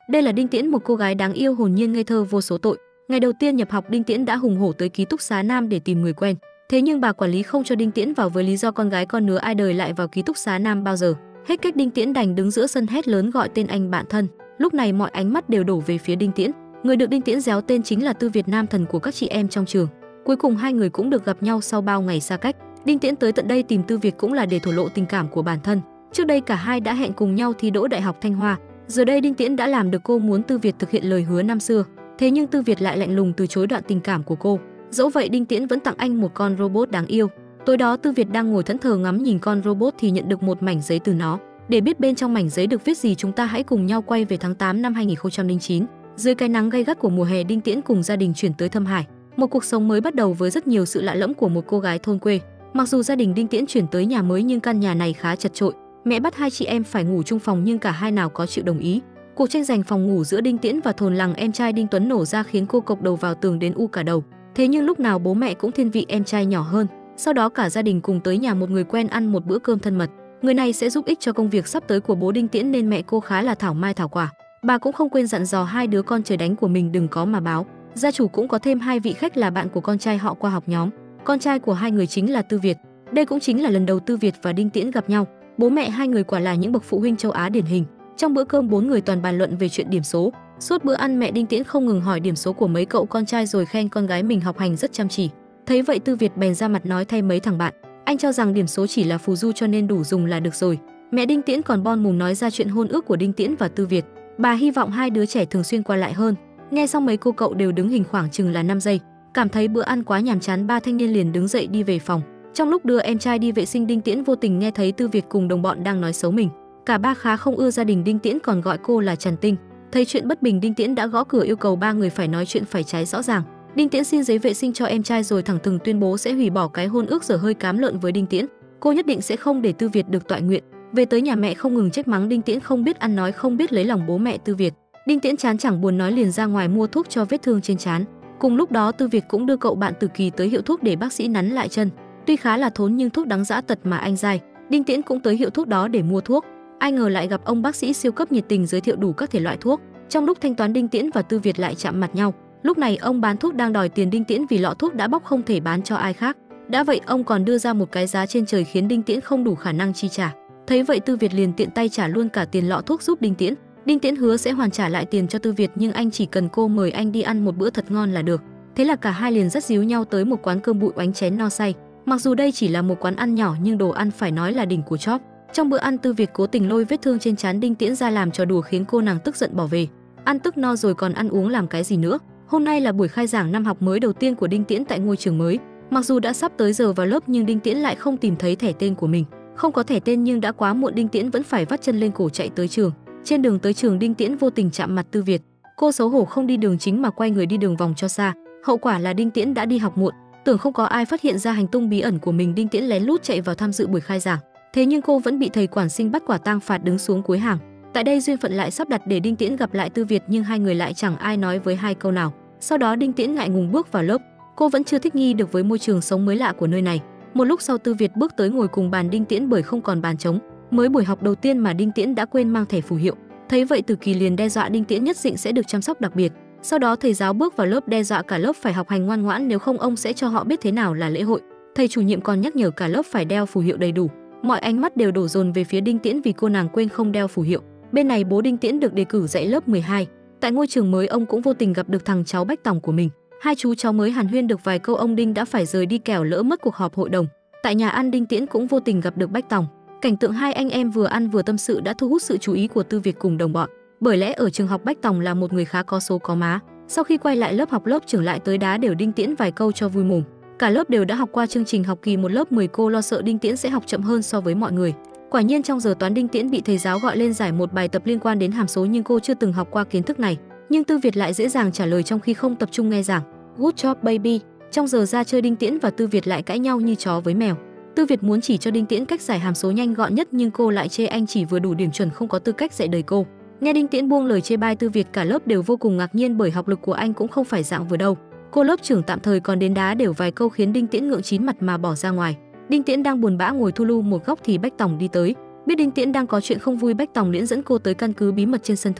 Đây là Đinh Tiễn, một cô gái đáng yêu, hồn nhiên, ngây thơ, vô số tội. Ngày đầu tiên nhập học, Đinh Tiễn đã hùng hổ tới ký túc xá Nam để tìm người quen. Thế nhưng bà quản lý không cho Đinh Tiễn vào với lý do con gái con nứa ai đời lại vào ký túc xá Nam bao giờ. Hết cách, Đinh Tiễn đành đứng giữa sân hét lớn gọi tên anh bạn thân. Lúc này mọi ánh mắt đều đổ về phía Đinh Tiễn. Người được Đinh Tiễn réo tên chính là Tư Việt, nam thần của các chị em trong trường. Cuối cùng hai người cũng được gặp nhau sau bao ngày xa cách. Đinh Tiễn tới tận đây tìm Tư Việt cũng là để thổ lộ tình cảm của bản thân. Trước đây cả hai đã hẹn cùng nhau thi đỗ Đại học Thanh Hoa. Giờ đây Đinh Tiễn đã làm được cô muốn Tư Việt thực hiện lời hứa năm xưa. Thế nhưng Tư Việt lại lạnh lùng từ chối đoạn tình cảm của cô. Dẫu vậy Đinh Tiễn vẫn tặng anh một con robot đáng yêu. Tối đó Tư Việt đang ngồi thẫn thờ ngắm nhìn con robot thì nhận được một mảnh giấy từ nó. Để biết bên trong mảnh giấy được viết gì, chúng ta hãy cùng nhau quay về tháng 8 năm 2009. Dưới cái nắng gay gắt của mùa hè, Đinh Tiễn cùng gia đình chuyển tới Thâm Hải. Một cuộc sống mới bắt đầu với rất nhiều sự lạ lẫm của một cô gái thôn quê. Mặc dù gia đình Đinh Tiễn chuyển tới nhà mới nhưng căn nhà này khá chật chội. Mẹ bắt hai chị em phải ngủ chung phòng nhưng cả hai nào có chịu đồng ý. Cuộc tranh giành phòng ngủ giữa Đinh Tiễn và Thồn Lằng, em trai Đinh Tuấn, nổ ra khiến cô cộc đầu vào tường đến u cả đầu. Thế nhưng lúc nào bố mẹ cũng thiên vị em trai nhỏ hơn. Sau đó cả gia đình cùng tới nhà một người quen ăn một bữa cơm thân mật. Người này sẽ giúp ích cho công việc sắp tới của bố Đinh Tiễn nên mẹ cô khá là thảo mai thảo quả. Bà cũng không quên dặn dò hai đứa con trời đánh của mình đừng có mà báo. Gia chủ cũng có thêm hai vị khách là bạn của con trai họ qua học nhóm. Con trai của hai người chính là Tư Việt. Đây cũng chính là lần đầu Tư Việt và Đinh Tiễn gặp nhau. Bố mẹ hai người quả là những bậc phụ huynh châu Á điển hình. Trong bữa cơm bốn người toàn bàn luận về chuyện điểm số. Suốt bữa ăn mẹ Đinh Tiễn không ngừng hỏi điểm số của mấy cậu con trai rồi khen con gái mình học hành rất chăm chỉ. Thấy vậy Tư Việt bèn ra mặt nói thay mấy thằng bạn. Anh cho rằng điểm số chỉ là phù du cho nên đủ dùng là được rồi. Mẹ Đinh Tiễn còn bon mồm nói ra chuyện hôn ước của Đinh Tiễn và Tư Việt. Bà hy vọng hai đứa trẻ thường xuyên qua lại hơn. Nghe xong mấy cô cậu đều đứng hình khoảng chừng là 5 giây. Cảm thấy bữa ăn quá nhàm chán, ba thanh niên liền đứng dậy đi về phòng. Trong lúc đưa em trai đi vệ sinh, Đinh Tiễn vô tình nghe thấy Tư Việt cùng đồng bọn đang nói xấu mình. Cả ba khá không ưa gia đình Đinh Tiễn, còn gọi cô là Trần Tinh. Thấy chuyện bất bình, Đinh Tiễn đã gõ cửa yêu cầu ba người phải nói chuyện phải trái rõ ràng. Đinh Tiễn xin giấy vệ sinh cho em trai rồi thẳng thừng tuyên bố sẽ hủy bỏ cái hôn ước dở hơi cám lợn với Đinh Tiễn. Cô nhất định sẽ không để Tư Việt được toại nguyện. Về tới nhà mẹ không ngừng trách mắng Đinh Tiễn không biết ăn nói, không biết lấy lòng bố mẹ Tư Việt. Đinh Tiễn chán chẳng buồn nói liền ra ngoài mua thuốc cho vết thương trên trán. Cùng lúc đó Tư Việt cũng đưa cậu bạn Từ Kỳ tới hiệu thuốc để bác sĩ nắn lại chân. Tuy khá là thốn nhưng thuốc đắng dã tật mà anh dai. Đinh Tiễn cũng tới hiệu thuốc đó để mua thuốc. Ai ngờ lại gặp ông bác sĩ siêu cấp nhiệt tình giới thiệu đủ các thể loại thuốc. Trong lúc thanh toán, Đinh Tiễn và Tư Việt lại chạm mặt nhau. Lúc này ông bán thuốc đang đòi tiền Đinh Tiễn vì lọ thuốc đã bóc không thể bán cho ai khác. Đã vậy ông còn đưa ra một cái giá trên trời khiến Đinh Tiễn không đủ khả năng chi trả. Thấy vậy Tư Việt liền tiện tay trả luôn cả tiền lọ thuốc giúp Đinh Tiễn. Đinh Tiễn hứa sẽ hoàn trả lại tiền cho Tư Việt nhưng anh chỉ cần cô mời anh đi ăn một bữa thật ngon là được. Thế là cả hai liền dắt díu nhau tới một quán cơm bụi oánh chén no say. Mặc dù đây chỉ là một quán ăn nhỏ nhưng đồ ăn phải nói là đỉnh của chóp. Trong bữa ăn Tư Việt cố tình lôi vết thương trên trán Đinh Tiễn ra làm trò đùa khiến cô nàng tức giận bỏ về. Ăn tức no rồi còn ăn uống làm cái gì nữa. Hôm nay là buổi khai giảng năm học mới đầu tiên của Đinh Tiễn tại ngôi trường mới. Mặc dù đã sắp tới giờ vào lớp nhưng Đinh Tiễn lại không tìm thấy thẻ tên của mình. Không có thẻ tên nhưng đã quá muộn, Đinh Tiễn vẫn phải vắt chân lên cổ chạy tới trường. Trên đường tới trường Đinh Tiễn vô tình chạm mặt Tư Việt. Cô xấu hổ không đi đường chính mà quay người đi đường vòng cho xa. Hậu quả là Đinh Tiễn đã đi học muộn. Tưởng không có ai phát hiện ra hành tung bí ẩn của mình, Đinh Tiễn lén lút chạy vào tham dự buổi khai giảng. Thế nhưng cô vẫn bị thầy quản sinh bắt quả tang phạt đứng xuống cuối hàng. Tại đây duyên phận lại sắp đặt để Đinh Tiễn gặp lại Tư Việt nhưng hai người lại chẳng ai nói với hai câu nào. Sau đó Đinh Tiễn ngại ngùng bước vào lớp. Cô vẫn chưa thích nghi được với môi trường sống mới lạ của nơi này. Một lúc sau Tư Việt bước tới ngồi cùng bàn Đinh Tiễn bởi không còn bàn trống. Mới buổi học đầu tiên mà Đinh Tiễn đã quên mang thẻ phù hiệu. Thấy vậy Từ Kỳ liền đe dọa Đinh Tiễn nhất định sẽ được chăm sóc đặc biệt. Sau đó thầy giáo bước vào lớp đe dọa cả lớp phải học hành ngoan ngoãn, nếu không ông sẽ cho họ biết thế nào là lễ hội. Thầy chủ nhiệm còn nhắc nhở cả lớp phải đeo phù hiệu đầy đủ. Mọi ánh mắt đều đổ dồn về phía Đinh Tiễn vì cô nàng quên không đeo phù hiệu. Bên này bố Đinh Tiễn được đề cử dạy lớp 12. Tại ngôi trường mới ông cũng vô tình gặp được thằng cháu Bách Tòng của mình. Hai chú cháu mới hàn huyên được vài câu ông Đinh đã phải rời đi kẻo lỡ mất cuộc họp hội đồng. Tại nhà ăn Đinh Tiễn cũng vô tình gặp được Bách Tòng. Cảnh tượng hai anh em vừa ăn vừa tâm sự đã thu hút sự chú ý của Tư Việt cùng đồng bọn. Bởi lẽ ở trường học Bách Tòng là một người khá có số có má. Sau khi quay lại lớp học, lớp trưởng lại tới đá đều Đinh Tiễn vài câu cho vui mồm. Cả lớp đều đã học qua chương trình học kỳ 1 lớp 10, cô lo sợ Đinh Tiễn sẽ học chậm hơn so với mọi người. Quả nhiên trong giờ toán Đinh Tiễn bị thầy giáo gọi lên giải một bài tập liên quan đến hàm số nhưng cô chưa từng học qua kiến thức này. Nhưng Tư Việt lại dễ dàng trả lời trong khi không tập trung nghe giảng. Good job baby. Trong giờ ra chơi Đinh Tiễn và Tư Việt lại cãi nhau như chó với mèo. Tư Việt muốn chỉ cho Đinh Tiễn cách giải hàm số nhanh gọn nhất nhưng cô lại chê anh chỉ vừa đủ điểm chuẩn không có tư cách dạy đời cô. Nghe Đinh Tiễn buông lời chê bai Tư Việt, cả lớp đều vô cùng ngạc nhiên bởi học lực của anh cũng không phải dạng vừa đâu. Cô lớp trưởng tạm thời còn đến đá đều vài câu khiến Đinh Tiễn ngượng chín mặt mà bỏ ra ngoài. Đinh Tiễn đang buồn bã ngồi thu lu một góc thì Bách Tòng đi tới. Biết Đinh Tiễn đang có chuyện không vui, Bách Tòng liễn dẫn cô tới căn cứ bí mật trên sân thượng.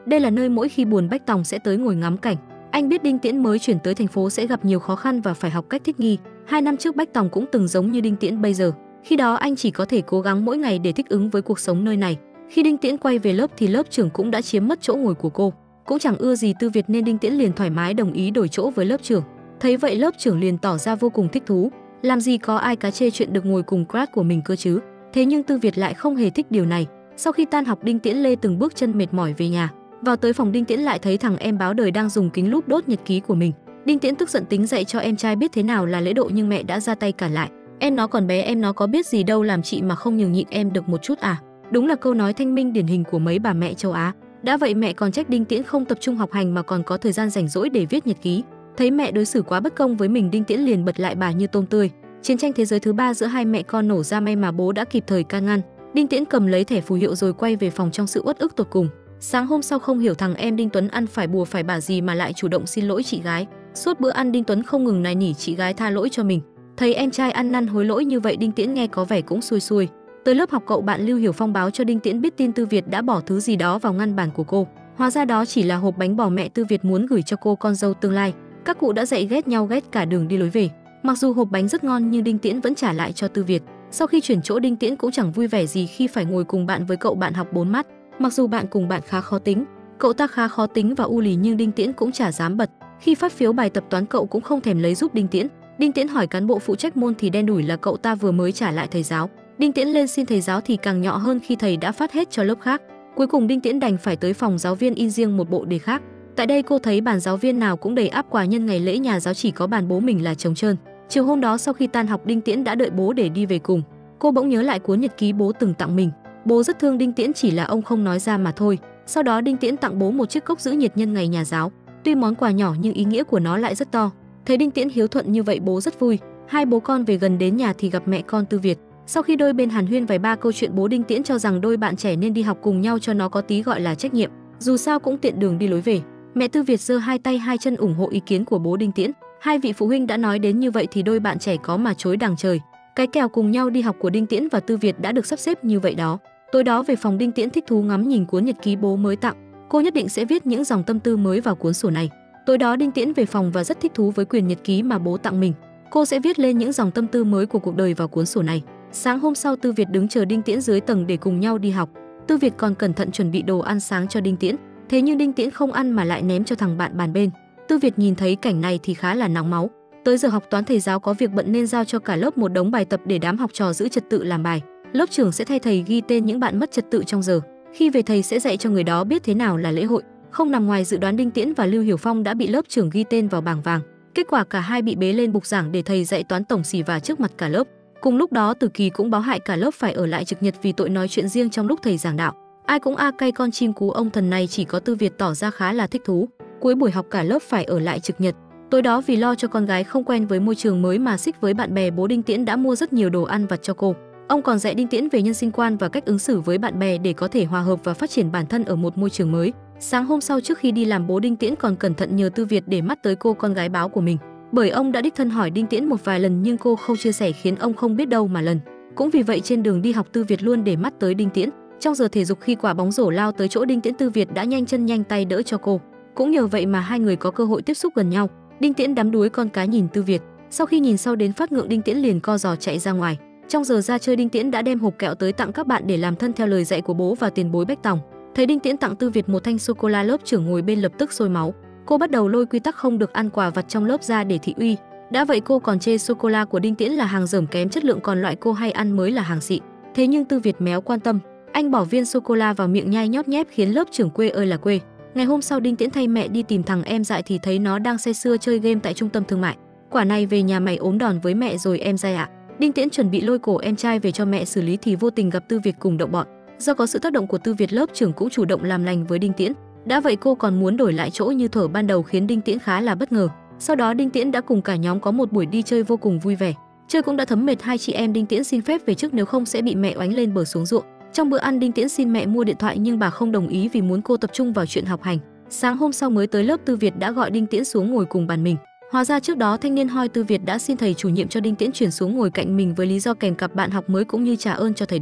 Đây là nơi mỗi khi buồn Bách Tòng sẽ tới ngồi ngắm cảnh. Anh biết Đinh Tiễn mới chuyển tới thành phố sẽ gặp nhiều khó khăn và phải học cách thích nghi. 2 năm trước Bách Tòng cũng từng giống như Đinh Tiễn bây giờ. Khi đó anh chỉ có thể cố gắng mỗi ngày để thích ứng với cuộc sống nơi này. Khi Đinh Tiễn quay về lớp thì lớp trưởng cũng đã chiếm mất chỗ ngồi của cô. Cũng chẳng ưa gì Tư Việt nên Đinh Tiễn liền thoải mái đồng ý đổi chỗ với lớp trưởng. Thấy vậy lớp trưởng liền tỏ ra vô cùng thích thú. Làm gì có ai cá chê chuyện được ngồi cùng crush của mình cơ chứ. Thế nhưng Tư Việt lại không hề thích điều này. Sau khi tan học Đinh Tiễn lê từng bước chân mệt mỏi về nhà. Vào tới phòng Đinh Tiễn lại thấy thằng em báo đời đang dùng kính lúp đốt nhật ký của mình. Đinh Tiễn tức giận tính dạy cho em trai biết thế nào là lễ độ nhưng mẹ đã ra tay cản lại. Em nó còn bé, em nó có biết gì đâu, làm chị mà không nhường nhịn em được một chút à? Đúng là câu nói thanh minh điển hình của mấy bà mẹ châu Á. Đã vậy mẹ còn trách Đinh Tiễn không tập trung học hành mà còn có thời gian rảnh rỗi để viết nhật ký. Thấy mẹ đối xử quá bất công với mình, Đinh Tiễn liền bật lại bà như tôm tươi. Chiến tranh thế giới thứ 3 giữa hai mẹ con nổ ra, may mà bố đã kịp thời can ngăn. Đinh Tiễn cầm lấy thẻ phù hiệu rồi quay về phòng trong sự uất ức tột cùng. Sáng hôm sau không hiểu thằng em Đinh Tuấn ăn phải bùa phải bả gì mà lại chủ động xin lỗi chị gái. Suốt bữa ăn Đinh Tuấn không ngừng nài nỉ chị gái tha lỗi cho mình. Thấy em trai ăn năn hối lỗi như vậy, Đinh Tiễn nghe có vẻ cũng xuôi xuôi. Tới lớp học cậu bạn Lưu Hiểu Phong báo cho Đinh Tiễn biết tin Tư Việt đã bỏ thứ gì đó vào ngăn bàn của cô. Hóa ra đó chỉ là hộp bánh bò mẹ Tư Việt muốn gửi cho cô con dâu tương lai. Các cụ đã dạy ghét nhau ghét cả đường đi lối về. Mặc dù hộp bánh rất ngon nhưng Đinh Tiễn vẫn trả lại cho Tư Việt. Sau khi chuyển chỗ, Đinh Tiễn cũng chẳng vui vẻ gì khi phải ngồi cùng bạn với cậu bạn học 4 mắt. Mặc dù bạn cùng bạn khá khó tính, cậu ta khá khó tính và u lì nhưng Đinh Tiễn cũng chả dám bật. Khi phát phiếu bài tập toán cậu cũng không thèm lấy giúp Đinh Tiễn. Đinh Tiễn hỏi cán bộ phụ trách môn thì đen đủi là cậu ta vừa mới trả lại thầy giáo. Đinh Tiễn lên xin thầy giáo thì càng nhọ hơn khi thầy đã phát hết cho lớp khác. Cuối cùng Đinh Tiễn đành phải tới phòng giáo viên in riêng một bộ đề khác. Tại đây cô thấy bàn giáo viên nào cũng đầy ắp quà nhân ngày lễ nhà giáo, chỉ có bàn bố mình là trống trơn. Chiều hôm đó sau khi tan học, Đinh Tiễn đã đợi bố để đi về cùng. Cô bỗng nhớ lại cuốn nhật ký bố từng tặng mình. Bố rất thương Đinh Tiễn, chỉ là ông không nói ra mà thôi. Sau đó Đinh Tiễn tặng bố một chiếc cốc giữ nhiệt nhân ngày nhà giáo. Tuy món quà nhỏ nhưng ý nghĩa của nó lại rất to. Thấy Đinh Tiễn hiếu thuận như vậy, bố rất vui. Hai bố con về gần đến nhà thì gặp mẹ con Tư Việt. Sau khi đôi bên hàn huyên vài ba câu chuyện, bố Đinh Tiễn cho rằng đôi bạn trẻ nên đi học cùng nhau cho nó có tí gọi là trách nhiệm. Dù sao cũng tiện đường đi lối về. Mẹ Tư Việt giơ hai tay hai chân ủng hộ ý kiến của bố Đinh Tiễn. Hai vị phụ huynh đã nói đến như vậy thì đôi bạn trẻ có mà chối đằng trời. Cái kèo cùng nhau đi học của Đinh Tiễn và Tư Việt đã được sắp xếp như vậy đó. Tối đó về phòng, Đinh Tiễn thích thú ngắm nhìn cuốn nhật ký bố mới tặng. Cô nhất định sẽ viết những dòng tâm tư mới vào cuốn sổ này. Tối đó Đinh Tiễn về phòng và rất thích thú với quyển nhật ký mà bố tặng mình. Cô sẽ viết lên những dòng tâm tư mới của cuộc đời vào cuốn sổ này. Sáng hôm sau, Tư Việt đứng chờ Đinh Tiễn dưới tầng để cùng nhau đi học. Tư Việt còn cẩn thận chuẩn bị đồ ăn sáng cho Đinh Tiễn. Thế nhưng Đinh Tiễn không ăn mà lại ném cho thằng bạn bàn bên. Tư Việt nhìn thấy cảnh này thì khá là nóng máu. Tới giờ học toán, thầy giáo có việc bận nên giao cho cả lớp một đống bài tập để đám học trò giữ trật tự làm bài. Lớp trưởng sẽ thay thầy ghi tên những bạn mất trật tự trong giờ. Khi về thầy sẽ dạy cho người đó biết thế nào là lễ hội. Không nằm ngoài dự đoán, Đinh Tiễn và Lưu Hiểu Phong đã bị lớp trưởng ghi tên vào bảng vàng. Kết quả cả hai bị bế lên bục giảng để thầy dạy toán tổng xì vả trước mặt cả lớp. Cùng lúc đó Từ Kỳ cũng báo hại cả lớp phải ở lại trực nhật vì tội nói chuyện riêng trong lúc thầy giảng đạo. Ai cũng a cay con chim cú ông thần này, chỉ có Tư Việt tỏ ra khá là thích thú. Cuối buổi học cả lớp phải ở lại trực nhật. Tối đó vì lo cho con gái không quen với môi trường mới mà xích với bạn bè, bố Đinh Tiễn đã mua rất nhiều đồ ăn vặt cho cô. Ông còn dạy Đinh Tiễn về nhân sinh quan và cách ứng xử với bạn bè để có thể hòa hợp và phát triển bản thân ở một môi trường mới. Sáng hôm sau trước khi đi làm, bố Đinh Tiễn còn cẩn thận nhờ Tư Việt để mắt tới cô con gái báo của mình. Bởi ông đã đích thân hỏi Đinh Tiễn một vài lần nhưng cô không chia sẻ khiến ông không biết đâu mà lần. Cũng vì vậy trên đường đi học, Tư Việt luôn để mắt tới Đinh Tiễn. Trong giờ thể dục, khi quả bóng rổ lao tới chỗ Đinh Tiễn, Tư Việt đã nhanh chân nhanh tay đỡ cho cô. Cũng nhờ vậy mà hai người có cơ hội tiếp xúc gần nhau. Đinh Tiễn đắm đuối con cá nhìn Tư Việt. Sau khi nhìn sau đến phát ngượng, Đinh Tiễn liền co giò chạy ra ngoài. Trong giờ ra chơi, Đinh Tiễn đã đem hộp kẹo tới tặng các bạn để làm thân theo lời dạy của bố và tiền bối Bách Tòng. Thấy Đinh Tiễn tặng Tư Việt một thanh sô cô la, lớp trưởng ngồi bên lập tức sôi máu. Cô bắt đầu lôi quy tắc không được ăn quà vặt trong lớp ra để thị uy. Đã vậy cô còn chê sô cô la của Đinh Tiễn là hàng dởm kém chất lượng, còn loại cô hay ăn mới là hàng xịn. Thế nhưng Tư Việt méo quan tâm, anh bỏ viên sô cô la vào miệng nhai nhóp nhép khiến lớp trưởng quê ơi là quê. Ngày hôm sau, Đinh Tiễn thay mẹ đi tìm thằng em dại thì thấy nó đang say sưa chơi game tại trung tâm thương mại. Quả này về nhà mày ốm đòn với mẹ rồi em dai ạ. Đinh Tiễn chuẩn bị lôi cổ em trai về cho mẹ xử lý thì vô tình gặp Tư Việt cùng đồng bọn. Do có sự tác động của Tư Việt, lớp trưởng cũng chủ động làm lành với Đinh Tiễn. Đã vậy cô còn muốn đổi lại chỗ như thuở ban đầu khiến Đinh Tiễn khá là bất ngờ. Sau đó Đinh Tiễn đã cùng cả nhóm có một buổi đi chơi vô cùng vui vẻ. Chơi cũng đã thấm mệt, hai chị em Đinh Tiễn xin phép về trước nếu không sẽ bị mẹ oánh lên bờ xuống ruộng. Trong bữa ăn, Đinh Tiễn xin mẹ mua điện thoại nhưng bà không đồng ý vì muốn cô tập trung vào chuyện học hành. Sáng hôm sau mới tới lớp, Tư Việt đã gọi Đinh Tiễn xuống ngồi cùng bàn mình. Hóa ra trước đó thanh niên hoi Tư Việt đã xin thầy chủ nhiệm cho Đinh Tiễn chuyển xuống ngồi cạnh mình với lý do kèm cặp bạn học mới cũng như trả ơn cho thầy Đinh.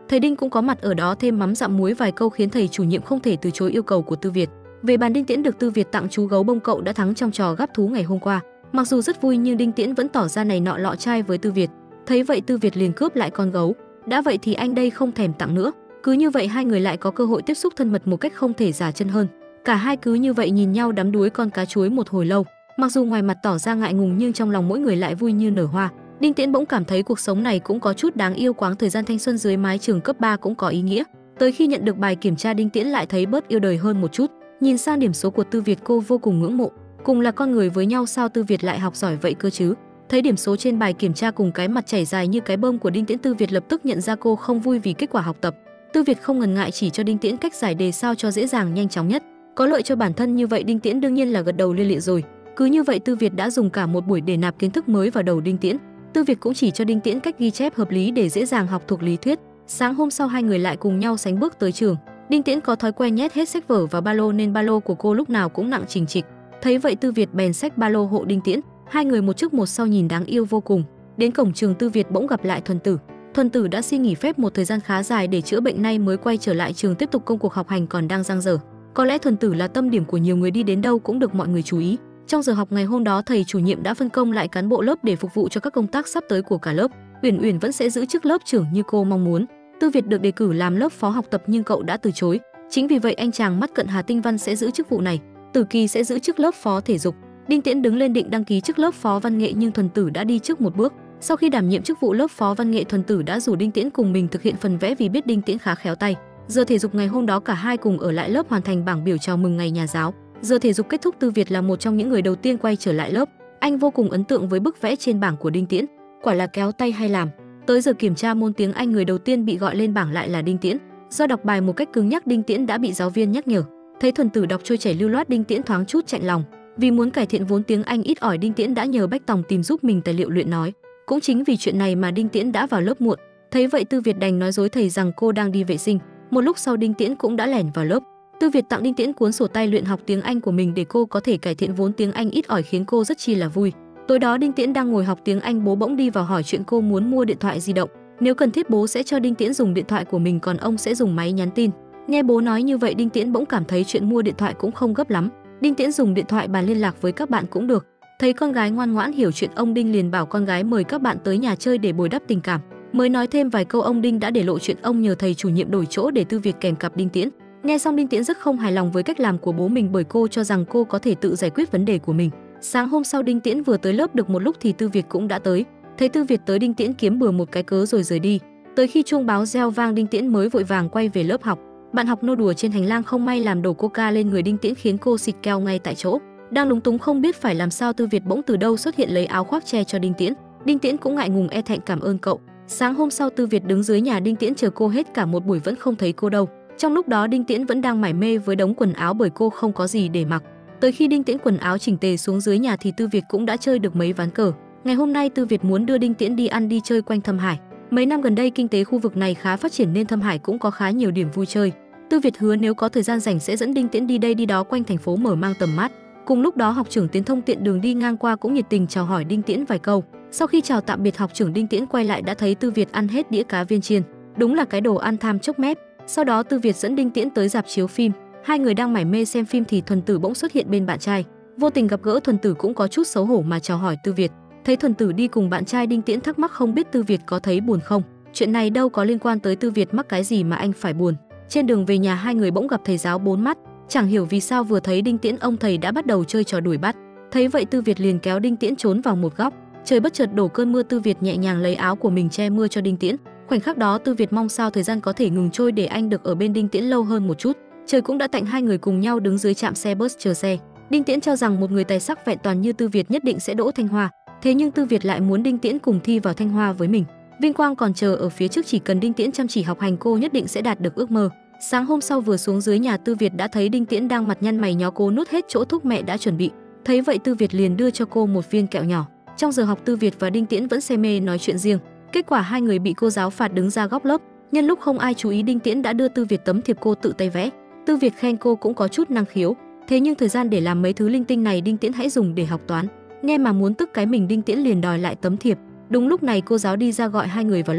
Thầy Đinh cũng có mặt ở đó thêm mắm dặm muối vài câu khiến thầy chủ nhiệm không thể từ chối yêu cầu của Tư Việt. Về bàn Đinh Tiễn được Tư Việt tặng chú gấu bông cậu đã thắng trong trò gắp thú ngày hôm qua. Mặc dù rất vui nhưng Đinh Tiễn vẫn tỏ ra này nọ lọ chai với Tư Việt. Thấy vậy Tư Việt liền cướp lại con gấu. Đã vậy thì anh đây không thèm tặng nữa. Cứ như vậy hai người lại có cơ hội tiếp xúc thân mật một cách không thể giả chân hơn. Cả hai cứ như vậy nhìn nhau đắm đuối con cá chuối một hồi lâu. Mặc dù ngoài mặt tỏ ra ngại ngùng nhưng trong lòng mỗi người lại vui như nở hoa. Đinh Tiễn bỗng cảm thấy cuộc sống này cũng có chút đáng yêu, quãng thời gian thanh xuân dưới mái trường cấp 3 cũng có ý nghĩa. Tới khi nhận được bài kiểm tra Đinh Tiễn lại thấy bớt yêu đời hơn một chút. Nhìn sang điểm số của Tư Việt cô vô cùng ngưỡng mộ. Cùng là con người với nhau sao Tư Việt lại học giỏi vậy cơ chứ? Thấy điểm số trên bài kiểm tra cùng cái mặt chảy dài như cái bơm của Đinh Tiễn, Tư Việt lập tức nhận ra cô không vui vì kết quả học tập. Tư Việt không ngần ngại chỉ cho Đinh Tiễn cách giải đề sao cho dễ dàng nhanh chóng nhất. Có lợi cho bản thân như vậy Đinh Tiễn đương nhiên là gật đầu lia lịa rồi. Cứ như vậy Tư Việt đã dùng cả một buổi để nạp kiến thức mới vào đầu Đinh Tiễn. Tư Việt cũng chỉ cho Đinh Tiễn cách ghi chép hợp lý để dễ dàng học thuộc lý thuyết. Sáng hôm sau hai người lại cùng nhau sánh bước tới trường. Đinh Tiễn có thói quen nhét hết sách vở vào ba lô nên ba lô của cô lúc nào cũng nặng chình chịch. Thấy vậy Tư Việt bèn xách ba lô hộ Đinh Tiễn. Hai người một trước một sau nhìn đáng yêu vô cùng. Đến cổng trường Tư Việt bỗng gặp lại Thuần Tử. Thuần Tử đã xin nghỉ phép một thời gian khá dài để chữa bệnh, nay mới quay trở lại trường tiếp tục công cuộc học hành còn đang dang dở. Có lẽ Thuần Tử là tâm điểm của nhiều người, đi đến đâu cũng được mọi người chú ý. Trong giờ học ngày hôm đó thầy chủ nhiệm đã phân công lại cán bộ lớp để phục vụ cho các công tác sắp tới của cả lớp. Uyển Uyển vẫn sẽ giữ chức lớp trưởng như cô mong muốn. Tư Việt được đề cử làm lớp phó học tập nhưng cậu đã từ chối. Chính vì vậy anh chàng mắt cận Hà Tinh Văn sẽ giữ chức vụ này. Tử Kỳ sẽ giữ chức lớp phó thể dục. Đinh Tiễn đứng lên định đăng ký chức lớp phó văn nghệ nhưng Thuần Tử đã đi trước một bước. Sau khi đảm nhiệm chức vụ lớp phó văn nghệ, Thuần Tử đã rủ Đinh Tiễn cùng mình thực hiện phần vẽ vì biết Đinh Tiễn khá khéo tay. Giờ thể dục ngày hôm đó cả hai cùng ở lại lớp hoàn thành bảng biểu chào mừng ngày nhà giáo. Giờ thể dục kết thúc, Tư Việt là một trong những người đầu tiên quay trở lại lớp. Anh vô cùng ấn tượng với bức vẽ trên bảng của Đinh Tiễn, quả là khéo tay hay làm. Tới giờ kiểm tra môn tiếng Anh, người đầu tiên bị gọi lên bảng lại là Đinh Tiễn. Do đọc bài một cách cứng nhắc, Đinh Tiễn đã bị giáo viên nhắc nhở. Thấy Thuần Tử đọc trôi chảy lưu loát, Đinh Tiễn thoáng chút chạnh lòng. Vì muốn cải thiện vốn tiếng Anh ít ỏi, Đinh Tiễn đã nhờ Bách Tòng tìm giúp mình tài liệu luyện nói. Cũng chính vì chuyện này mà Đinh Tiễn đã vào lớp muộn. Thấy vậy Tư Việt đành nói dối thầy rằng cô đang đi vệ sinh. Một lúc sau Đinh Tiễn cũng đã lẻn vào lớp. Tư Việt tặng Đinh Tiễn cuốn sổ tay luyện học tiếng Anh của mình để cô có thể cải thiện vốn tiếng Anh ít ỏi, khiến cô rất chi là vui. Tối đó Đinh Tiễn đang ngồi học tiếng Anh, bố bỗng đi vào hỏi chuyện cô muốn mua điện thoại di động. Nếu cần thiết bố sẽ cho Đinh Tiễn dùng điện thoại của mình, còn ông sẽ dùng máy nhắn tin. Nghe bố nói như vậy Đinh Tiễn bỗng cảm thấy chuyện mua điện thoại cũng không gấp lắm. Đinh Tiễn dùng điện thoại bàn liên lạc với các bạn cũng được. Thấy con gái ngoan ngoãn hiểu chuyện, ông Đinh liền bảo con gái mời các bạn tới nhà chơi để bồi đắp tình cảm. Mới nói thêm vài câu ông Đinh đã để lộ chuyện ông nhờ thầy chủ nhiệm đổi chỗ để Tư Việt kèm cặp Đinh Tiễn. Nghe xong Đinh Tiễn rất không hài lòng với cách làm của bố mình, bởi cô cho rằng cô có thể tự giải quyết vấn đề của mình. Sáng hôm sau Đinh Tiễn vừa tới lớp được một lúc thì Tư Việt cũng đã tới. Thấy Tư Việt tới, Đinh Tiễn kiếm bừa một cái cớ rồi rời đi. Tới khi chuông báo reo vang, Đinh Tiễn mới vội vàng quay về lớp học. Bạn học nô đùa trên hành lang không may làm đổ coca lên người Đinh Tiễn khiến cô xịt keo ngay tại chỗ. Đang lúng túng không biết phải làm sao, Tư Việt bỗng từ đâu xuất hiện lấy áo khoác che cho Đinh Tiễn. Đinh Tiễn cũng ngại ngùng e thẹn cảm ơn cậu. Sáng hôm sau Tư Việt đứng dưới nhà Đinh Tiễn chờ cô hết cả một buổi vẫn không thấy cô đâu. Trong lúc đó Đinh Tiễn vẫn đang mải mê với đống quần áo bởi cô không có gì để mặc. Tới khi Đinh Tiễn quần áo chỉnh tề xuống dưới nhà thì Tư Việt cũng đã chơi được mấy ván cờ. Ngày hôm nay Tư Việt muốn đưa Đinh Tiễn đi ăn đi chơi quanh Thâm Hải. Mấy năm gần đây kinh tế khu vực này khá phát triển nên Thâm Hải cũng có khá nhiều điểm vui chơi. Tư Việt hứa nếu có thời gian rảnh sẽ dẫn Đinh Tiễn đi đây đi đó quanh thành phố mở mang tầm mắt. Cùng lúc đó học trưởng Tiến Thông tiện đường đi ngang qua cũng nhiệt tình chào hỏi Đinh Tiễn vài câu. Sau khi chào tạm biệt học trưởng, Đinh Tiễn quay lại đã thấy Tư Việt ăn hết đĩa cá viên chiên. Đúng là cái đồ ăn tham chốc mép. Sau đó Tư Việt dẫn Đinh Tiễn tới rạp chiếu phim. Hai người đang mải mê xem phim thì Thuần Tử bỗng xuất hiện bên bạn trai. Vô tình gặp gỡ, Thuần Tử cũng có chút xấu hổ mà chào hỏi Tư Việt. Thấy Thuần Tử đi cùng bạn trai, Đinh Tiễn thắc mắc không biết Tư Việt có thấy buồn không. Chuyện này đâu có liên quan tới Tư Việt, mắc cái gì mà anh phải buồn. Trên đường về nhà hai người bỗng gặp thầy giáo bốn mắt. Chẳng hiểu vì sao vừa thấy Đinh Tiễn ông thầy đã bắt đầu chơi trò đuổi bắt. Thấy vậy Tư Việt liền kéo Đinh Tiễn trốn vào một góc. Trời bất chợt đổ cơn mưa, Tư Việt nhẹ nhàng lấy áo của mình che mưa cho Đinh Tiễn. Khoảnh khắc đó Tư Việt mong sao thời gian có thể ngừng trôi để anh được ở bên Đinh Tiễn lâu hơn một chút. Trời cũng đã tạnh, hai người cùng nhau đứng dưới trạm xe bus chờ xe. Đinh Tiễn cho rằng một người tài sắc vẹn toàn như Tư Việt nhất định sẽ đỗ Thanh Hoa. Thế nhưng Tư Việt lại muốn Đinh Tiễn cùng thi vào Thanh Hoa với mình. Vinh quang còn chờ ở phía trước, chỉ cần Đinh Tiễn chăm chỉ học hành cô nhất định sẽ đạt được ước mơ. Sáng hôm sau vừa xuống dưới nhà, Tư Việt đã thấy Đinh Tiễn đang mặt nhăn mày nhó cố nuốt hết chỗ thuốc mẹ đã chuẩn bị. Thấy vậy Tư Việt liền đưa cho cô một viên kẹo nhỏ. Trong giờ học Tư Việt và Đinh Tiễn vẫn say mê nói chuyện riêng. Kết quả hai người bị cô giáo phạt đứng ra góc lớp. Nhân lúc không ai chú ý, Đinh Tiễn đã đưa Tư Việt tấm thiệp cô tự tay vẽ. Tư Việt khen cô cũng có chút năng khiếu. Thế nhưng thời gian để làm mấy thứ linh tinh này Đinh Tiễn hãy dùng để học toán. Nghe mà muốn tức cái mình, Đinh Tiễn liền đòi lại tấm thiệp. Đúng lúc này cô giáo đi ra gọi hai người vào lớp.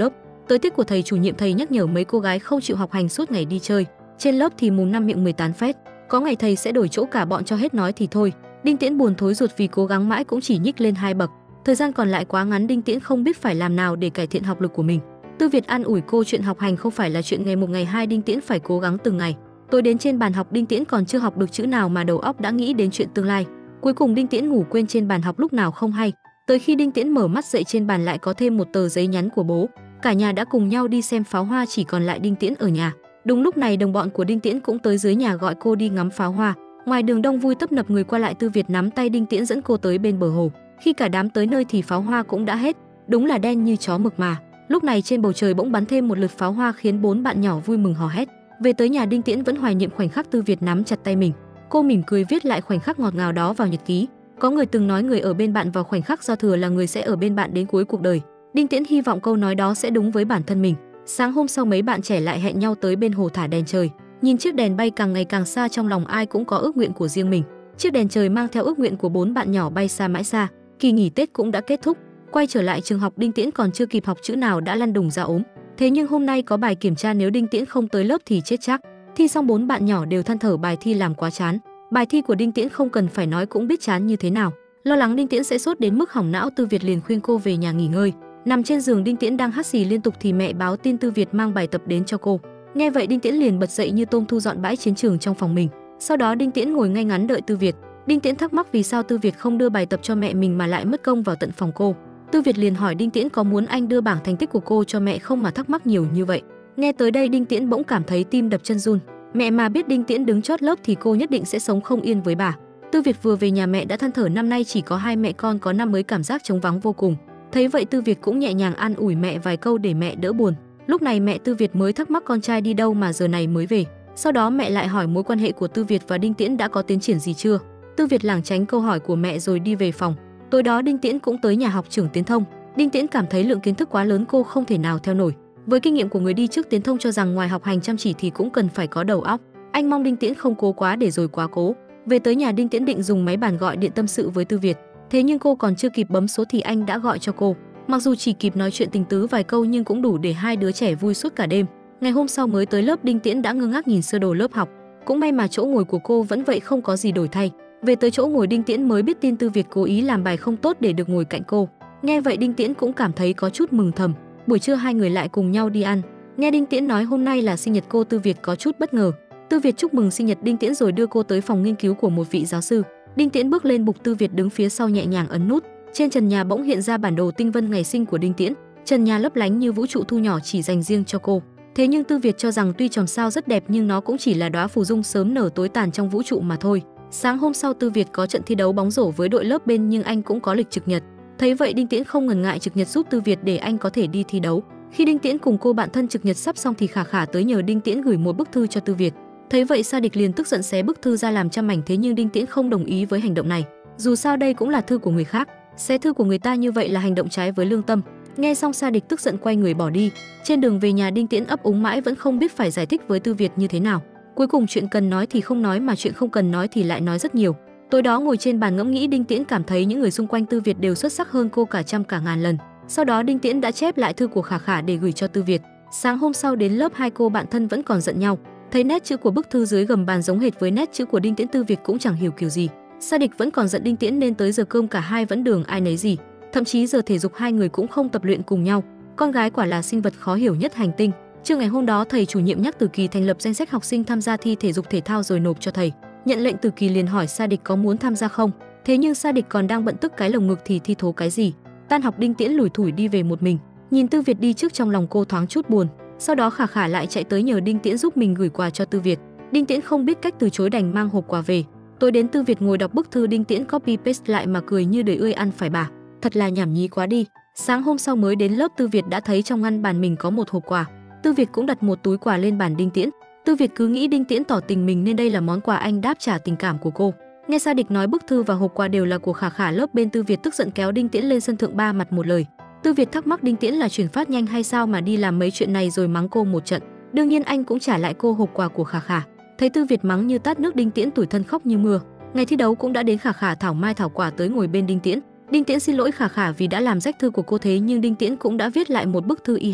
Tới tiết của thầy chủ nhiệm, thầy nhắc nhở mấy cô gái không chịu học hành suốt ngày đi chơi. Trên lớp thì mồm năm miệng 18 phét. Có ngày thầy sẽ đổi chỗ cả bọn cho hết nói thì thôi. Đinh Tiễn buồn thối ruột vì cố gắng mãi cũng chỉ nhích lên 2 bậc. Thời gian còn lại quá ngắn, Đinh Tiễn không biết phải làm nào để cải thiện học lực của mình. Tư Việt an ủi cô chuyện học hành không phải là chuyện ngày một ngày hai, Đinh Tiễn phải cố gắng từng ngày. Tối đến trên bàn học, Đinh Tiễn còn chưa học được chữ nào mà đầu óc đã nghĩ đến chuyện tương lai. Cuối cùng Đinh Tiễn ngủ quên trên bàn học lúc nào không hay. Tới khi Đinh Tiễn mở mắt dậy, trên bàn lại có thêm một tờ giấy nhắn của bố. Cả nhà đã cùng nhau đi xem pháo hoa, chỉ còn lại Đinh Tiễn ở nhà. Đúng lúc này đồng bọn của Đinh Tiễn cũng tới dưới nhà gọi cô đi ngắm pháo hoa. Ngoài đường đông vui tấp nập người qua lại, Tư Việt nắm tay Đinh Tiễn dẫn cô tới bên bờ hồ. Khi cả đám tới nơi thì pháo hoa cũng đã hết, đúng là đen như chó mực mà. Lúc này trên bầu trời bỗng bắn thêm một lượt pháo hoa khiến 4 bạn nhỏ vui mừng hò hét. Về tới nhà, Đinh Tiễn vẫn hoài niệm khoảnh khắc Tư Việt nắm chặt tay mình. Cô mỉm cười viết lại khoảnh khắc ngọt ngào đó vào nhật ký. Có người từng nói người ở bên bạn vào khoảnh khắc giao thừa là người sẽ ở bên bạn đến cuối cuộc đời. Đinh Tiễn hy vọng câu nói đó sẽ đúng với bản thân mình. Sáng hôm sau, mấy bạn trẻ lại hẹn nhau tới bên hồ thả đèn trời. Nhìn chiếc đèn bay càng ngày càng xa, trong lòng ai cũng có ước nguyện của riêng mình. Chiếc đèn trời mang theo ước nguyện của 4 bạn nhỏ bay xa mãi xa. Kỳ nghỉ Tết cũng đã kết thúc. Quay trở lại trường học, Đinh Tiễn còn chưa kịp học chữ nào đã lăn đùng ra ốm. Thế nhưng hôm nay có bài kiểm tra, nếu Đinh Tiễn không tới lớp thì chết chắc. Thi xong 4 bạn nhỏ đều than thở bài thi làm quá chán. Bài thi của Đinh Tiễn không cần phải nói cũng biết chán như thế nào. Lo lắng Đinh Tiễn sẽ sốt đến mức hỏng não, Tư Việt liền khuyên cô về nhà nghỉ ngơi. Nằm trên giường, Đinh Tiễn đang hắt xì liên tục thì mẹ báo tin Tư Việt mang bài tập đến cho cô. Nghe vậy Đinh Tiễn liền bật dậy như tôm thu dọn bãi chiến trường trong phòng mình. Sau đó Đinh Tiễn ngồi ngay ngắn đợi Tư Việt. Đinh Tiễn thắc mắc vì sao Tư Việt không đưa bài tập cho mẹ mình mà lại mất công vào tận phòng cô. Tư Việt liền hỏi Đinh Tiễn có muốn anh đưa bảng thành tích của cô cho mẹ không mà thắc mắc nhiều như vậy. Nghe tới đây Đinh Tiễn bỗng cảm thấy tim đập chân run. Mẹ mà biết Đinh Tiễn đứng chót lớp thì cô nhất định sẽ sống không yên với bà. Tư Việt vừa về nhà mẹ đã than thở năm nay chỉ có 2 mẹ con có năm mới, cảm giác trống vắng vô cùng. Thấy vậy Tư Việt cũng nhẹ nhàng an ủi mẹ vài câu để mẹ đỡ buồn. Lúc này mẹ Tư Việt mới thắc mắc con trai đi đâu mà giờ này mới về. Sau đó mẹ lại hỏi mối quan hệ của Tư Việt và Đinh Tiễn đã có tiến triển gì chưa. Tư Việt lảng tránh câu hỏi của mẹ rồi đi về phòng. Tối đó Đinh Tiễn cũng tới nhà học trưởng Tiến Thông. Đinh Tiễn cảm thấy lượng kiến thức quá lớn, cô không thể nào theo nổi. Với kinh nghiệm của người đi trước, Tiến Thông cho rằng ngoài học hành chăm chỉ thì cũng cần phải có đầu óc. Anh mong Đinh Tiễn không cố quá để rồi quá cố. Về tới nhà, Đinh Tiễn định dùng máy bàn gọi điện tâm sự với Tư Việt. Thế nhưng cô còn chưa kịp bấm số thì anh đã gọi cho cô. Mặc dù chỉ kịp nói chuyện tình tứ vài câu nhưng cũng đủ để hai đứa trẻ vui suốt cả đêm. Ngày hôm sau mới tới lớp, Đinh Tiễn đã ngơ ngác nhìn sơ đồ lớp học. Cũng may mà chỗ ngồi của cô vẫn vậy, không có gì đổi thay. Về tới chỗ ngồi, Đinh Tiễn mới biết tin Tư Việt cố ý làm bài không tốt để được ngồi cạnh cô. Nghe vậy Đinh Tiễn cũng cảm thấy có chút mừng thầm. Buổi trưa hai người lại cùng nhau đi ăn. Nghe Đinh Tiễn nói hôm nay là sinh nhật cô, Tư Việt có chút bất ngờ. Tư Việt chúc mừng sinh nhật Đinh Tiễn rồi đưa cô tới phòng nghiên cứu của một vị giáo sư. Đinh Tiễn bước lên bục, Tư Việt đứng phía sau nhẹ nhàng ấn nút. Trên trần nhà bỗng hiện ra bản đồ tinh vân ngày sinh của Đinh Tiễn. Trần nhà lấp lánh như vũ trụ thu nhỏ chỉ dành riêng cho cô. Thế nhưng Tư Việt cho rằng tuy chòm sao rất đẹp nhưng nó cũng chỉ là đóa phù dung sớm nở tối tàn trong vũ trụ mà thôi. Sáng hôm sau Tư Việt có trận thi đấu bóng rổ với đội lớp bên nhưng anh cũng có lịch trực nhật. Thấy vậy Đinh Tiễn không ngần ngại trực nhật giúp Tư Việt để anh có thể đi thi đấu. Khi Đinh Tiễn cùng cô bạn thân trực nhật sắp xong thì Khả Khả tới nhờ Đinh Tiễn gửi một bức thư cho Tư Việt. Thấy vậy Sa Địch liền tức giận xé bức thư ra làm trăm mảnh, thế nhưng Đinh Tiễn không đồng ý với hành động này. Dù sao đây cũng là thư của người khác, xé thư của người ta như vậy là hành động trái với lương tâm. Nghe xong Sa Địch tức giận quay người bỏ đi. Trên đường về nhà Đinh Tiễn ấp úng mãi vẫn không biết phải giải thích với Tư Việt như thế nào. Cuối cùng chuyện cần nói thì không nói mà chuyện không cần nói thì lại nói rất nhiều. Tối đó ngồi trên bàn ngẫm nghĩ, Đinh Tiễn cảm thấy những người xung quanh Tư Việt đều xuất sắc hơn cô cả trăm cả ngàn lần. Sau đó Đinh Tiễn đã chép lại thư của Khả Khả để gửi cho Tư Việt. Sáng hôm sau đến lớp, hai cô bạn thân vẫn còn giận nhau. Thấy nét chữ của bức thư dưới gầm bàn giống hệt với nét chữ của Đinh Tiễn, Tư Việt cũng chẳng hiểu kiểu gì. Sa Địch vẫn còn giận Đinh Tiễn nên tới giờ cơm cả hai vẫn đường ai nấy gì. Thậm chí giờ thể dục hai người cũng không tập luyện cùng nhau. Con gái quả là sinh vật khó hiểu nhất hành tinh. Trưa ngày hôm đó thầy chủ nhiệm nhắc Từ Kỳ thành lập danh sách học sinh tham gia thi thể dục thể thao rồi nộp cho thầy. Nhận lệnh Từ Kỳ liền hỏi Sa Địch có muốn tham gia không. Thế nhưng Sa Địch còn đang bận tức cái lồng ngực thì thi thố cái gì. Tan học Đinh Tiễn lủi thủi đi về một mình. Nhìn Tư Việt đi trước trong lòng cô thoáng chút buồn. Sau đó Khả Khả lại chạy tới nhờ Đinh Tiễn giúp mình gửi quà cho Tư Việt. Đinh Tiễn không biết cách từ chối đành mang hộp quà về. Tối đến Tư Việt ngồi đọc bức thư Đinh Tiễn copy paste lại mà cười như đời ươi ăn phải bà. Thật là nhảm nhí quá đi. Sáng hôm sau mới đến lớp Tư Việt đã thấy trong ngăn bàn mình có một hộp quà. Tư Việt cũng đặt một túi quà lên bàn Đinh Tiễn. Tư Việt cứ nghĩ Đinh Tiễn tỏ tình mình nên đây là món quà anh đáp trả tình cảm của cô. Nghe Sa Địch nói bức thư và hộp quà đều là của Khả Khả, lớp bên Tư Việt tức giận kéo Đinh Tiễn lên sân thượng ba mặt một lời. Tư Việt thắc mắc Đinh Tiễn là chuyển phát nhanh hay sao mà đi làm mấy chuyện này rồi mắng cô một trận. Đương nhiên anh cũng trả lại cô hộp quà của Khả Khả. Thấy Tư Việt mắng như tát nước, Đinh Tiễn tủi thân khóc như mưa. Ngày thi đấu cũng đã đến, Khả Khả thảo mai thảo quả tới ngồi bên Đinh Tiễn. Đinh Tiễn xin lỗi Khả Khả vì đã làm rách thư của cô, thế nhưng Đinh Tiễn cũng đã viết lại một bức thư y hệt.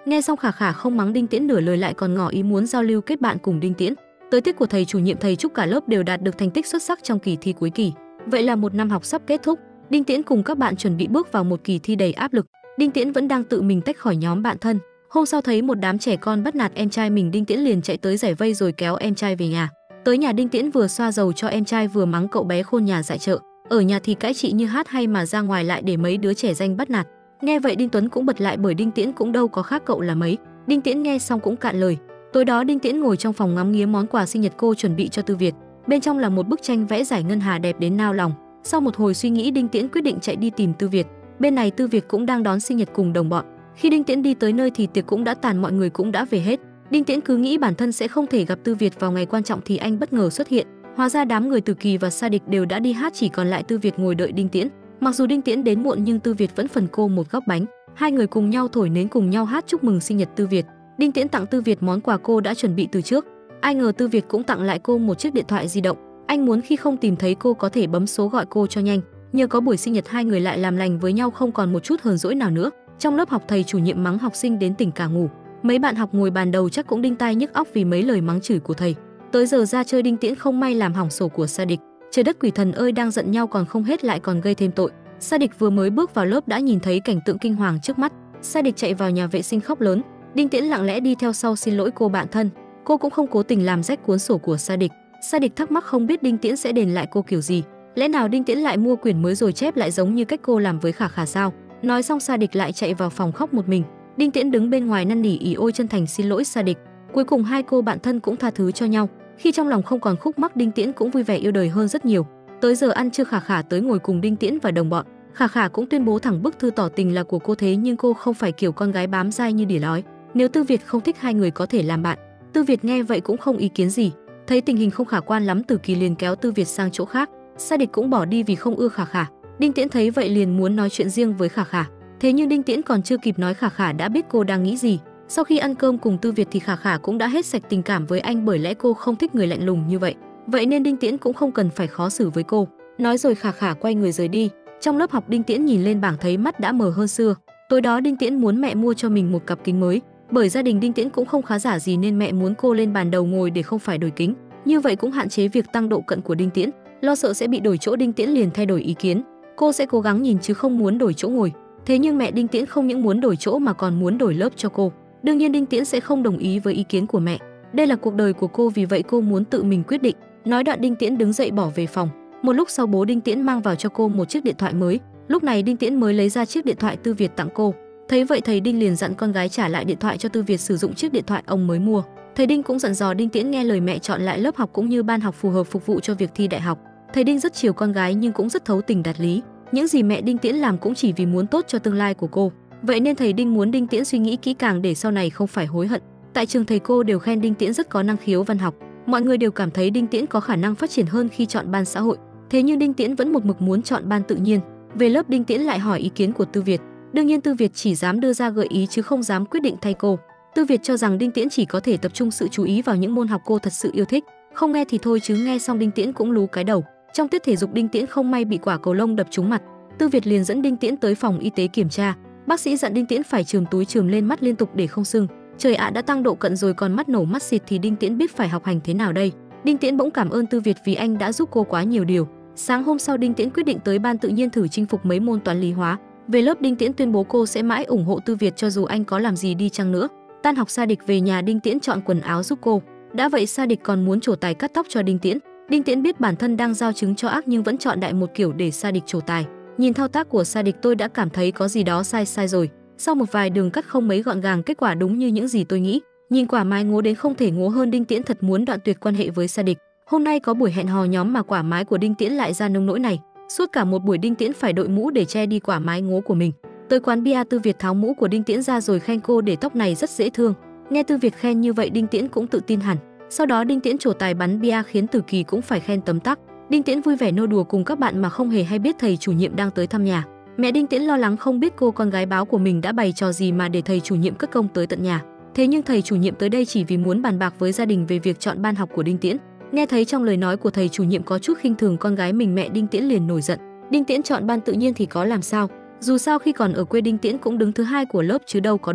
Nghe xong Khả Khả không mắng Đinh Tiễn nửa lời, lại còn ngỏ ý muốn giao lưu kết bạn cùng Đinh Tiễn. Tới tiết của thầy chủ nhiệm, thầy chúc cả lớp đều đạt được thành tích xuất sắc trong kỳ thi cuối kỳ. Vậy là một năm học sắp kết thúc, Đinh Tiễn cùng các bạn chuẩn bị bước vào một kỳ thi đầy áp lực. Đinh Tiễn vẫn đang tự mình tách khỏi nhóm bạn thân. Hôm sau thấy một đám trẻ con bắt nạt em trai mình, Đinh Tiễn liền chạy tới giải vây rồi kéo em trai về nhà. Tới nhà, Đinh Tiễn vừa xoa dầu cho em trai vừa mắng cậu bé khôn nhà dại chợ. Ở nhà thì cãi chị như hát hay, mà ra ngoài lại để mấy đứa trẻ danh bắt nạt. Nghe vậy Đinh Tuấn cũng bật lại, bởi Đinh Tiễn cũng đâu có khác cậu là mấy. Đinh Tiễn nghe xong cũng cạn lời. Tối đó Đinh Tiễn ngồi trong phòng ngắm nghía món quà sinh nhật cô chuẩn bị cho Tư Việt. Bên trong là một bức tranh vẽ giải ngân hà đẹp đến nao lòng. Sau một hồi suy nghĩ, Đinh Tiễn quyết định chạy đi tìm Tư Việt. Bên này Tư Việt cũng đang đón sinh nhật cùng đồng bọn. Khi Đinh Tiễn đi tới nơi thì tiệc cũng đã tàn, mọi người cũng đã về hết. Đinh Tiễn cứ nghĩ bản thân sẽ không thể gặp Tư Việt vào ngày quan trọng thì anh bất ngờ xuất hiện. Hóa ra đám người Từ Kỳ và Sa Địch đều đã đi hát, chỉ còn lại Tư Việt ngồi đợi Đinh Tiễn. Mặc dù Đinh Tiễn đến muộn nhưng Tư Việt vẫn phần cô một góc bánh. Hai người cùng nhau thổi nến, cùng nhau hát chúc mừng sinh nhật Tư Việt. Đinh Tiễn tặng Tư Việt món quà cô đã chuẩn bị từ trước. Ai ngờ Tư Việt cũng tặng lại cô một chiếc điện thoại di động. Anh muốn khi không tìm thấy cô có thể bấm số gọi cô cho nhanh. Nhờ có buổi sinh nhật, hai người lại làm lành với nhau, không còn một chút hờn dỗi nào nữa. Trong lớp học, thầy chủ nhiệm mắng học sinh đến tỉnh cả ngủ. Mấy bạn học ngồi bàn đầu chắc cũng đinh tai nhức óc vì mấy lời mắng chửi của thầy. Tới giờ ra chơi, Đinh Tiễn không may làm hỏng sổ của Sa Địch. Trời đất quỷ thần ơi, đang giận nhau còn không hết lại còn gây thêm tội. Sa Địch vừa mới bước vào lớp đã nhìn thấy cảnh tượng kinh hoàng trước mắt. Sa Địch chạy vào nhà vệ sinh khóc lớn. Đinh Tiễn lặng lẽ đi theo sau xin lỗi cô bạn thân. Cô cũng không cố tình làm rách cuốn sổ của Sa Địch. Sa Địch thắc mắc không biết Đinh Tiễn sẽ đền lại cô kiểu gì. Lẽ nào Đinh Tiễn lại mua quyển mới rồi chép lại giống như cách cô làm với Khả Khả sao? Nói xong Sa Địch lại chạy vào phòng khóc một mình. Đinh Tiễn đứng bên ngoài năn nỉ ỉ ôi chân thành xin lỗi Sa Địch. Cuối cùng hai cô bạn thân cũng tha thứ cho nhau. Khi trong lòng không còn khúc mắc, Đinh Tiễn cũng vui vẻ yêu đời hơn rất nhiều. Tới giờ ăn trưa, Khả Khả tới ngồi cùng Đinh Tiễn và đồng bọn. Khả Khả cũng tuyên bố thẳng bức thư tỏ tình là của cô, thế nhưng cô không phải kiểu con gái bám dai như đỉa đói. Nếu Tư Việt không thích, hai người có thể làm bạn. Tư Việt nghe vậy cũng không ý kiến gì. Thấy tình hình không khả quan lắm, Từ Kỳ liền kéo Tư Việt sang chỗ khác. Sa Địch cũng bỏ đi vì không ưa Khả Khả. Đinh Tiễn thấy vậy liền muốn nói chuyện riêng với Khả Khả. Thế nhưng Đinh Tiễn còn chưa kịp nói, Khả Khả đã biết cô đang nghĩ gì. Sau khi ăn cơm cùng Tư Việt thì Khả Khả cũng đã hết sạch tình cảm với anh, bởi lẽ cô không thích người lạnh lùng như vậy. Vậy nên Đinh Tiễn cũng không cần phải khó xử với cô. Nói rồi Khả Khả quay người rời đi. Trong lớp học, Đinh Tiễn nhìn lên bảng thấy mắt đã mờ hơn xưa. Tối đó Đinh Tiễn muốn mẹ mua cho mình một cặp kính mới. Bởi gia đình Đinh Tiễn cũng không khá giả gì nên mẹ muốn cô lên bàn đầu ngồi để không phải đổi kính. Như vậy cũng hạn chế việc tăng độ cận của Đinh Tiễn. Lo sợ sẽ bị đổi chỗ, Đinh Tiễn liền thay đổi ý kiến. Cô sẽ cố gắng nhìn chứ không muốn đổi chỗ ngồi. Thế nhưng mẹ Đinh Tiễn không những muốn đổi chỗ mà còn muốn đổi lớp cho cô. Đương nhiên Đinh Tiễn sẽ không đồng ý với ý kiến của mẹ. Đây là cuộc đời của cô, vì vậy cô muốn tự mình quyết định. Nói đoạn Đinh Tiễn đứng dậy bỏ về phòng. Một lúc sau bố Đinh Tiễn mang vào cho cô một chiếc điện thoại mới. Lúc này Đinh Tiễn mới lấy ra chiếc điện thoại Tư Việt tặng cô. Thấy vậy thầy Đinh liền dặn con gái trả lại điện thoại cho Tư Việt sử dụng chiếc điện thoại ông mới mua. Thầy Đinh cũng dặn dò Đinh Tiễn nghe lời mẹ chọn lại lớp học cũng như ban học phù hợp phục vụ cho việc thi đại học. Thầy Đinh rất chiều con gái nhưng cũng rất thấu tình đạt lý. Những gì mẹ Đinh Tiễn làm cũng chỉ vì muốn tốt cho tương lai của cô. Vậy nên thầy Đinh muốn Đinh Tiễn suy nghĩ kỹ càng để sau này không phải hối hận. Tại trường thầy cô đều khen Đinh Tiễn rất có năng khiếu văn học. Mọi người đều cảm thấy Đinh Tiễn có khả năng phát triển hơn khi chọn ban xã hội. Thế nhưng Đinh Tiễn vẫn một mực muốn chọn ban tự nhiên. Về lớp, Đinh Tiễn lại hỏi ý kiến của Tư Việt. Đương nhiên Tư Việt chỉ dám đưa ra gợi ý chứ không dám quyết định thay cô. Tư Việt cho rằng Đinh Tiễn chỉ có thể tập trung sự chú ý vào những môn học cô thật sự yêu thích. Không nghe thì thôi, chứ nghe xong Đinh Tiễn cũng lú cái đầu. Trong tiết thể dục, Đinh Tiễn không may bị quả cầu lông đập trúng mặt. Tư Việt liền dẫn Đinh Tiễn tới phòng y tế kiểm tra. Bác sĩ dặn Đinh Tiễn phải chườm túi chườm lên mắt liên tục để không sưng. Trời ạ, đã tăng độ cận rồi còn mắt nổ mắt xịt thì Đinh Tiễn biết phải học hành thế nào đây. Đinh Tiễn bỗng cảm ơn Tư Việt vì anh đã giúp cô quá nhiều điều. Sáng hôm sau, Đinh Tiễn quyết định tới ban tự nhiên thử chinh phục mấy môn toán lý hóa. Về lớp, Đinh Tiễn tuyên bố cô sẽ mãi ủng hộ Tư Việt cho dù anh có làm gì đi chăng nữa. Tan học, Sa Địch về nhà, Đinh Tiễn chọn quần áo giúp cô. Đã vậy Sa Địch còn muốn trổ tài cắt tóc cho Đinh Tiễn. Đinh Tiễn biết bản thân đang giao trứng cho ác nhưng vẫn chọn đại một kiểu để Sa Địch trổ tài. Nhìn thao tác của Sa Địch tôi đã cảm thấy có gì đó sai rồi. Sau một vài đường cắt không mấy gọn gàng, kết quả đúng như những gì tôi nghĩ. Nhìn quả mái ngố đến không thể ngố hơn, Đinh Tiễn thật muốn đoạn tuyệt quan hệ với Sa Địch. Hôm nay có buổi hẹn hò nhóm mà quả mái của Đinh Tiễn lại ra nông nỗi này. Suốt cả một buổi Đinh Tiễn phải đội mũ để che đi quả mái ngố của mình. Tới quán bia, Tư Việt tháo mũ của Đinh Tiễn ra rồi khen cô để tóc này rất dễ thương. Nghe Tư Việt khen như vậy, Đinh Tiễn cũng tự tin hẳn. Sau đó Đinh Tiễn trổ tài bắn bia khiến Từ Kỳ cũng phải khen tấm tắc. Đinh Tiễn vui vẻ nô đùa cùng các bạn mà không hề hay biết thầy chủ nhiệm đang tới thăm nhà. Mẹ Đinh Tiễn lo lắng không biết cô con gái báo của mình đã bày trò gì mà để thầy chủ nhiệm cất công tới tận nhà. Thế nhưng thầy chủ nhiệm tới đây chỉ vì muốn bàn bạc với gia đình về việc chọn ban học của Đinh Tiễn. Nghe thấy trong lời nói của thầy chủ nhiệm có chút khinh thường con gái mình, mẹ Đinh Tiễn liền nổi giận. Đinh Tiễn chọn ban tự nhiên thì có làm sao? Dù sao khi còn ở quê Đinh Tiễn cũng đứng thứ hai của lớp chứ đâu có đùa.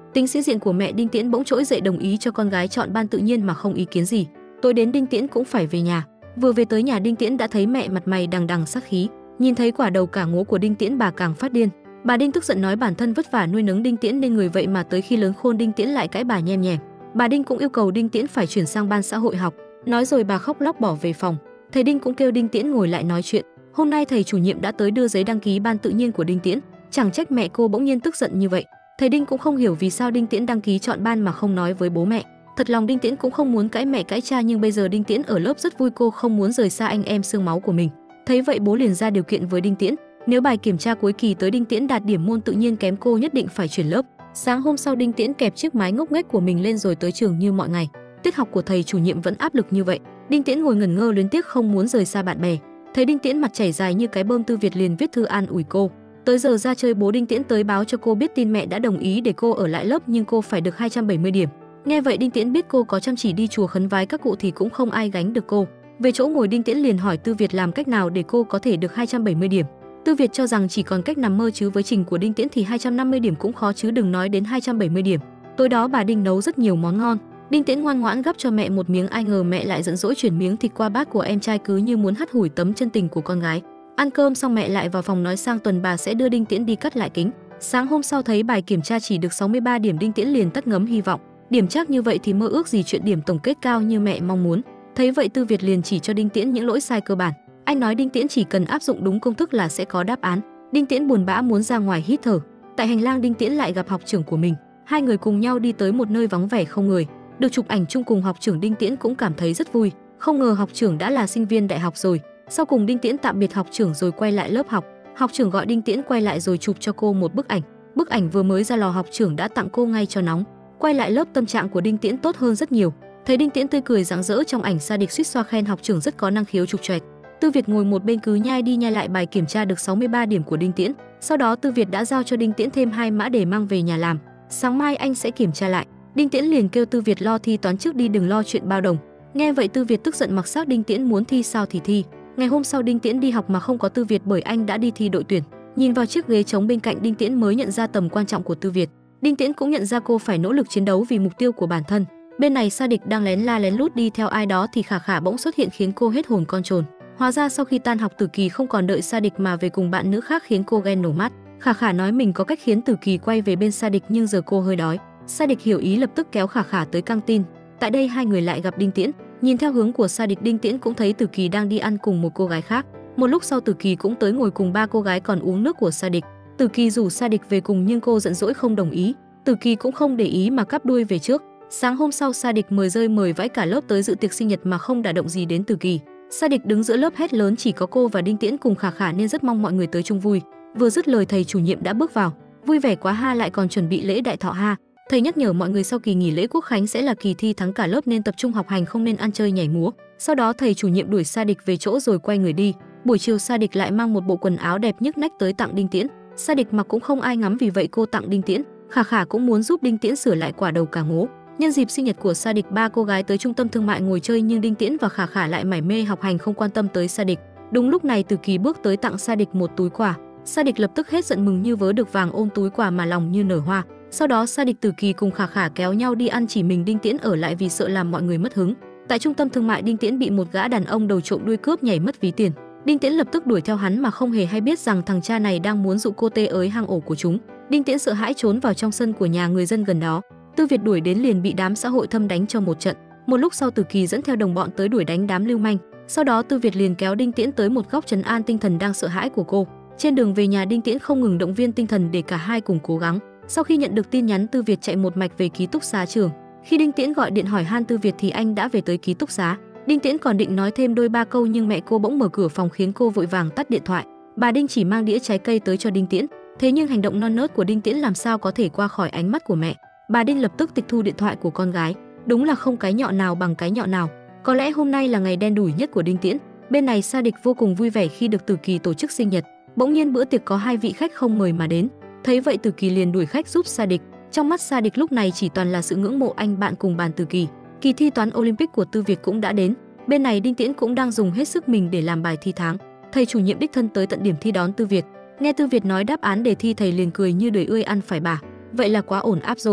Tính sĩ diện của mẹ Đinh Tiễn bỗng trỗi dậy, đồng ý cho con gái chọn ban tự nhiên mà không ý kiến gì. Tối đến Đinh Tiễn cũng phải về nhà. Vừa về tới nhà, Đinh Tiễn đã thấy mẹ mặt mày đằng đằng sát khí. Nhìn thấy quả đầu cả ngố của Đinh Tiễn, bà càng phát điên. Bà Đinh tức giận nói bản thân vất vả nuôi nấng Đinh Tiễn nên người vậy mà tới khi lớn khôn Đinh Tiễn lại cãi bà nhem nhèm. Bà Đinh cũng yêu cầu Đinh Tiễn phải chuyển sang ban xã hội học. Nói rồi bà khóc lóc bỏ về phòng. Thầy Đinh cũng kêu Đinh Tiễn ngồi lại nói chuyện. Hôm nay thầy chủ nhiệm đã tới đưa giấy đăng ký ban tự nhiên của Đinh Tiễn. Chẳng trách mẹ cô bỗng nhiên tức giận như vậy. Thầy Đinh cũng không hiểu vì sao Đinh Tiễn đăng ký chọn ban mà không nói với bố mẹ. Thật lòng Đinh Tiễn cũng không muốn cãi mẹ cãi cha, nhưng bây giờ Đinh Tiễn ở lớp rất vui, cô không muốn rời xa anh em xương máu của mình. Thấy vậy bố liền ra điều kiện với Đinh Tiễn, nếu bài kiểm tra cuối kỳ tới Đinh Tiễn đạt điểm môn tự nhiên kém, cô nhất định phải chuyển lớp. Sáng hôm sau Đinh Tiễn kẹp chiếc mái ngốc nghếch của mình lên rồi tới trường như mọi ngày. Tiết học của thầy chủ nhiệm vẫn áp lực như vậy. Đinh Tiễn ngồi ngẩn ngơ luyến tiếc không muốn rời xa bạn bè. Thấy Đinh Tiễn mặt chảy dài như cái bơm, Tư Việt liền viết thư an ủi cô. Tới giờ ra chơi bố Đinh Tiễn tới báo cho cô biết tin mẹ đã đồng ý để cô ở lại lớp, nhưng cô phải được 270 điểm. Nghe vậy Đinh Tiễn biết cô có chăm chỉ đi chùa khấn vái các cụ thì cũng không ai gánh được cô. Về chỗ ngồi Đinh Tiễn liền hỏi Tư Việt làm cách nào để cô có thể được 270 điểm. Tư Việt cho rằng chỉ còn cách nằm mơ, chứ với trình của Đinh Tiễn thì 250 điểm cũng khó, chứ đừng nói đến 270 điểm. Tối đó bà Đinh nấu rất nhiều món ngon. Đinh Tiễn ngoan ngoãn gắp cho mẹ một miếng, ai ngờ mẹ lại giận dỗi chuyển miếng thịt qua bát của em trai, cứ như muốn hắt hủi tấm chân tình của con gái. Ăn cơm xong mẹ lại vào phòng nói sang tuần bà sẽ đưa Đinh Tiễn đi cắt lại kính. Sáng hôm sau thấy bài kiểm tra chỉ được 63 điểm, Đinh Tiễn liền tắt ngấm hy vọng. Điểm chắc như vậy thì mơ ước gì chuyện điểm tổng kết cao như mẹ mong muốn. Thấy vậy Tư Việt liền chỉ cho Đinh Tiễn những lỗi sai cơ bản. Anh nói Đinh Tiễn chỉ cần áp dụng đúng công thức là sẽ có đáp án. Đinh Tiễn buồn bã muốn ra ngoài hít thở. Tại hành lang Đinh Tiễn lại gặp học trưởng của mình. Hai người cùng nhau đi tới một nơi vắng vẻ không người. Được chụp ảnh chung cùng học trưởng, Đinh Tiễn cũng cảm thấy rất vui. Không ngờ học trưởng đã là sinh viên đại học rồi. Sau cùng Đinh Tiễn tạm biệt học trưởng rồi quay lại lớp học. Học trưởng gọi Đinh Tiễn quay lại rồi chụp cho cô một bức ảnh. Bức ảnh vừa mới ra lò học trưởng đã tặng cô ngay cho nóng. Quay lại lớp tâm trạng của Đinh Tiễn tốt hơn rất nhiều. Thấy Đinh Tiễn tươi cười rạng rỡ trong ảnh, Sa Địch suýt xoa khen học trưởng rất có năng khiếu chụp choẹt. Tư Việt ngồi một bên cứ nhai đi nhai lại bài kiểm tra được 63 điểm của Đinh Tiễn. Sau đó Tư Việt đã giao cho Đinh Tiễn thêm 2 mã để mang về nhà làm. Sáng mai anh sẽ kiểm tra lại. Đinh Tiễn liền kêu Tư Việt lo thi toán trước đi, đừng lo chuyện bao đồng. Nghe vậy Tư Việt tức giận mặc xác Đinh Tiễn muốn thi sao thì thi. Ngày hôm sau Đinh Tiễn đi học mà không có Tư Việt bởi anh đã đi thi đội tuyển. Nhìn vào chiếc ghế trống bên cạnh, Đinh Tiễn mới nhận ra tầm quan trọng của Tư Việt. Đinh Tiễn cũng nhận ra cô phải nỗ lực chiến đấu vì mục tiêu của bản thân. Bên này Sa Địch đang lén la lén lút đi theo ai đó thì Khả Khả bỗng xuất hiện khiến cô hết hồn con trồn. Hóa ra sau khi tan học Tử Kỳ không còn đợi Sa Địch mà về cùng bạn nữ khác khiến cô ghen nổ mắt. Khả Khả nói mình có cách khiến Tử Kỳ quay về bên Sa Địch, nhưng giờ cô hơi đói. Sa Địch hiểu ý lập tức kéo Khả Khả tới căng tin. Tại đây hai người lại gặp Đinh Tiễn. Nhìn theo hướng của Sa Địch, Đinh Tiễn cũng thấy Tử Kỳ đang đi ăn cùng một cô gái khác. Một lúc sau Tử Kỳ cũng tới ngồi cùng 3 cô gái còn uống nước của Sa Địch. Tử Kỳ rủ Sa Địch về cùng nhưng cô giận dỗi không đồng ý. Tử Kỳ cũng không để ý mà cắp đuôi về trước. Sáng hôm sau Sa Địch mời rơi mời vãi cả lớp tới dự tiệc sinh nhật mà không đả động gì đến Tử Kỳ. Sa Địch đứng giữa lớp hét lớn chỉ có cô và Đinh Tiễn cùng Khả Khả nên rất mong mọi người tới chung vui. Vừa dứt lời thầy chủ nhiệm đã bước vào. Vui vẻ quá ha, lại còn chuẩn bị lễ đại thọ ha. Thầy nhắc nhở mọi người sau kỳ nghỉ lễ Quốc khánh sẽ là kỳ thi thắng cả lớp nên tập trung học hành, không nên ăn chơi nhảy múa. Sau đó thầy chủ nhiệm đuổi Sa Địch về chỗ rồi quay người đi. Buổi chiều Sa Địch lại mang một bộ quần áo đẹp nhức nách tới tặng Đinh Tiễn. Sa Địch mặc cũng không ai ngắm, vì vậy cô tặng Đinh Tiễn. Khả Khả cũng muốn giúp Đinh Tiễn sửa lại quả đầu cả ngố. Nhân dịp sinh nhật của Sa Địch, 3 cô gái tới trung tâm thương mại ngồi chơi nhưng Đinh Tiễn và Khả Khả lại mải mê học hành không quan tâm tới Sa Địch. Đúng lúc này Tử Kỳ bước tới tặng Sa Địch một túi quà. Sa Địch lập tức hết giận mừng như vớ được vàng, ôm túi quà mà lòng như nở hoa. Sau đó Sa Địch, Tử Kỳ cùng Khả Khả kéo nhau đi ăn, chỉ mình Đinh Tiễn ở lại vì sợ làm mọi người mất hứng. Tại trung tâm thương mại, Đinh Tiễn bị một gã đàn ông đầu trộm đuôi cướp nhảy mất ví tiền. Đinh Tiễn lập tức đuổi theo hắn mà không hề hay biết rằng thằng cha này đang muốn dụ cô tê ới hang ổ của chúng. Đinh Tiễn sợ hãi trốn vào trong sân của nhà người dân gần đó. Tư Việt đuổi đến liền bị đám xã hội thâm đánh cho một trận. Một lúc sau Tử Kỳ dẫn theo đồng bọn tới đuổi đánh đám lưu manh. Sau đó Tư Việt liền kéo Đinh Tiễn tới một góc trấn an tinh thần đang sợ hãi của cô. Trên đường về nhà, Đinh Tiễn không ngừng động viên tinh thần để cả hai cùng cố gắng. Sau khi nhận được tin nhắn, Tư Việt chạy một mạch về ký túc xá trường. Khi Đinh Tiễn gọi điện hỏi han Tư Việt thì anh đã về tới ký túc xá. Đinh Tiễn còn định nói thêm đôi ba câu nhưng mẹ cô bỗng mở cửa phòng khiến cô vội vàng tắt điện thoại. Bà Đinh chỉ mang đĩa trái cây tới cho Đinh Tiễn. Thế nhưng hành động non nớt của Đinh Tiễn làm sao có thể qua khỏi ánh mắt của mẹ. Bà Đinh lập tức tịch thu điện thoại của con gái. Đúng là không cái nhọ nào bằng cái nhọ nào. Có lẽ hôm nay là ngày đen đủi nhất của Đinh Tiễn. Bên này Sa Địch vô cùng vui vẻ khi được Tử Kỳ tổ chức sinh nhật. Bỗng nhiên bữa tiệc có 2 vị khách không mời mà đến. Thấy vậy Tử Kỳ liền đuổi khách giúp Sa Địch. Trong mắt Sa Địch lúc này chỉ toàn là sự ngưỡng mộ anh bạn cùng bàn Tử Kỳ. Kỳ thi toán Olympic của Tư Việt cũng đã đến. Bên này Đinh Tiễn cũng đang dùng hết sức mình để làm bài thi tháng. Thầy chủ nhiệm đích thân tới tận điểm thi đón Tư Việt. Nghe Tư Việt nói đáp án đề thi, thầy liền cười như đời ươi ăn phải bà. Vậy là quá ổn áp rồi.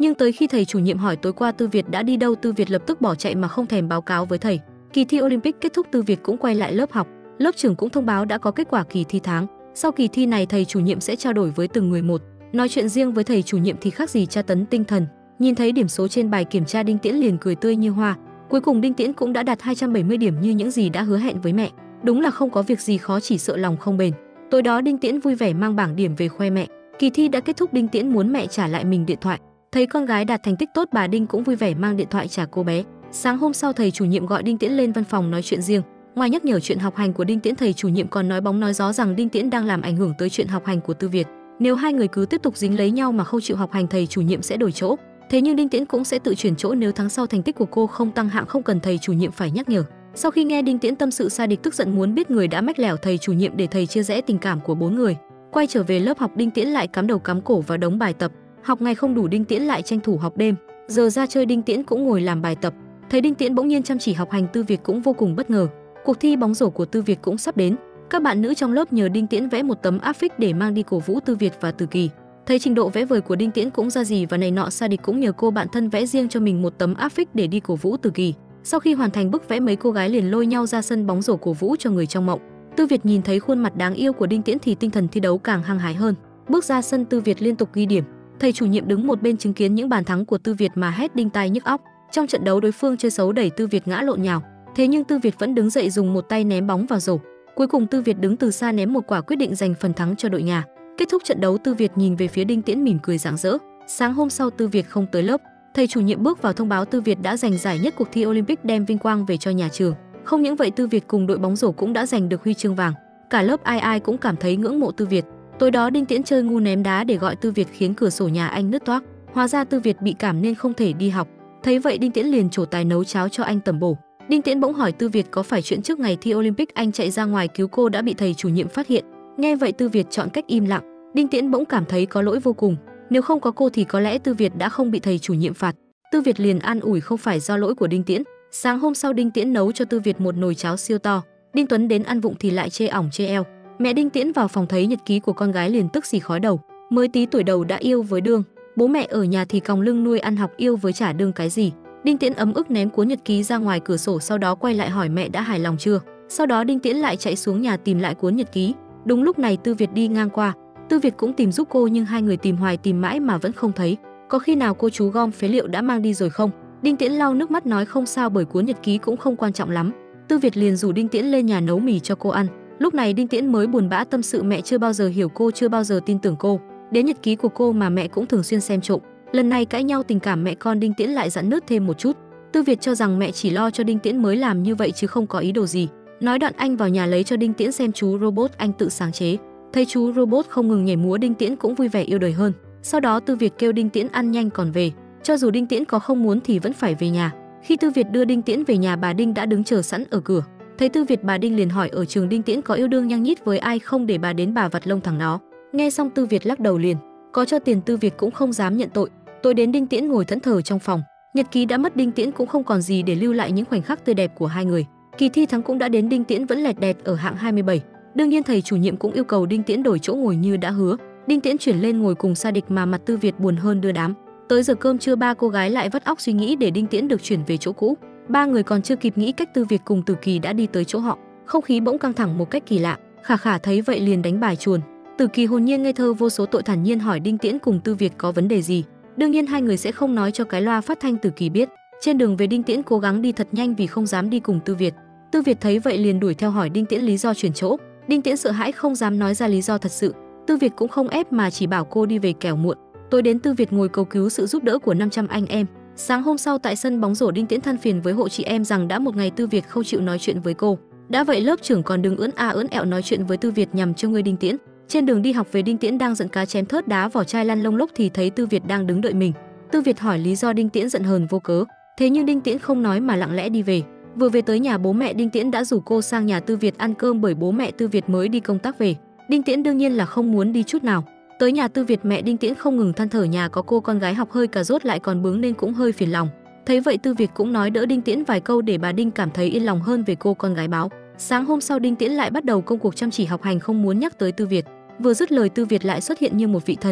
Nhưng tới khi thầy chủ nhiệm hỏi tối qua Tư Việt đã đi đâu, Tư Việt lập tức bỏ chạy mà không thèm báo cáo với thầy. Kỳ thi Olympic kết thúc, Tư Việt cũng quay lại lớp học. Lớp trưởng cũng thông báo đã có kết quả kỳ thi tháng. Sau kỳ thi này thầy chủ nhiệm sẽ trao đổi với từng người một. Nói chuyện riêng với thầy chủ nhiệm thì khác gì tra tấn tinh thần. Nhìn thấy điểm số trên bài kiểm tra, Đinh Tiễn liền cười tươi như hoa. Cuối cùng Đinh Tiễn cũng đã đạt 270 điểm như những gì đã hứa hẹn với mẹ. Đúng là không có việc gì khó, chỉ sợ lòng không bền. Tối đó Đinh Tiễn vui vẻ mang bảng điểm về khoe mẹ. Kỳ thi đã kết thúc, Đinh Tiễn muốn mẹ trả lại mình điện thoại. Thấy con gái đạt thành tích tốt, bà Đinh cũng vui vẻ mang điện thoại trả cô bé. Sáng hôm sau thầy chủ nhiệm gọi Đinh Tiễn lên văn phòng nói chuyện riêng. Ngoài nhắc nhở chuyện học hành của Đinh Tiễn, thầy chủ nhiệm còn nói bóng nói gió rằng Đinh Tiễn đang làm ảnh hưởng tới chuyện học hành của Tư Việt. Nếu hai người cứ tiếp tục dính lấy nhau mà không chịu học hành, thầy chủ nhiệm sẽ đổi chỗ. Thế nhưng Đinh Tiễn cũng sẽ tự chuyển chỗ nếu tháng sau thành tích của cô không tăng hạng, không cần thầy chủ nhiệm phải nhắc nhở. Sau khi nghe Đinh Tiễn tâm sự, Sa Địch tức giận muốn biết người đã mách lẻo thầy chủ nhiệm để thầy chia rẽ tình cảm của bốn người. Quay trở về lớp học, Đinh Tiễn lại cắm đầu cắm cổ vào đống bài tập. Học ngày không đủ, Đinh Tiễn lại tranh thủ học đêm. Giờ ra chơi, Đinh Tiễn cũng ngồi làm bài tập. Thấy Đinh Tiễn bỗng nhiên chăm chỉ học hành, Tư Việt cũng vô cùng bất ngờ. Cuộc thi bóng rổ của Tư Việt cũng sắp đến. Các bạn nữ trong lớp nhờ Đinh Tiễn vẽ một tấm áp phích để mang đi cổ vũ Tư Việt và Từ Kỳ. Thấy trình độ vẽ vời của Đinh Tiễn cũng ra gì và này nọ, Sa Địch cũng nhờ cô bạn thân vẽ riêng cho mình một tấm áp phích để đi cổ vũ Từ Kỳ. Sau khi hoàn thành bức vẽ, mấy cô gái liền lôi nhau ra sân bóng rổ cổ vũ cho người trong mộng. Tư Việt nhìn thấy khuôn mặt đáng yêu của Đinh Tiễn thì tinh thần thi đấu càng hăng hái hơn. Bước ra sân, Tư Việt liên tục ghi điểm. Thầy chủ nhiệm đứng một bên chứng kiến những bàn thắng của Tư Việt mà hét đinh tai nhức óc. Trong trận đấu đối phương chơi xấu đẩy Tư Việt ngã lộn nhào, thế nhưng Tư Việt vẫn đứng dậy dùng một tay ném bóng vào rổ. Cuối cùng Tư Việt đứng từ xa ném một quả quyết định giành phần thắng cho đội nhà. Kết thúc trận đấu, Tư Việt nhìn về phía Đinh Tiễn mỉm cười rạng rỡ. Sáng hôm sau Tư Việt không tới lớp. Thầy chủ nhiệm bước vào thông báo Tư Việt đã giành giải nhất cuộc thi Olympic, đem vinh quang về cho nhà trường. Không những vậy, Tư Việt cùng đội bóng rổ cũng đã giành được huy chương vàng. Cả lớp ai ai cũng cảm thấy ngưỡng mộ Tư Việt. Tối đó Đinh Tiễn chơi ngu ném đá để gọi Tư Việt khiến cửa sổ nhà anh nứt toác. Hóa ra Tư Việt bị cảm nên không thể đi học. Thấy vậy Đinh Tiễn liền trổ tài nấu cháo cho anh tẩm bổ. Đinh Tiễn bỗng hỏi Tư Việt có phải chuyện trước ngày thi Olympic anh chạy ra ngoài cứu cô đã bị thầy chủ nhiệm phát hiện. Nghe vậy Tư Việt chọn cách im lặng. Đinh Tiễn bỗng cảm thấy có lỗi vô cùng. Nếu không có cô thì có lẽ Tư Việt đã không bị thầy chủ nhiệm phạt. Tư Việt liền an ủi không phải do lỗi của Đinh Tiễn. Sáng hôm sau Đinh Tiễn nấu cho Tư Việt một nồi cháo siêu to. Đinh Tuấn đến ăn vụng thì lại chê ỏng chê eo. Mẹ Đinh Tiễn vào phòng thấy nhật ký của con gái liền tức xì khói đầu. Mới tí tuổi đầu đã yêu với đương. Bố mẹ ở nhà thì còng lưng nuôi ăn học, yêu với chả đương cái gì. Đinh Tiễn ấm ức ném cuốn nhật ký ra ngoài cửa sổ, sau đó quay lại hỏi mẹ đã hài lòng chưa. Sau đó Đinh Tiễn lại chạy xuống nhà tìm lại cuốn nhật ký. Đúng lúc này Tư Việt đi ngang qua. Tư Việt cũng tìm giúp cô nhưng hai người tìm hoài tìm mãi mà vẫn không thấy. Có khi nào cô chú gom phế liệu đã mang đi rồi không? Đinh Tiễn lau nước mắt nói không sao, bởi cuốn nhật ký cũng không quan trọng lắm. Tư Việt liền rủ Đinh Tiễn lên nhà nấu mì cho cô ăn. Lúc này Đinh Tiễn mới buồn bã tâm sự mẹ chưa bao giờ hiểu cô, chưa bao giờ tin tưởng cô. Đến nhật ký của cô mà mẹ cũng thường xuyên xem trộm. Lần này cãi nhau tình cảm mẹ con, Đinh Tiễn lại giãn nứt thêm một chút. Tư Việt cho rằng mẹ chỉ lo cho Đinh Tiễn mới làm như vậy chứ không có ý đồ gì. Nói đoạn anh vào nhà lấy cho Đinh Tiễn xem chú robot anh tự sáng chế. Thấy chú robot không ngừng nhảy múa, Đinh Tiễn cũng vui vẻ yêu đời hơn. Sau đó Tư Việt kêu Đinh Tiễn ăn nhanh còn về. Cho dù Đinh Tiễn có không muốn thì vẫn phải về nhà. Khi Tư Việt đưa Đinh Tiễn về nhà, bà Đinh đã đứng chờ sẵn ở cửa. Thấy Tư Việt, bà Đinh liền hỏi ở trường Đinh Tiễn có yêu đương nhăng nhít với ai không để bà đến bà vặt lông thằng nó. Nghe xong Tư Việt lắc đầu liền. Có cho tiền Tư Việt cũng không dám nhận tội. Tối đến Đinh Tiễn ngồi thẫn thờ trong phòng. Nhật ký đã mất, Đinh Tiễn cũng không còn gì để lưu lại những khoảnh khắc tươi đẹp của hai người. Kỳ thi tháng cũng đã đến, Đinh Tiễn vẫn lẹt đẹt ở hạng 27. Đương nhiên thầy chủ nhiệm cũng yêu cầu Đinh Tiễn đổi chỗ ngồi như đã hứa. Đinh Tiễn chuyển lên ngồi cùng Sa Địch mà mặt Tư Việt buồn hơn đưa đám. Tới giờ cơm trưa, ba cô gái lại vắt óc suy nghĩ để Đinh Tiễn được chuyển về chỗ cũ. Ba người còn chưa kịp nghĩ cách, Tư Việt cùng Từ Kỳ đã đi tới chỗ họ. Không khí bỗng căng thẳng một cách kỳ lạ. Khả Khả thấy vậy liền đánh bài chuồn. Từ Kỳ hồn nhiên ngây thơ vô số tội thản nhiên hỏi Đinh Tiễn cùng Tư Việt có vấn đề gì. Đương nhiên hai người sẽ không nói cho cái loa phát thanh Từ Kỳ biết. Trên đường về Đinh Tiễn cố gắng đi thật nhanh vì không dám đi cùng Tư Việt. Tư Việt thấy vậy liền đuổi theo hỏi Đinh Tiễn lý do chuyển chỗ. Đinh Tiễn sợ hãi không dám nói ra lý do thật sự. Tư Việt cũng không ép mà chỉ bảo cô đi về kẻo muộn. Tối đến Tư Việt ngồi cầu cứu sự giúp đỡ của 500 anh em. Sáng hôm sau tại sân bóng rổ, Đinh Tiễn than phiền với hộ chị em rằng đã một ngày Tư Việt không chịu nói chuyện với cô. Đã vậy lớp trưởng còn đừng ưỡn ẹo nói chuyện với Tư Việt nhằm cho ngươi Đinh Tiễn. Trên đường đi học về, Đinh Tiễn đang giận cá chém thớt đá vỏ chai lăn lông lốc thì thấy Tư Việt đang đứng đợi mình. Tư Việt hỏi lý do, Đinh Tiễn giận hờn vô cớ. Thế nhưng Đinh Tiễn không nói mà lặng lẽ đi về. Vừa về tới nhà bố mẹ, Đinh Tiễn đã rủ cô sang nhà Tư Việt ăn cơm bởi bố mẹ Tư Việt mới đi công tác về. Đinh Tiễn đương nhiên là không muốn đi chút nào. Tới nhà Tư Việt, mẹ Đinh Tiễn không ngừng than thở nhà có cô con gái học hơi cà rốt lại còn bướng nên cũng hơi phiền lòng. Thấy vậy Tư Việt cũng nói đỡ Đinh Tiễn vài câu để bà Đinh cảm thấy yên lòng hơn về cô con gái báo. Sáng hôm sau Đinh Tiễn lại bắt đầu công cuộc chăm chỉ học hành, không muốn nhắc tới Tư Việt. Vừa dứt lời Tư Việt lại xuất hiện như một vị thần.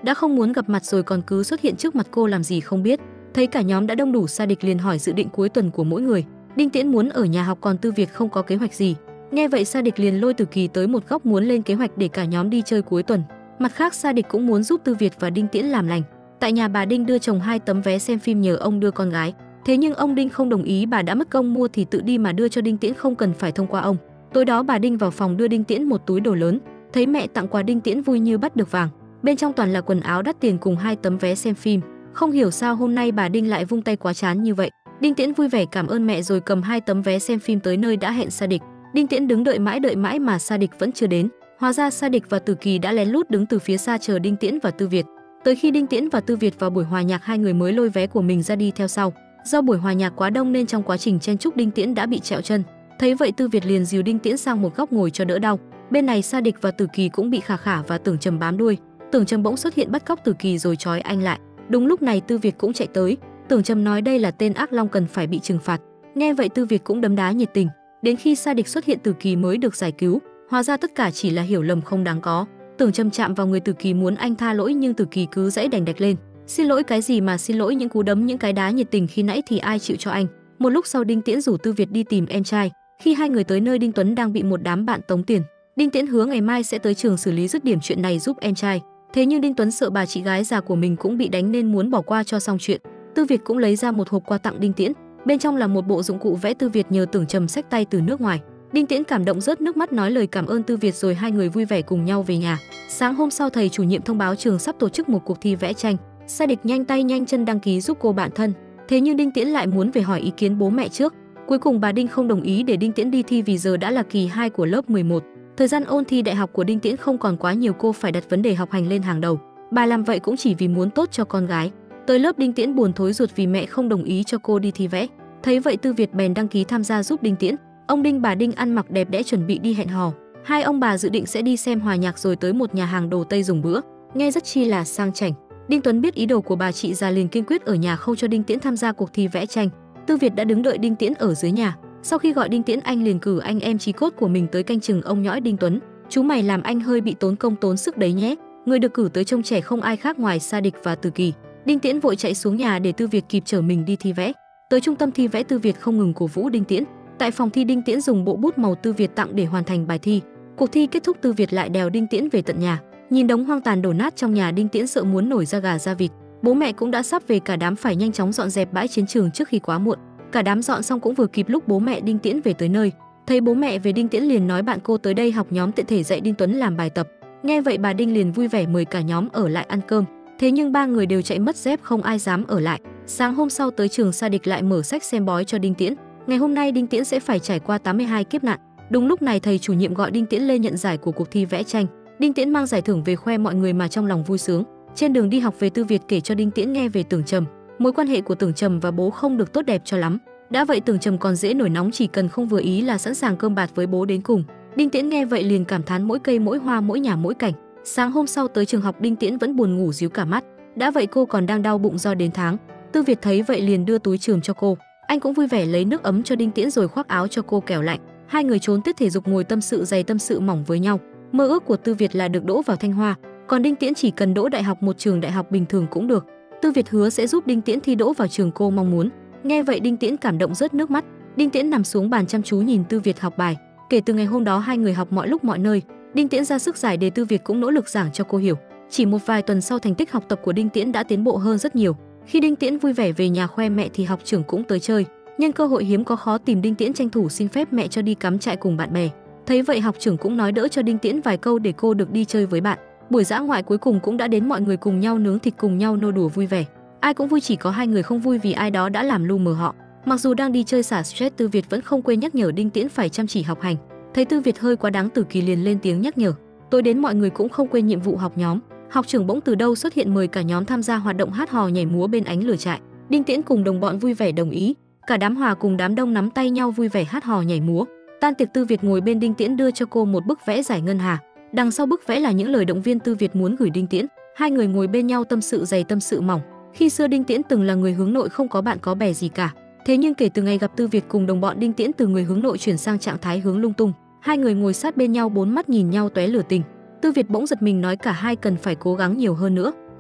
đã không muốn gặp mặt rồi còn cứ xuất hiện trước mặt cô làm gì không biết. Thấy cả nhóm đã đông đủ, Sa Địch liền hỏi dự định cuối tuần của mỗi người. Đinh Tiễn muốn ở nhà học, còn Tư Việt không có kế hoạch gì. Nghe vậy Sa Địch liền lôi Tử Kỳ tới một góc muốn lên kế hoạch để cả nhóm đi chơi cuối tuần. Mặt khác Sa Địch cũng muốn giúp Tư Việt và Đinh Tiễn làm lành. Tại nhà bà Đinh đưa chồng 2 tấm vé xem phim nhờ ông đưa con gái. Thế nhưng ông Đinh không đồng ý, bà đã mất công mua thì tự đi mà đưa cho Đinh Tiễn, không cần phải thông qua ông. Tối đó bà Đinh vào phòng đưa Đinh Tiễn một túi đồ lớn. Thấy mẹ tặng quà, Đinh Tiễn vui như bắt được vàng. Bên trong toàn là quần áo đắt tiền cùng 2 tấm vé xem phim. Không hiểu sao hôm nay bà Đinh lại vung tay quá chán như vậy. Đinh Tiễn vui vẻ cảm ơn mẹ rồi cầm 2 tấm vé xem phim tới nơi đã hẹn Sa Địch. Đinh Tiễn đứng đợi mãi mà Sa Địch vẫn chưa đến. Hóa ra Sa Địch và Tử Kỳ đã lén lút đứng từ phía xa chờ Đinh Tiễn và Tư Việt. Tới khi Đinh Tiễn và Tư Việt vào buổi hòa nhạc, hai người mới lôi vé của mình ra đi theo sau. Do buổi hòa nhạc quá đông nên trong quá trình chen chúc Đinh Tiễn đã bị trẹo chân. Thấy vậy Tư Việt liền dìu Đinh Tiễn sang một góc ngồi cho đỡ đau. Bên này Sa Địch và Tử Kỳ cũng bị Khả Khả và Tưởng Trầm bám đuôi. Tưởng Trầm bỗng xuất hiện bắt cóc Tử Kỳ rồi trói anh lại. Đúng lúc này Tư Việt cũng chạy tới. Tưởng Trầm nói đây là tên ác long cần phải bị trừng phạt. Nghe vậy Tư Việt cũng đấm đá nhiệt tình. Đến khi Sa Địch xuất hiện, Tử Kỳ mới được giải cứu. Hóa ra tất cả chỉ là hiểu lầm không đáng có. Tưởng Trầm chạm vào người Tử Kỳ muốn anh tha lỗi nhưng Tử Kỳ cứ giãy đành đạch lên. Xin lỗi cái gì mà xin lỗi, những cú đấm những cái đá nhiệt tình khi nãy thì ai chịu cho anh. Một lúc sau Đinh Tiễn rủ Tư Việt đi tìm em trai. Khi hai người tới nơi, Đinh Tuấn đang bị một đám bạn tống tiền. Đinh Tiễn hứa ngày mai sẽ tới trường xử lý dứt điểm chuyện này giúp em trai. Thế nhưng Đinh Tuấn sợ bà chị gái già của mình cũng bị đánh nên muốn bỏ qua cho xong chuyện. Tư Việt cũng lấy ra một hộp quà tặng Đinh Tiễn. Bên trong là một bộ dụng cụ vẽ Tư Việt nhờ Tưởng Trầm xách tay từ nước ngoài. Đinh Tiễn cảm động rớt nước mắt nói lời cảm ơn Tư Việt rồi hai người vui vẻ cùng nhau về nhà. Sáng hôm sau thầy chủ nhiệm thông báo trường sắp tổ chức một cuộc thi vẽ tranh. Sa Địch nhanh tay nhanh chân đăng ký giúp cô bạn thân. Thế nhưng Đinh Tiễn lại muốn về hỏi ý kiến bố mẹ trước. Cuối cùng bà Đinh không đồng ý để Đinh Tiễn đi thi vì giờ đã là kỳ 2 của lớp 11. Thời gian ôn thi đại học của Đinh Tiễn không còn quá nhiều, cô phải đặt vấn đề học hành lên hàng đầu. Bà làm vậy cũng chỉ vì muốn tốt cho con gái. Tới lớp Đinh Tiễn buồn thối ruột vì mẹ không đồng ý cho cô đi thi vẽ. Thấy vậy Tư Việt bèn đăng ký tham gia giúp Đinh Tiễn. Ông Đinh bà Đinh ăn mặc đẹp đẽ chuẩn bị đi hẹn hò. Hai ông bà dự định sẽ đi xem hòa nhạc rồi tới một nhà hàng đồ Tây dùng bữa, nghe rất chi là sang chảnh. Đinh Tuấn biết ý đồ của bà chị già liền kiên quyết ở nhà không cho Đinh Tiễn tham gia cuộc thi vẽ tranh. Tư Việt đã đứng đợi Đinh Tiễn ở dưới nhà. Sau khi gọi Đinh Tiễn, anh liền cử anh em chí cốt của mình tới canh chừng ông nhõi Đinh Tuấn. Chú mày làm anh hơi bị tốn công tốn sức đấy nhé. Người được cử tới trông trẻ không ai khác ngoài Sa Địch và Tử Kỳ. Đinh Tiễn vội chạy xuống nhà để Tư Việt kịp chở mình đi thi vẽ. Tới trung tâm thi vẽ, Tư Việt không ngừng cổ vũ Đinh Tiễn. Tại phòng thi, Đinh Tiễn dùng bộ bút màu Tư Việt tặng để hoàn thành bài thi. Cuộc thi kết thúc, Tư Việt lại đèo Đinh Tiễn về tận nhà. Nhìn đống hoang tàn đổ nát trong nhà, Đinh Tiễn sợ muốn nổi da gà da vịt. Bố mẹ cũng đã sắp về, cả đám phải nhanh chóng dọn dẹp bãi chiến trường trước khi quá muộn. Cả đám dọn xong cũng vừa kịp lúc bố mẹ Đinh Tiễn về tới nơi. Thấy bố mẹ về, Đinh Tiễn liền nói bạn cô tới đây học nhóm tiện thể dạy Đinh Tuấn làm bài tập. Nghe vậy bà Đinh liền vui vẻ mời cả nhóm ở lại ăn cơm. Thế nhưng ba người đều chạy mất dép, không ai dám ở lại. Sáng hôm sau tới trường, Sa Địch lại mở sách xem bói cho Đinh Tiễn. Ngày hôm nay Đinh Tiễn sẽ phải trải qua 82 kiếp nạn. Đúng lúc này thầy chủ nhiệm gọi Đinh Tiễn lên nhận giải của cuộc thi vẽ tranh. Đinh Tiễn mang giải thưởng về khoe mọi người mà trong lòng vui sướng. Trên đường đi học về, Tư Việt kể cho Đinh Tiễn nghe về Tưởng Trầm. Mối quan hệ của Tưởng Trầm và bố không được tốt đẹp cho lắm. Đã vậy Tưởng Trầm còn dễ nổi nóng, chỉ cần không vừa ý là sẵn sàng cơm bạt với bố đến cùng. Đinh Tiễn nghe vậy liền cảm thán mỗi cây mỗi hoa mỗi nhà mỗi cảnh. Sáng hôm sau tới trường học, Đinh Tiễn vẫn buồn ngủ ríu cả mắt. Đã vậy cô còn đang đau bụng do đến tháng. Tư Việt thấy vậy liền đưa túi chườm cho cô. Anh cũng vui vẻ lấy nước ấm cho Đinh Tiễn rồi khoác áo cho cô kẻo lạnh. Hai người trốn tiết thể dục ngồi tâm sự dày tâm sự mỏng với nhau. Mơ ước của Tư Việt là được đỗ vào Thanh Hoa, còn Đinh Tiễn chỉ cần đỗ đại học, một trường đại học bình thường cũng được. Tư Việt hứa sẽ giúp Đinh Tiễn thi đỗ vào trường cô mong muốn. Nghe vậy Đinh Tiễn cảm động rớt nước mắt. Đinh Tiễn nằm xuống bàn chăm chú nhìn Tư Việt học bài. Kể từ ngày hôm đó hai người học mọi lúc mọi nơi. Đinh Tiễn ra sức giải đề, Tư Việt cũng nỗ lực giảng cho cô hiểu. Chỉ một vài tuần sau, thành tích học tập của Đinh Tiễn đã tiến bộ hơn rất nhiều. Khi Đinh Tiễn vui vẻ về nhà khoe mẹ thì học trưởng cũng tới chơi. Nhân cơ hội hiếm có khó tìm, Đinh Tiễn tranh thủ xin phép mẹ cho đi cắm trại cùng bạn bè. Thấy vậy học trưởng cũng nói đỡ cho Đinh Tiễn vài câu để cô được đi chơi với bạn. Buổi dã ngoại cuối cùng cũng đã đến, mọi người cùng nhau nướng thịt, cùng nhau nô đùa vui vẻ. Ai cũng vui, chỉ có hai người không vui vì ai đó đã làm lu mờ họ. Mặc dù đang đi chơi xả stress, Tư Việt vẫn không quên nhắc nhở Đinh Tiễn phải chăm chỉ học hành. Thấy Tư Việt hơi quá đáng, Tử Kỳ liền lên tiếng nhắc nhở. Tối đến mọi người cũng không quên nhiệm vụ học nhóm. Học trưởng bỗng từ đâu xuất hiện mời cả nhóm tham gia hoạt động hát hò nhảy múa bên ánh lửa trại. Đinh Tiễn cùng đồng bọn vui vẻ đồng ý. Cả đám hòa cùng đám đông nắm tay nhau vui vẻ hát hò nhảy múa. Tan tiệc, Tư Việt ngồi bên Đinh Tiễn đưa cho cô một bức vẽ giải ngân hà. Đằng sau bức vẽ là những lời động viên Tư Việt muốn gửi Đinh Tiễn. Hai người ngồi bên nhau tâm sự dày tâm sự mỏng. Khi xưa Đinh Tiễn từng là người hướng nội, không có bạn có bè gì cả. Thế nhưng kể từ ngày gặp Tư Việt cùng đồng bọn, Đinh Tiễn từ người hướng nội chuyển sang trạng thái hướng lung tung. Hai người ngồi sát bên nhau, bốn mắt nhìn nhau tóe lửa tình. Tư Việt bỗng giật mình nói cả hai cần phải cố gắng nhiều hơn nữa.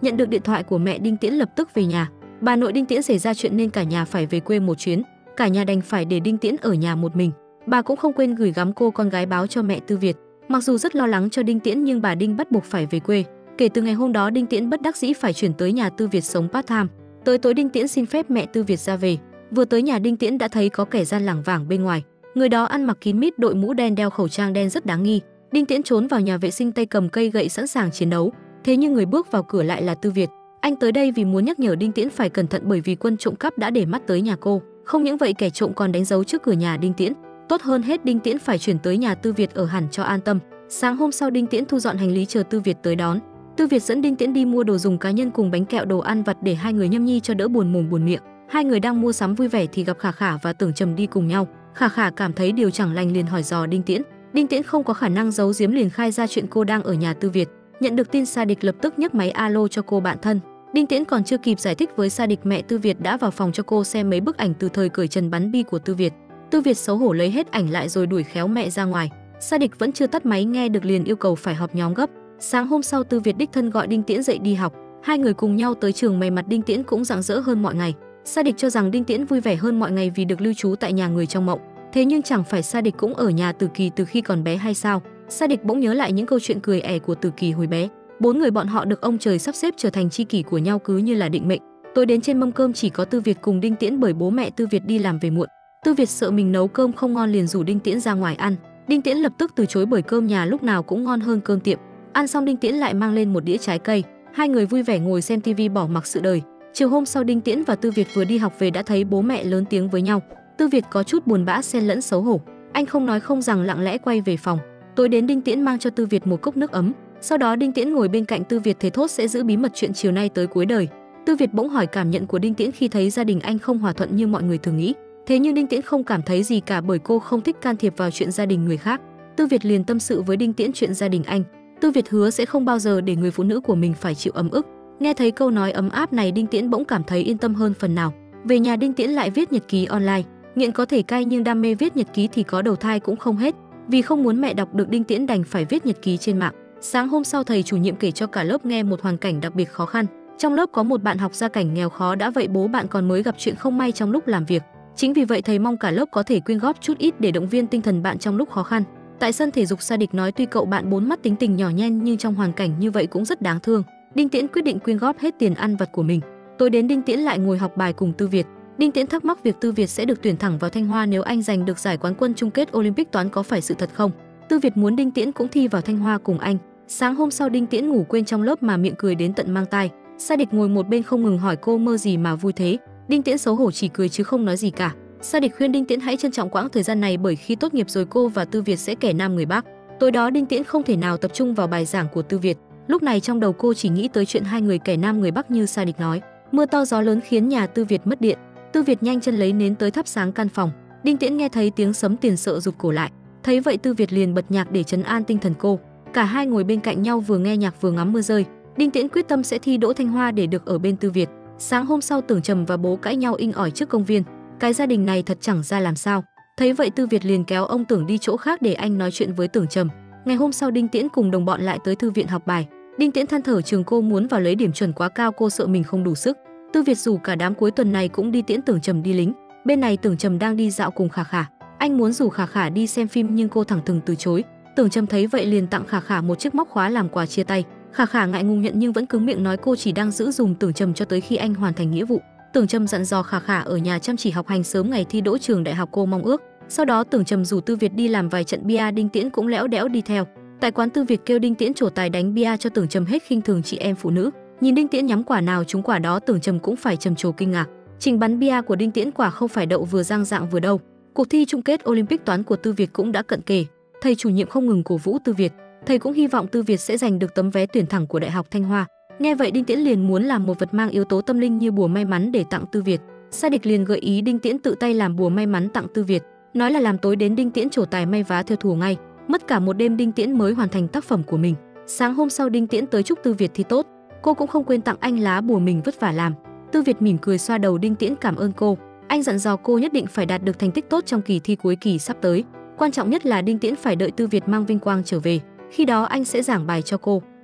Nhận được điện thoại của mẹ Đinh Tiễn lập tức về nhà. Bà nội Đinh Tiễn xảy ra chuyện nên cả nhà phải về quê một chuyến. Cả nhà đành phải để Đinh Tiễn ở nhà một mình. Bà cũng không quên gửi gắm cô con gái báo cho mẹ Tư Việt. Mặc dù rất lo lắng cho Đinh Tiễn nhưng bà Đinh bắt buộc phải về quê. Kể từ ngày hôm đó Đinh Tiễn bất đắc dĩ phải chuyển tới nhà Tư Việt sống part time. Tới tối Đinh Tiễn xin phép mẹ Tư Việt ra về. Vừa tới nhà Đinh Tiễn đã thấy có kẻ gian lảng vảng bên ngoài. Người đó ăn mặc kín mít, đội mũ đen, đeo khẩu trang đen rất đáng nghi. Đinh Tiễn trốn vào nhà vệ sinh, tay cầm cây gậy sẵn sàng chiến đấu. Thế nhưng người bước vào cửa lại là Tư Việt. Anh tới đây vì muốn nhắc nhở Đinh Tiễn phải cẩn thận bởi vì quân trộm cắp đã để mắt tới nhà cô. Không những vậy kẻ trộm còn đánh dấu trước cửa nhà Đinh Tiễn. Tốt hơn hết Đinh Tiễn phải chuyển tới nhà Tư Việt ở hẳn cho an tâm. Sáng hôm sau Đinh Tiễn thu dọn hành lý chờ Tư Việt tới đón. Tư Việt dẫn Đinh Tiễn đi mua đồ dùng cá nhân cùng bánh kẹo, đồ ăn vặt để hai người nhâm nhi cho đỡ buồn mồm buồn miệng. Hai người đang mua sắm vui vẻ thì gặp Khả Khả và Tưởng Trầm đi cùng nhau. Khả Khả cảm thấy điều chẳng lành liền hỏi dò Đinh Tiễn. Đinh Tiễn không có khả năng giấu giếm liền khai ra chuyện cô đang ở nhà Tư Việt. Nhận được tin Sa Địch lập tức nhấc máy alo cho cô bạn thân. Đinh Tiễn còn chưa kịp giải thích với Sa Địch, mẹ Tư Việt đã vào phòng cho cô xem mấy bức ảnh từ thời cởi trần bắn bi của Tư Việt. Tư Việt xấu hổ lấy hết ảnh lại rồi đuổi khéo mẹ ra ngoài. Sa Địch vẫn chưa tắt máy nghe được liền yêu cầu phải họp nhóm gấp. Sáng hôm sau Tư Việt đích thân gọi Đinh Tiễn dậy đi học. Hai người cùng nhau tới trường, mày mặt Đinh Tiễn cũng rạng rỡ hơn mọi ngày. Sa Địch cho rằng Đinh Tiễn vui vẻ hơn mọi ngày vì được lưu trú tại nhà người trong mộng. Thế nhưng chẳng phải Sa Địch cũng ở nhà Tử Kỳ từ khi còn bé hay sao? Sa Địch bỗng nhớ lại những câu chuyện cười ẻ của Tử Kỳ hồi bé. Bốn người bọn họ được ông trời sắp xếp trở thành tri kỷ của nhau cứ như là định mệnh. Tối đến trên mâm cơm chỉ có Tư Việt cùng Đinh Tiễn bởi bố mẹ Tư Việt đi làm về muộn. Tư Việt sợ mình nấu cơm không ngon liền rủ Đinh Tiễn ra ngoài ăn. Đinh Tiễn lập tức từ chối bởi cơm nhà lúc nào cũng ngon hơn cơm tiệm. Ăn xong Đinh Tiễn lại mang lên một đĩa trái cây. Hai người vui vẻ ngồi xem tivi bỏ mặc sự đời. Chiều hôm sau Đinh Tiễn và Tư Việt vừa đi học về đã thấy bố mẹ lớn tiếng với nhau. Tư Việt có chút buồn bã xen lẫn xấu hổ. Anh không nói không rằng lặng lẽ quay về phòng. Tối đến Đinh Tiễn mang cho Tư Việt một cốc nước ấm. Sau đó Đinh Tiễn ngồi bên cạnh Tư Việt thề thốt sẽ giữ bí mật chuyện chiều nay tới cuối đời. Tư Việt bỗng hỏi cảm nhận của Đinh Tiễn khi thấy gia đình anh không hòa thuận như mọi người thường nghĩ. Thế nhưng Đinh Tiễn không cảm thấy gì cả bởi cô không thích can thiệp vào chuyện gia đình người khác. Tư Việt liền tâm sự với Đinh Tiễn chuyện gia đình anh. Tư Việt hứa sẽ không bao giờ để người phụ nữ của mình phải chịu ấm ức. Nghe thấy câu nói ấm áp này Đinh Tiễn bỗng cảm thấy yên tâm hơn phần nào. Về nhà Đinh Tiễn lại viết nhật ký online. Nghiện có thể cai nhưng đam mê viết nhật ký thì có đầu thai cũng không hết. Vì không muốn mẹ đọc được Đinh Tiễn đành phải viết nhật ký trên mạng. Sáng hôm sau thầy chủ nhiệm kể cho cả lớp nghe một hoàn cảnh đặc biệt khó khăn. Trong lớp có một bạn học gia cảnh nghèo khó đã vậy bố bạn còn mới gặp chuyện không may trong lúc làm việc. Chính vì vậy thầy mong cả lớp có thể quyên góp chút ít để động viên tinh thần bạn trong lúc khó khăn. Tại sân thể dục Sa Địch nói tuy cậu bạn bốn mắt tính tình nhỏ nhen nhưng trong hoàn cảnh như vậy cũng rất đáng thương. Đinh Tiễn quyết định quyên góp hết tiền ăn vặt của mình. Tối đến Đinh Tiễn lại ngồi học bài cùng Tư Việt. Đinh Tiễn thắc mắc việc Tư Việt sẽ được tuyển thẳng vào Thanh Hoa nếu anh giành được giải quán quân chung kết Olympic toán có phải sự thật không? Tư Việt muốn Đinh Tiễn cũng thi vào Thanh Hoa cùng anh. Sáng hôm sau Đinh Tiễn ngủ quên trong lớp mà miệng cười đến tận mang tai. Sa Địch ngồi một bên không ngừng hỏi cô mơ gì mà vui thế. Đinh Tiễn xấu hổ chỉ cười chứ không nói gì cả. Sa Địch khuyên Đinh Tiễn hãy trân trọng quãng thời gian này bởi khi tốt nghiệp rồi cô và Tư Việt sẽ kẻ nam người Bắc. Tối đó Đinh Tiễn không thể nào tập trung vào bài giảng của Tư Việt. Lúc này trong đầu cô chỉ nghĩ tới chuyện hai người kẻ nam người Bắc như Sa Địch nói. Mưa to gió lớn khiến nhà Tư Việt mất điện. Tư Việt nhanh chân lấy nến tới thắp sáng căn phòng. Đinh Tiễn nghe thấy tiếng sấm tiền sợ rụt cổ lại. Thấy vậy Tư Việt liền bật nhạc để trấn an tinh thần cô. Cả hai ngồi bên cạnh nhau vừa nghe nhạc vừa ngắm mưa rơi. Đinh Tiễn quyết tâm sẽ thi đỗ Thanh Hoa để được ở bên Tư Việt. Sáng hôm sau Tưởng Trầm và bố cãi nhau inh ỏi trước công viên. Cái gia đình này thật chẳng ra làm sao. Thấy vậy Tư Việt liền kéo ông Tưởng đi chỗ khác để anh nói chuyện với Tưởng Trầm. Ngày hôm sau Đinh Tiễn cùng đồng bọn lại tới thư viện học bài. Đinh Tiễn than thở trường cô muốn vào lấy điểm chuẩn quá cao, cô sợ mình không đủ sức. Tư Việt rủ cả đám cuối tuần này cũng đi tiễn Tưởng Trầm đi lính. Bên này Tưởng Trầm đang đi dạo cùng Khả Khả. Anh muốn rủ Khả Khả đi xem phim nhưng cô thẳng thừng từ chối. Tưởng Trầm thấy vậy liền tặng Khả Khả một chiếc móc khóa làm quà chia tay. Khả Khả ngại ngùng nhận nhưng vẫn cứng miệng nói cô chỉ đang giữ dùm Tưởng Trầm cho tới khi anh hoàn thành nghĩa vụ. Tưởng Trầm dặn dò Khả Khả ở nhà chăm chỉ học hành sớm ngày thi đỗ trường đại học cô mong ước. Sau đó Tưởng Trầm rủ Tư Việt đi làm vài trận bia, Đinh Tiễn cũng lẽo đẽo đi theo. Tại quán Tư Việt kêu Đinh Tiễn trổ tài đánh bia cho Tưởng Trầm hết khinh thường chị em phụ nữ. Nhìn Đinh Tiễn nhắm quả nào trúng quả đó Tưởng Trầm cũng phải trầm trồ kinh ngạc. Trình bắn bia của Đinh Tiễn quả không phải đậu vừa giang dạng vừa đâu. Cuộc thi chung kết Olympic toán của Tư Việt cũng đã cận kề. Thầy chủ nhiệm không ngừng cổ vũ Tư Việt. Thầy cũng hy vọng Tư Việt sẽ giành được tấm vé tuyển thẳng của Đại học Thanh Hoa. Nghe vậy Đinh Tiễn liền muốn làm một vật mang yếu tố tâm linh như bùa may mắn để tặng Tư Việt. Sa Địch liền gợi ý Đinh Tiễn tự tay làm bùa may mắn tặng Tư Việt, nói là làm tối đến Đinh Tiễn trổ tài may vá theo thùa ngay. Mất cả một đêm Đinh Tiễn mới hoàn thành tác phẩm của mình. Sáng hôm sau Đinh Tiễn tới chúc Tư Việt thi tốt. Cô cũng không quên tặng anh lá bùa mình vất vả làm. Tư Việt mỉm cười xoa đầu Đinh Tiễn cảm ơn cô. Anh dặn dò cô nhất định phải đạt được thành tích tốt trong kỳ thi cuối kỳ sắp tới. Quan trọng nhất là Đinh Tiễn phải đợi Tư Việt mang vinh quang trở về. Khi đó anh sẽ giảng bài cho cô.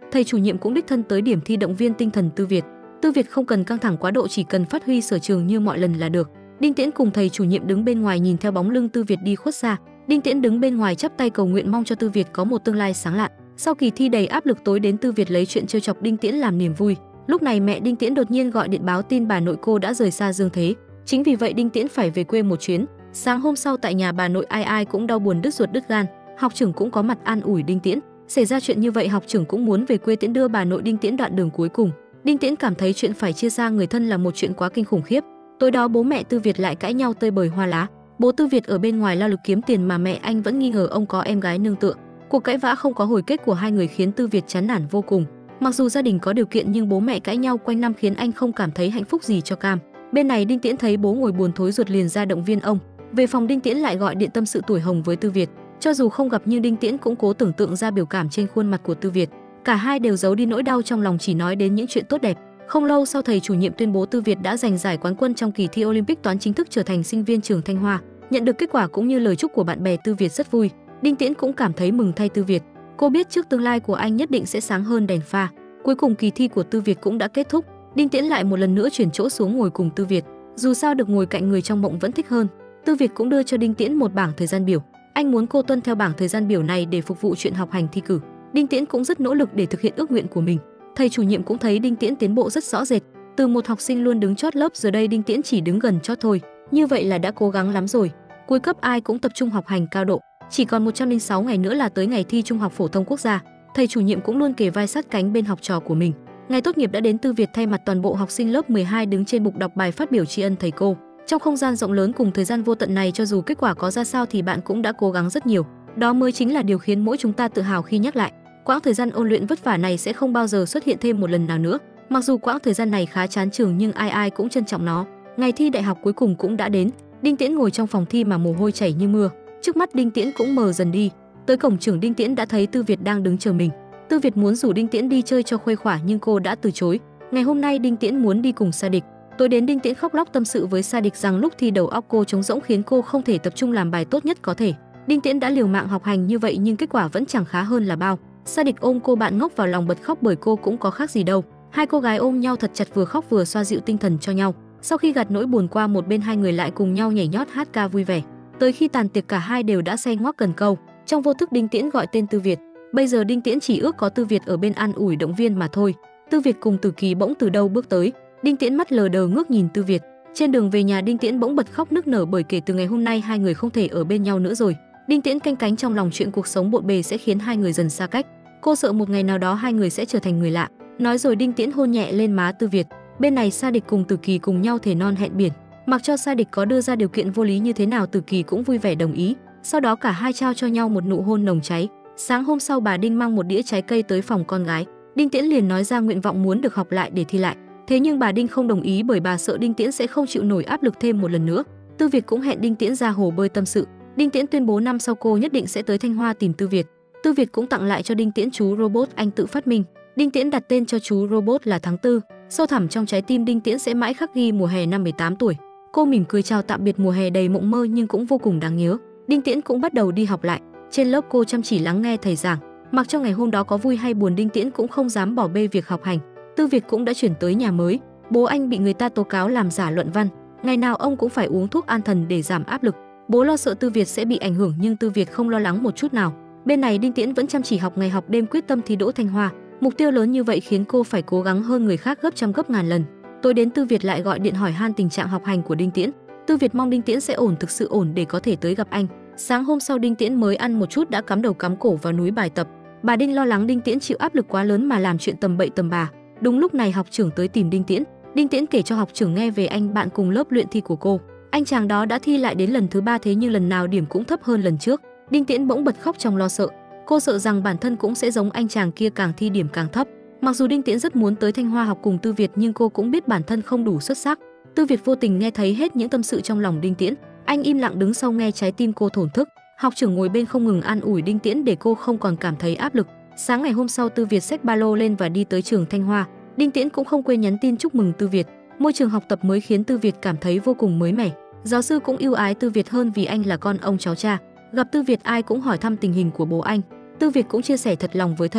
Thầy chủ nhiệm cũng đích thân tới điểm thi động viên tinh thần Tư Việt. Tư Việt không cần căng thẳng quá độ, chỉ cần phát huy sở trường như mọi lần là được. Đinh Tiễn cùng thầy chủ nhiệm đứng bên ngoài nhìn theo bóng lưng Tư Việt đi khuất xa. Đinh Tiễn đứng bên ngoài chắp tay cầu nguyện mong cho Tư Việt có một tương lai sáng lạn. Sau kỳ thi đầy áp lực tối đến, Tư Việt lấy chuyện trêu chọc Đinh Tiễn làm niềm vui. Lúc này mẹ Đinh Tiễn đột nhiên gọi điện báo tin bà nội cô đã rời xa dương thế. Chính vì vậy Đinh Tiễn phải về quê một chuyến. Sáng hôm sau tại nhà bà nội ai ai cũng đau buồn đứt ruột đứt gan. Học trưởng cũng có mặt an ủi Đinh Tiễn. Xảy ra chuyện như vậy học trưởng cũng muốn về quê tiễn đưa bà nội Đinh Tiễn đoạn đường cuối cùng. Đinh Tiễn cảm thấy chuyện phải chia xa người thân là một chuyện quá kinh khủng khiếp. Tối đó bố mẹ Tư Việt lại cãi nhau tơi bời hoa lá. Bố Tư Việt ở bên ngoài lao lực kiếm tiền mà mẹ anh vẫn nghi ngờ ông có em gái nương tựa. Cuộc cãi vã không có hồi kết của hai người khiến Tư Việt chán nản vô cùng. Mặc dù gia đình có điều kiện nhưng bố mẹ cãi nhau quanh năm khiến anh không cảm thấy hạnh phúc gì cho cam. Bên này Đinh Tiễn thấy bố ngồi buồn thối ruột liền ra động viên ông. Về phòng Đinh Tiễn lại gọi điện tâm sự tuổi hồng với Tư Việt. Cho dù không gặp nhưng Đinh Tiễn cũng cố tưởng tượng ra biểu cảm trên khuôn mặt của Tư Việt. Cả hai đều giấu đi nỗi đau trong lòng, chỉ nói đến những chuyện tốt đẹp. Không lâu sau thầy chủ nhiệm tuyên bố Tư Việt đã giành giải quán quân trong kỳ thi Olympic toán, chính thức trở thành sinh viên trường Thanh Hoa. Nhận được kết quả cũng như lời chúc của bạn bè, Tư Việt rất vui. Đinh Tiễn cũng cảm thấy mừng thay Tư Việt. Cô biết trước tương lai của anh nhất định sẽ sáng hơn đèn pha. Cuối cùng kỳ thi của Tư Việt cũng đã kết thúc. Đinh Tiễn lại một lần nữa chuyển chỗ xuống ngồi cùng Tư Việt. Dù sao được ngồi cạnh người trong mộng vẫn thích hơn. Tư Việt cũng đưa cho Đinh Tiễn một bảng thời gian biểu. Anh muốn cô tuân theo bảng thời gian biểu này để phục vụ chuyện học hành thi cử. Đinh Tiễn cũng rất nỗ lực để thực hiện ước nguyện của mình. Thầy chủ nhiệm cũng thấy Đinh Tiễn tiến bộ rất rõ rệt. Từ một học sinh luôn đứng chót lớp giờ đây Đinh Tiễn chỉ đứng gần chót thôi. Như vậy là đã cố gắng lắm rồi. Cuối cấp ai cũng tập trung học hành cao độ. Chỉ còn 106 ngày nữa là tới ngày thi Trung học phổ thông quốc gia. Thầy chủ nhiệm cũng luôn kề vai sát cánh bên học trò của mình. Ngày tốt nghiệp đã đến, Tư Việt thay mặt toàn bộ học sinh lớp 12 đứng trên bục đọc bài phát biểu tri ân thầy cô. Trong không gian rộng lớn cùng thời gian vô tận này, cho dù kết quả có ra sao thì bạn cũng đã cố gắng rất nhiều. Đó mới chính là điều khiến mỗi chúng ta tự hào khi nhắc lại. Quãng thời gian ôn luyện vất vả này sẽ không bao giờ xuất hiện thêm một lần nào nữa. Mặc dù quãng thời gian này khá chán chường nhưng ai ai cũng trân trọng nó. Ngày thi đại học cuối cùng cũng đã đến. Đinh Tiễn ngồi trong phòng thi mà mồ hôi chảy như mưa. Trước mắt Đinh Tiễn cũng mờ dần đi. Tới cổng trường Đinh Tiễn đã thấy Tư Việt đang đứng chờ mình. Tư Việt muốn rủ Đinh Tiễn đi chơi cho khuây khỏa nhưng cô đã từ chối. Ngày hôm nay Đinh Tiễn muốn đi cùng Sa Địch. Tối đến Đinh Tiễn khóc lóc tâm sự với Sa Địch rằng lúc thi đầu óc cô trống rỗng khiến cô không thể tập trung làm bài tốt nhất có thể. Đinh Tiễn đã liều mạng học hành như vậy nhưng kết quả vẫn chẳng khá hơn là bao. Sa Địch ôm cô bạn ngốc vào lòng bật khóc bởi cô cũng có khác gì đâu. Hai cô gái ôm nhau thật chặt, vừa khóc vừa xoa dịu tinh thần cho nhau. Sau khi gạt nỗi buồn qua một bên, hai người lại cùng nhau nhảy nhót hát ca vui vẻ. Tới khi tàn tiệc cả hai đều đã say ngoác cần câu. Trong vô thức Đinh Tiễn gọi tên Tư Việt. Bây giờ Đinh Tiễn chỉ ước có Tư Việt ở bên an ủi động viên mà thôi. Tư Việt cùng Tử Kỳ bỗng từ đâu bước tới. Đinh Tiễn mắt lờ đờ ngước nhìn Tư Việt. Trên đường về nhà Đinh Tiễn bỗng bật khóc nức nở bởi kể từ ngày hôm nay hai người không thể ở bên nhau nữa rồi. Đinh Tiễn canh cánh trong lòng chuyện cuộc sống bộn bề sẽ khiến hai người dần xa cách. Cô sợ một ngày nào đó hai người sẽ trở thành người lạ. Nói rồi Đinh Tiễn hôn nhẹ lên má Tư Việt. Bên này Sa Địch cùng Tử Kỳ cùng nhau thề non hẹn biển. Mặc cho Sa Địch có đưa ra điều kiện vô lý như thế nào, Tử Kỳ cũng vui vẻ đồng ý. Sau đó cả hai trao cho nhau một nụ hôn nồng cháy. Sáng hôm sau bà Đinh mang một đĩa trái cây tới phòng con gái. Đinh Tiễn liền nói ra nguyện vọng muốn được học lại để thi lại. Thế nhưng bà Đinh không đồng ý bởi bà sợ Đinh Tiễn sẽ không chịu nổi áp lực thêm một lần nữa. Tư Việt cũng hẹn Đinh Tiễn ra hồ bơi tâm sự. Đinh Tiễn tuyên bố năm sau cô nhất định sẽ tới Thanh Hoa tìm Tư Việt. Tư Việt cũng tặng lại cho Đinh Tiễn chú robot anh tự phát minh. Đinh Tiễn đặt tên cho chú robot là Tháng Tư. Sâu thẳm trong trái tim Đinh Tiễn sẽ mãi khắc ghi mùa hè năm 18 tuổi. Cô mỉm cười chào tạm biệt mùa hè đầy mộng mơ nhưng cũng vô cùng đáng nhớ. Đinh Tiễn cũng bắt đầu đi học lại. Trên lớp cô chăm chỉ lắng nghe thầy giảng. Mặc cho ngày hôm đó có vui hay buồn, Đinh Tiễn cũng không dám bỏ bê việc học hành. Tư Việt cũng đã chuyển tới nhà mới. Bố anh bị người ta tố cáo làm giả luận văn. Ngày nào ông cũng phải uống thuốc an thần để giảm áp lực. Bố lo sợ Tư Việt sẽ bị ảnh hưởng nhưng Tư Việt không lo lắng một chút nào. Bên này Đinh Tiễn vẫn chăm chỉ học ngày học đêm, quyết tâm thi đỗ Thanh Hoa. Mục tiêu lớn như vậy khiến cô phải cố gắng hơn người khác gấp trăm gấp ngàn lần. Tối đến Tư Việt lại gọi điện hỏi han tình trạng học hành của Đinh Tiễn. Tư Việt mong Đinh Tiễn sẽ ổn, thực sự ổn để có thể tới gặp anh. Sáng hôm sau Đinh Tiễn mới ăn một chút đã cắm đầu cắm cổ vào núi bài tập. Bà Đinh lo lắng Đinh Tiễn chịu áp lực quá lớn mà làm chuyện tầm bậy tầm bạ. Đúng lúc này học trưởng tới tìm Đinh Tiễn. Đinh Tiễn kể cho học trưởng nghe về anh bạn cùng lớp luyện thi của cô. Anh chàng đó đã thi lại đến lần thứ 3 thế nhưng lần nào điểm cũng thấp hơn lần trước. Đinh Tiễn bỗng bật khóc trong lo sợ. Cô sợ rằng bản thân cũng sẽ giống anh chàng kia, càng thi điểm càng thấp. Mặc dù Đinh Tiễn rất muốn tới Thanh Hoa học cùng Tư Việt nhưng cô cũng biết bản thân không đủ xuất sắc. Tư Việt vô tình nghe thấy hết những tâm sự trong lòng Đinh Tiễn. Anh im lặng đứng sau nghe trái tim cô thổn thức. Học trưởng ngồi bên không ngừng an ủi Đinh Tiễn để cô không còn cảm thấy áp lực. Sáng ngày hôm sau Tư Việt xách ba lô lên và đi tới trường Thanh Hoa. Đinh Tiễn cũng không quên nhắn tin chúc mừng Tư Việt. Môi trường học tập mới khiến Tư Việt cảm thấy vô cùng mới mẻ. Giáo sư cũng ưu ái Tư Việt hơn vì anh là con ông cháu cha. Gặp Tư Việt ai cũng hỏi thăm tình hình của bố anh. Tư Việt cũng chia sẻ thật lòng với thầy.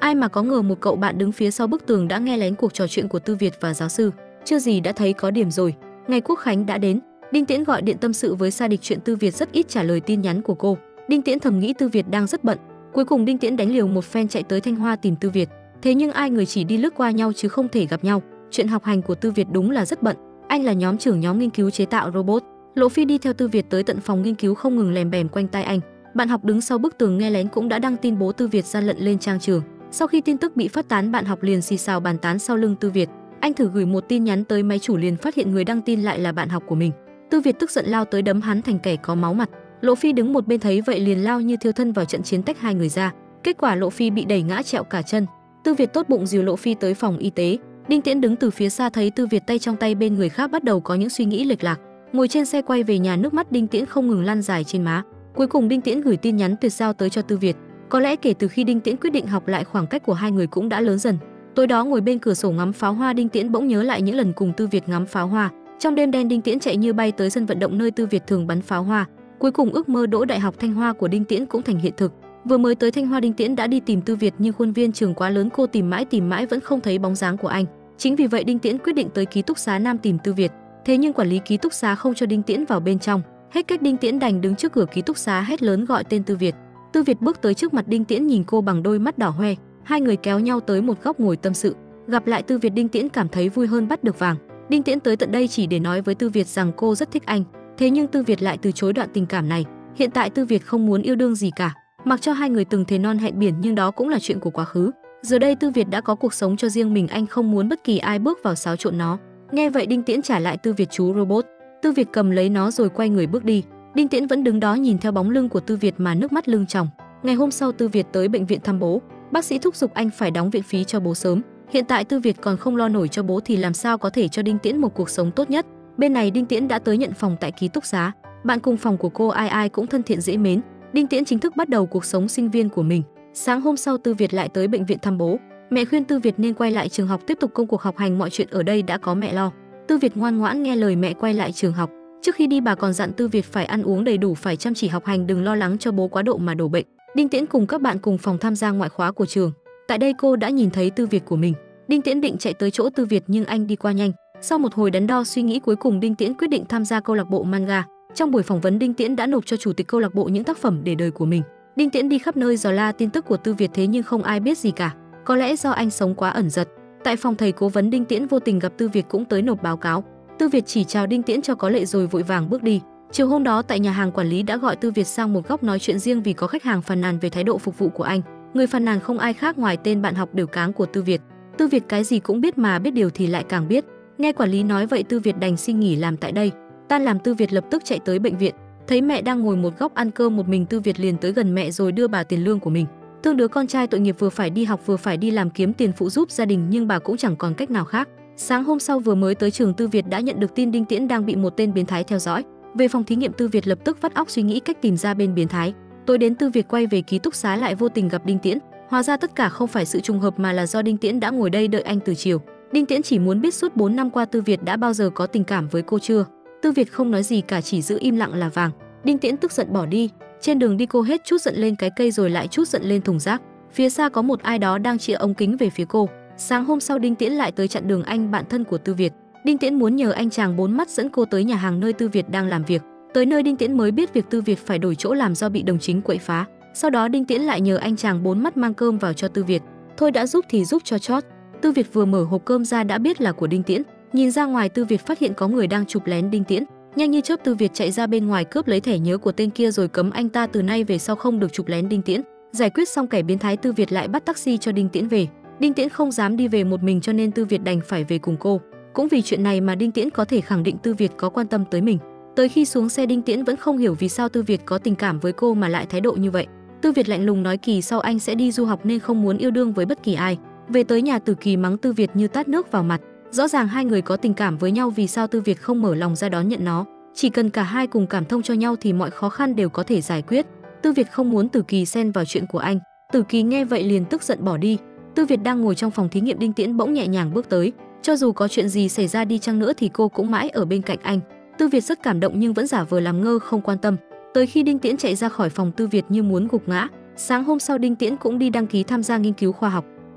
Ai mà có ngờ một cậu bạn đứng phía sau bức tường đã nghe lén cuộc trò chuyện của Tư Việt và giáo sư. Chưa gì đã thấy có điểm rồi. Ngày Quốc khánh đã đến, Đinh Tiễn gọi điện tâm sự với Sa Địch chuyện Tư Việt rất ít trả lời tin nhắn của cô. Đinh Tiễn thầm nghĩ Tư Việt đang rất bận. Cuối cùng Đinh Tiễn đánh liều một phen chạy tới Thanh Hoa tìm Tư Việt. Thế nhưng ai người chỉ đi lướt qua nhau chứ không thể gặp nhau. Chuyện học hành của Tư Việt đúng là rất bận. Anh là nhóm trưởng nhóm nghiên cứu chế tạo robot. Lộ Phi đi theo Tư Việt tới tận phòng nghiên cứu không ngừng lèm bèm quanh tai anh. Bạn học đứng sau bức tường nghe lén cũng đã đăng tin bố Tư Việt gian lận lên trang trường. Sau khi tin tức bị phát tán, bạn học liền xì xào bàn tán sau lưng Tư Việt. Anh thử gửi một tin nhắn tới máy chủ liền phát hiện người đăng tin lại là bạn học của mình. Tư Việt tức giận lao tới đấm hắn thành kẻ có máu mặt. Lộ Phi đứng một bên thấy vậy liền lao như thiêu thân vào trận chiến tách hai người ra. Kết quả Lộ Phi bị đẩy ngã trẹo cả chân. Tư Việt tốt bụng dìu Lộ Phi tới phòng y tế. Đinh Tiễn đứng từ phía xa thấy Tư Việt tay trong tay bên người khác bắt đầu có những suy nghĩ lệch lạc. Ngồi trên xe quay về nhà, nước mắt Đinh Tiễn không ngừng lăn dài trên má. Cuối cùng Đinh Tiễn gửi tin nhắn tuyệt giao tới cho Tư Việt. Có lẽ kể từ khi Đinh Tiễn quyết định học lại, khoảng cách của hai người cũng đã lớn dần. Tối đó ngồi bên cửa sổ ngắm pháo hoa, Đinh Tiễn bỗng nhớ lại những lần cùng Tư Việt ngắm pháo hoa. Trong đêm đen Đinh Tiễn chạy như bay tới sân vận động nơi Tư Việt thường bắn pháo hoa. Cuối cùng ước mơ đỗ đại học Thanh Hoa của Đinh Tiễn cũng thành hiện thực. Vừa mới tới Thanh Hoa, Đinh Tiễn đã đi tìm Tư Việt nhưng khuôn viên trường quá lớn, cô tìm mãi vẫn không thấy bóng dáng của anh. Chính vì vậy Đinh Tiễn quyết định tới ký túc xá Nam tìm Tư Việt. Thế nhưng quản lý ký túc xá không cho Đinh Tiễn vào bên trong. Hết cách Đinh Tiễn đành đứng trước cửa ký túc xá hét lớn gọi tên Tư Việt. Tư Việt bước tới trước mặt Đinh Tiễn nhìn cô bằng đôi mắt đỏ hoe. Hai người kéo nhau tới một góc ngồi tâm sự. Gặp lại Tư Việt, Đinh Tiễn cảm thấy vui hơn bắt được vàng. Đinh Tiễn tới tận đây chỉ để nói với Tư Việt rằng cô rất thích anh. Thế nhưng Tư Việt lại từ chối đoạn tình cảm này. Hiện tại Tư Việt không muốn yêu đương gì cả. Mặc cho hai người từng thề non hẹn biển nhưng đó cũng là chuyện của quá khứ. Giờ đây Tư Việt đã có cuộc sống cho riêng mình, anh không muốn bất kỳ ai bước vào xáo trộn nó. Nghe vậy Đinh Tiễn trả lại Tư Việt chú robot. Tư Việt cầm lấy nó rồi quay người bước đi. Đinh Tiễn vẫn đứng đó nhìn theo bóng lưng của Tư Việt mà nước mắt lưng tròng. Ngày hôm sau Tư Việt tới bệnh viện thăm bố. Bác sĩ thúc giục anh phải đóng viện phí cho bố sớm. Hiện tại Tư Việt còn không lo nổi cho bố thì làm sao có thể cho Đinh Tiễn một cuộc sống tốt nhất. Bên này Đinh Tiễn đã tới nhận phòng tại ký túc xá. Bạn cùng phòng của cô ai cũng thân thiện dễ mến. Đinh Tiễn chính thức bắt đầu cuộc sống sinh viên của mình. Sáng hôm sau Tư Việt lại tới bệnh viện thăm bố. Mẹ khuyên Tư Việt nên quay lại trường học tiếp tục công cuộc học hành, mọi chuyện ở đây đã có mẹ lo. Tư Việt ngoan ngoãn nghe lời mẹ quay lại trường học. Trước khi đi bà còn dặn Tư Việt phải ăn uống đầy đủ, phải chăm chỉ học hành, đừng lo lắng cho bố quá độ mà đổ bệnh. Đinh Tiễn cùng các bạn cùng phòng tham gia ngoại khóa của trường. Tại đây cô đã nhìn thấy Tư Việt của mình. Đinh Tiễn định chạy tới chỗ Tư Việt nhưng anh đi qua nhanh. Sau một hồi đắn đo suy nghĩ, cuối cùng Đinh Tiễn quyết định tham gia câu lạc bộ manga. Trong buổi phỏng vấn, Đinh Tiễn đã nộp cho chủ tịch câu lạc bộ những tác phẩm để đời của mình. Đinh Tiễn đi khắp nơi dò la tin tức của Tư Việt, thế nhưng không ai biết gì cả. Có lẽ do anh sống quá ẩn giật. Tại phòng thầy cố vấn, Đinh Tiễn vô tình gặp Tư Việt cũng tới nộp báo cáo. Tư Việt chỉ chào Đinh Tiễn cho có lệ rồi vội vàng bước đi. Chiều hôm đó tại nhà hàng, quản lý đã gọi Tư Việt sang một góc nói chuyện riêng vì có khách hàng phàn nàn về thái độ phục vụ của anh. Người phàn nàn không ai khác ngoài tên bạn học đều cáng của Tư Việt. Tư Việt cái gì cũng biết mà biết điều thì lại càng biết. Nghe quản lý nói vậy Tư Việt đành xin nghỉ làm tại đây. Tan làm Tư Việt lập tức chạy tới bệnh viện. Thấy mẹ đang ngồi một góc ăn cơm một mình, Tư Việt liền tới gần mẹ rồi đưa bà tiền lương của mình. Thương đứa con trai tội nghiệp vừa phải đi học vừa phải đi làm kiếm tiền phụ giúp gia đình, nhưng bà cũng chẳng còn cách nào khác. Sáng hôm sau vừa mới tới trường, Tư Việt đã nhận được tin Đinh Tiễn đang bị một tên biến thái theo dõi. Về phòng thí nghiệm, Tư Việt lập tức vắt óc suy nghĩ cách tìm ra bên biến thái. Tối đến Tư Việt quay về ký túc xá lại vô tình gặp Đinh Tiễn. Hóa ra tất cả không phải sự trùng hợp mà là do Đinh Tiễn đã ngồi đây đợi anh từ chiều. Đinh Tiễn chỉ muốn biết suốt 4 năm qua Tư Việt đã bao giờ có tình cảm với cô chưa. Tư Việt không nói gì cả, chỉ giữ im lặng là vàng. Đinh Tiễn tức giận bỏ đi. Trên đường đi cô hết chút giận lên cái cây rồi lại chút giận lên thùng rác. Phía xa có một ai đó đang chĩa ống kính về phía cô. Sáng hôm sau Đinh Tiễn lại tới chặn đường anh bạn thân của Tư Việt. Đinh Tiễn muốn nhờ anh chàng bốn mắt dẫn cô tới nhà hàng nơi Tư Việt đang làm việc. Tới nơi Đinh Tiễn mới biết việc Tư Việt phải đổi chỗ làm do bị đồng chính quậy phá. Sau đó Đinh Tiễn lại nhờ anh chàng bốn mắt mang cơm vào cho Tư Việt. Thôi đã giúp thì giúp cho chót. Tư Việt vừa mở hộp cơm ra đã biết là của Đinh Tiễn. Nhìn ra ngoài Tư Việt phát hiện có người đang chụp lén Đinh Tiễn. Nhanh như chớp Tư Việt chạy ra bên ngoài cướp lấy thẻ nhớ của tên kia rồi cấm anh ta từ nay về sau không được chụp lén Đinh Tiễn. Giải quyết xong kẻ biến thái, Tư Việt lại bắt taxi cho Đinh Tiễn về. Đinh Tiễn không dám đi về một mình cho nên Tư Việt đành phải về cùng cô. Cũng vì chuyện này mà Đinh Tiễn có thể khẳng định Tư Việt có quan tâm tới mình. Tới khi xuống xe Đinh Tiễn vẫn không hiểu vì sao Tư Việt có tình cảm với cô mà lại thái độ như vậy. Tư Việt lạnh lùng nói kỳ sau anh sẽ đi du học nên không muốn yêu đương với bất kỳ ai. Về tới nhà Tử Kỳ mắng Tư Việt như tát nước vào mặt. Rõ ràng hai người có tình cảm với nhau, vì sao Tư Việt không mở lòng ra đón nhận nó. Chỉ cần cả hai cùng cảm thông cho nhau thì mọi khó khăn đều có thể giải quyết. Tư Việt không muốn Tử Kỳ xen vào chuyện của anh. Tử Kỳ nghe vậy liền tức giận bỏ đi. Tư Việt đang ngồi trong phòng thí nghiệm, Đinh Tiễn bỗng nhẹ nhàng bước tới. Cho dù có chuyện gì xảy ra đi chăng nữa thì cô cũng mãi ở bên cạnh anh. Tư Việt rất cảm động nhưng vẫn giả vờ làm ngơ không quan tâm. Tới khi Đinh Tiễn chạy ra khỏi phòng, Tư Việt như muốn gục ngã. Sáng hôm sau Đinh Tiễn cũng đi đăng ký tham gia nghiên cứu khoa học.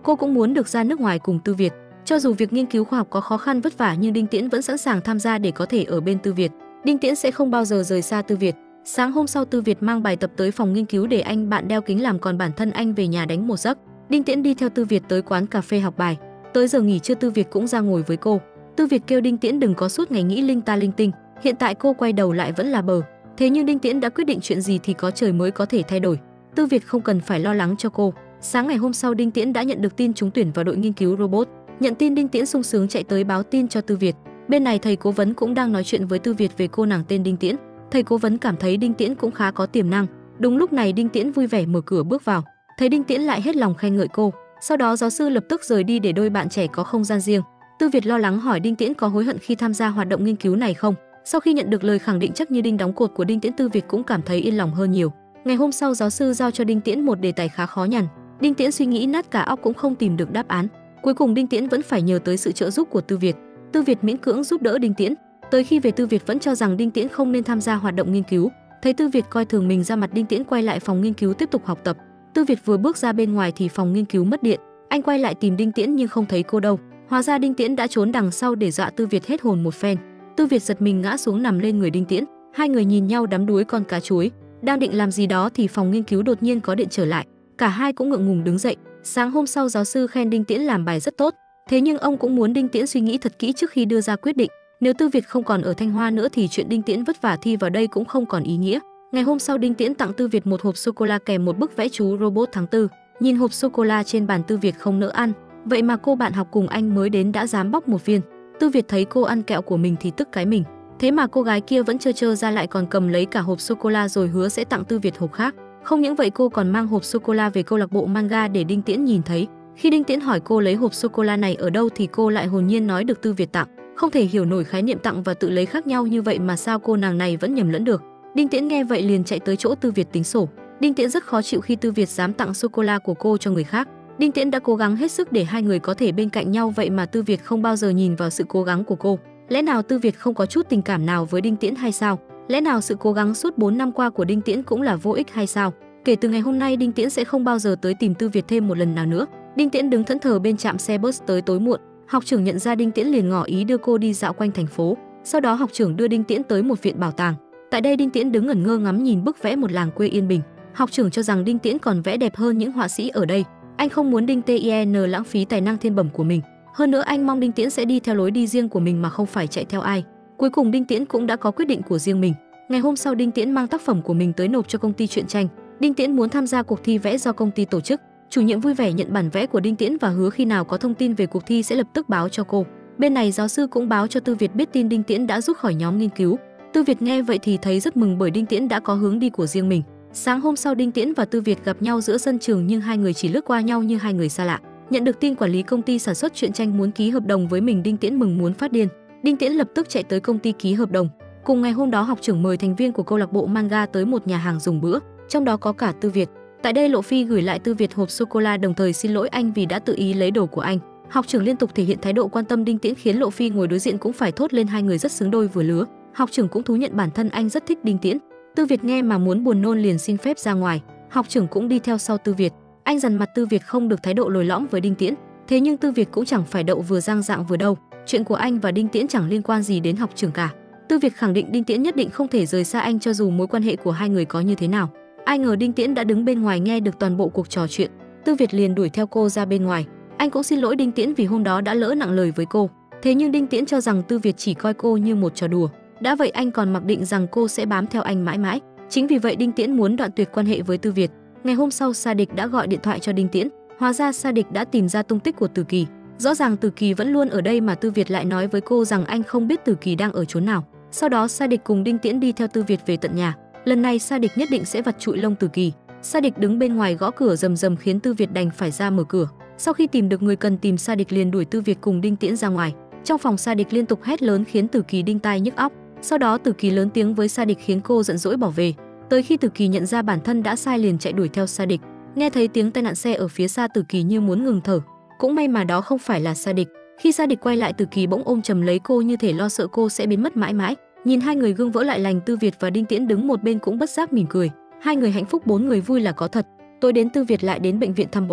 Cô cũng muốn được ra nước ngoài cùng Tư Việt. Cho dù việc nghiên cứu khoa học có khó khăn vất vả nhưng Đinh Tiễn vẫn sẵn sàng tham gia để có thể ở bên Tư Việt. Đinh Tiễn sẽ không bao giờ rời xa Tư Việt. Sáng hôm sau Tư Việt mang bài tập tới phòng nghiên cứu để anh bạn đeo kính làm, còn bản thân anh về nhà đánh một giấc. Đinh Tiễn đi theo Tư Việt tới quán cà phê học bài. Tới giờ nghỉ trưa Tư Việt cũng ra ngồi với cô. Tư Việt kêu Đinh Tiễn đừng có suốt ngày nghĩ linh ta linh tinh. Hiện tại cô quay đầu lại vẫn là bờ. Thế nhưng Đinh Tiễn đã quyết định chuyện gì thì có trời mới có thể thay đổi. Tư Việt không cần phải lo lắng cho cô. Sáng ngày hôm sau Đinh Tiễn đã nhận được tin trúng tuyển vào đội nghiên cứu robot. Nhận tin Đinh Tiễn sung sướng chạy tới báo tin cho Tư Việt. Bên này thầy cố vấn cũng đang nói chuyện với Tư Việt về cô nàng tên Đinh Tiễn. Thầy cố vấn cảm thấy Đinh Tiễn cũng khá có tiềm năng. Đúng lúc này Đinh Tiễn vui vẻ mở cửa bước vào. Thấy Đinh Tiễn lại hết lòng khen ngợi cô. Sau đó giáo sư lập tức rời đi để đôi bạn trẻ có không gian riêng. Tư Việt lo lắng hỏi Đinh Tiễn có hối hận khi tham gia hoạt động nghiên cứu này không. Sau khi nhận được lời khẳng định chắc như đinh đóng cột của Đinh Tiễn, Tư Việt cũng cảm thấy yên lòng hơn nhiều. Ngày hôm sau giáo sư giao cho Đinh Tiễn một đề tài khá khó nhằn. Đinh Tiễn suy nghĩ nát cả óc cũng không tìm được đáp án. Cuối cùng Đinh Tiễn vẫn phải nhờ tới sự trợ giúp của Tư Việt. Tư Việt miễn cưỡng giúp đỡ Đinh Tiễn. Tới khi về Tư Việt vẫn cho rằng Đinh Tiễn không nên tham gia hoạt động nghiên cứu. Thấy Tư Việt coi thường mình ra mặt, Đinh Tiễn quay lại phòng nghiên cứu tiếp tục học tập. Tư Việt vừa bước ra bên ngoài thì phòng nghiên cứu mất điện. Anh quay lại tìm Đinh Tiễn nhưng không thấy cô đâu. Hóa ra Đinh Tiễn đã trốn đằng sau để dọa Tư Việt hết hồn một phen. Tư Việt giật mình ngã xuống nằm lên người Đinh Tiễn. Hai người nhìn nhau đắm đuối con cá chuối. Đang định làm gì đó thì phòng nghiên cứu đột nhiên có điện trở lại. Cả hai cũng ngượng ngùng đứng dậy. Sáng hôm sau giáo sư khen Đinh Tiễn làm bài rất tốt. Thế nhưng ông cũng muốn Đinh Tiễn suy nghĩ thật kỹ trước khi đưa ra quyết định. Nếu Tư Việt không còn ở Thanh Hoa nữa thì chuyện Đinh Tiễn vất vả thi vào đây cũng không còn ý nghĩa. Ngày hôm sau Đinh Tiễn tặng Tư Việt một hộp sô cô la kèm một bức vẽ chú robot tháng 4. Nhìn hộp sô cô la trên bàn Tư Việt không nỡ ăn. Vậy mà cô bạn học cùng anh mới đến đã dám bóc một viên. Tư Việt thấy cô ăn kẹo của mình thì tức cái mình. Thế mà cô gái kia vẫn trơ ra lại còn cầm lấy cả hộp sô cô la rồi hứa sẽ tặng Tư Việt hộp khác. Không những vậy cô còn mang hộp sô cô la về câu lạc bộ manga để Đinh Tiễn nhìn thấy. Khi Đinh Tiễn hỏi cô lấy hộp sô cô la này ở đâu thì cô lại hồn nhiên nói được Tư Việt tặng. Không thể hiểu nổi khái niệm tặng và tự lấy khác nhau như vậy mà sao cô nàng này vẫn nhầm lẫn được. Đinh Tiễn nghe vậy liền chạy tới chỗ Tư Việt tính sổ. Đinh Tiễn rất khó chịu khi Tư Việt dám tặng sô cô la của cô cho người khác. Đinh Tiễn đã cố gắng hết sức để hai người có thể bên cạnh nhau, vậy mà Tư Việt không bao giờ nhìn vào sự cố gắng của cô. Lẽ nào Tư Việt không có chút tình cảm nào với Đinh Tiễn hay sao? Lẽ nào sự cố gắng suốt 4 năm qua của Đinh Tiễn cũng là vô ích hay sao? Kể từ ngày hôm nay Đinh Tiễn sẽ không bao giờ tới tìm Tư Việt thêm một lần nào nữa. Đinh Tiễn đứng thẫn thờ bên trạm xe bus tới tối muộn. Học trưởng nhận ra Đinh Tiễn liền ngỏ ý đưa cô đi dạo quanh thành phố. Sau đó học trưởng đưa Đinh Tiễn tới một viện bảo tàng. Tại đây Đinh Tiễn đứng ngẩn ngơ ngắm nhìn bức vẽ một làng quê yên bình. Học trưởng cho rằng Đinh Tiễn còn vẽ đẹp hơn những họa sĩ ở đây. Anh không muốn Đinh Tiễn lãng phí tài năng thiên bẩm của mình. Hơn nữa anh mong Đinh Tiễn sẽ đi theo lối đi riêng của mình mà không phải chạy theo ai. Cuối cùng Đinh Tiễn cũng đã có quyết định của riêng mình. Ngày hôm sau Đinh Tiễn mang tác phẩm của mình tới nộp cho công ty truyện tranh. Đinh Tiễn muốn tham gia cuộc thi vẽ do công ty tổ chức. Chủ nhiệm vui vẻ nhận bản vẽ của Đinh Tiễn và hứa khi nào có thông tin về cuộc thi sẽ lập tức báo cho cô. Bên này giáo sư cũng báo cho Tư Việt biết tin Đinh Tiễn đã rút khỏi nhóm nghiên cứu. Tư Việt nghe vậy thì thấy rất mừng bởi Đinh Tiễn đã có hướng đi của riêng mình. Sáng hôm sau Đinh Tiễn và Tư Việt gặp nhau giữa sân trường nhưng hai người chỉ lướt qua nhau như hai người xa lạ. Nhận được tin quản lý công ty sản xuất truyện tranh muốn ký hợp đồng với mình, Đinh Tiễn mừng muốn phát điên. Đinh Tiễn lập tức chạy tới công ty ký hợp đồng. Cùng ngày hôm đó học trưởng mời thành viên của câu lạc bộ manga tới một nhà hàng dùng bữa, trong đó có cả Tư Việt. Tại đây Lộ Phi gửi lại Tư Việt hộp sô cô la đồng thời xin lỗi anh vì đã tự ý lấy đồ của anh. Học trưởng liên tục thể hiện thái độ quan tâm Đinh Tiễn khiến Lộ Phi ngồi đối diện cũng phải thốt lên hai người rất xứng đôi vừa lứa. Học trưởng cũng thú nhận bản thân anh rất thích Đinh Tiễn. Tư Việt nghe mà muốn buồn nôn liền xin phép ra ngoài. Học trưởng cũng đi theo sau Tư Việt. Anh dằn mặt Tư Việt không được thái độ lồi lõm với Đinh Tiễn. Thế nhưng Tư Việt cũng chẳng phải đậu vừa giang dạng vừa đâu. Chuyện của anh và Đinh Tiễn chẳng liên quan gì đến học trưởng cả. Tư Việt khẳng định Đinh Tiễn nhất định không thể rời xa anh cho dù mối quan hệ của hai người có như thế nào. Ai ngờ Đinh Tiễn đã đứng bên ngoài nghe được toàn bộ cuộc trò chuyện. Tư Việt liền đuổi theo cô ra bên ngoài. Anh cũng xin lỗi Đinh Tiễn vì hôm đó đã lỡ nặng lời với cô. Thế nhưng Đinh Tiễn cho rằng Tư Việt chỉ coi cô như một trò đùa. Đã vậy anh còn mặc định rằng cô sẽ bám theo anh mãi mãi. Chính vì vậy Đinh Tiễn muốn đoạn tuyệt quan hệ với Tư Việt. Ngày hôm sau Sa Địch đã gọi điện thoại cho Đinh Tiễn. Hóa ra Sa Địch đã tìm ra tung tích của Từ Kỳ. Rõ ràng Từ Kỳ vẫn luôn ở đây mà Tư Việt lại nói với cô rằng anh không biết Từ Kỳ đang ở chốn nào. Sau đó Sa Địch cùng Đinh Tiễn đi theo Tư Việt về tận nhà. Lần này Sa Địch nhất định sẽ vặt trụi lông Từ Kỳ. Sa Địch đứng bên ngoài gõ cửa rầm rầm khiến Tư Việt đành phải ra mở cửa. Sau khi tìm được người cần tìm, Sa Địch liền đuổi Tư Việt cùng Đinh Tiễn ra ngoài. Trong phòng Sa Địch liên tục hét lớn khiến Từ Kỳ đinh tai nhức óc. Sau đó Từ Kỳ lớn tiếng với Sa Địch khiến cô giận dỗi bỏ về. Tới khi Từ Kỳ nhận ra bản thân đã sai liền chạy đuổi theo Sa Địch. Nghe thấy tiếng tai nạn xe ở phía xa, Từ Kỳ như muốn ngừng thở. Cũng may mà đó không phải là Sa Địch. Khi Sa Địch quay lại, Từ Kỳ bỗng ôm chầm lấy cô như thể lo sợ cô sẽ biến mất mãi mãi. Nhìn hai người gương vỡ lại lành, Tư Việt và Đinh Tiễn đứng một bên cũng bất giác mỉm cười. Hai người hạnh phúc, bốn người vui là có thật. Tối đến Tư Việt lại đến bệnh viện thăm bố.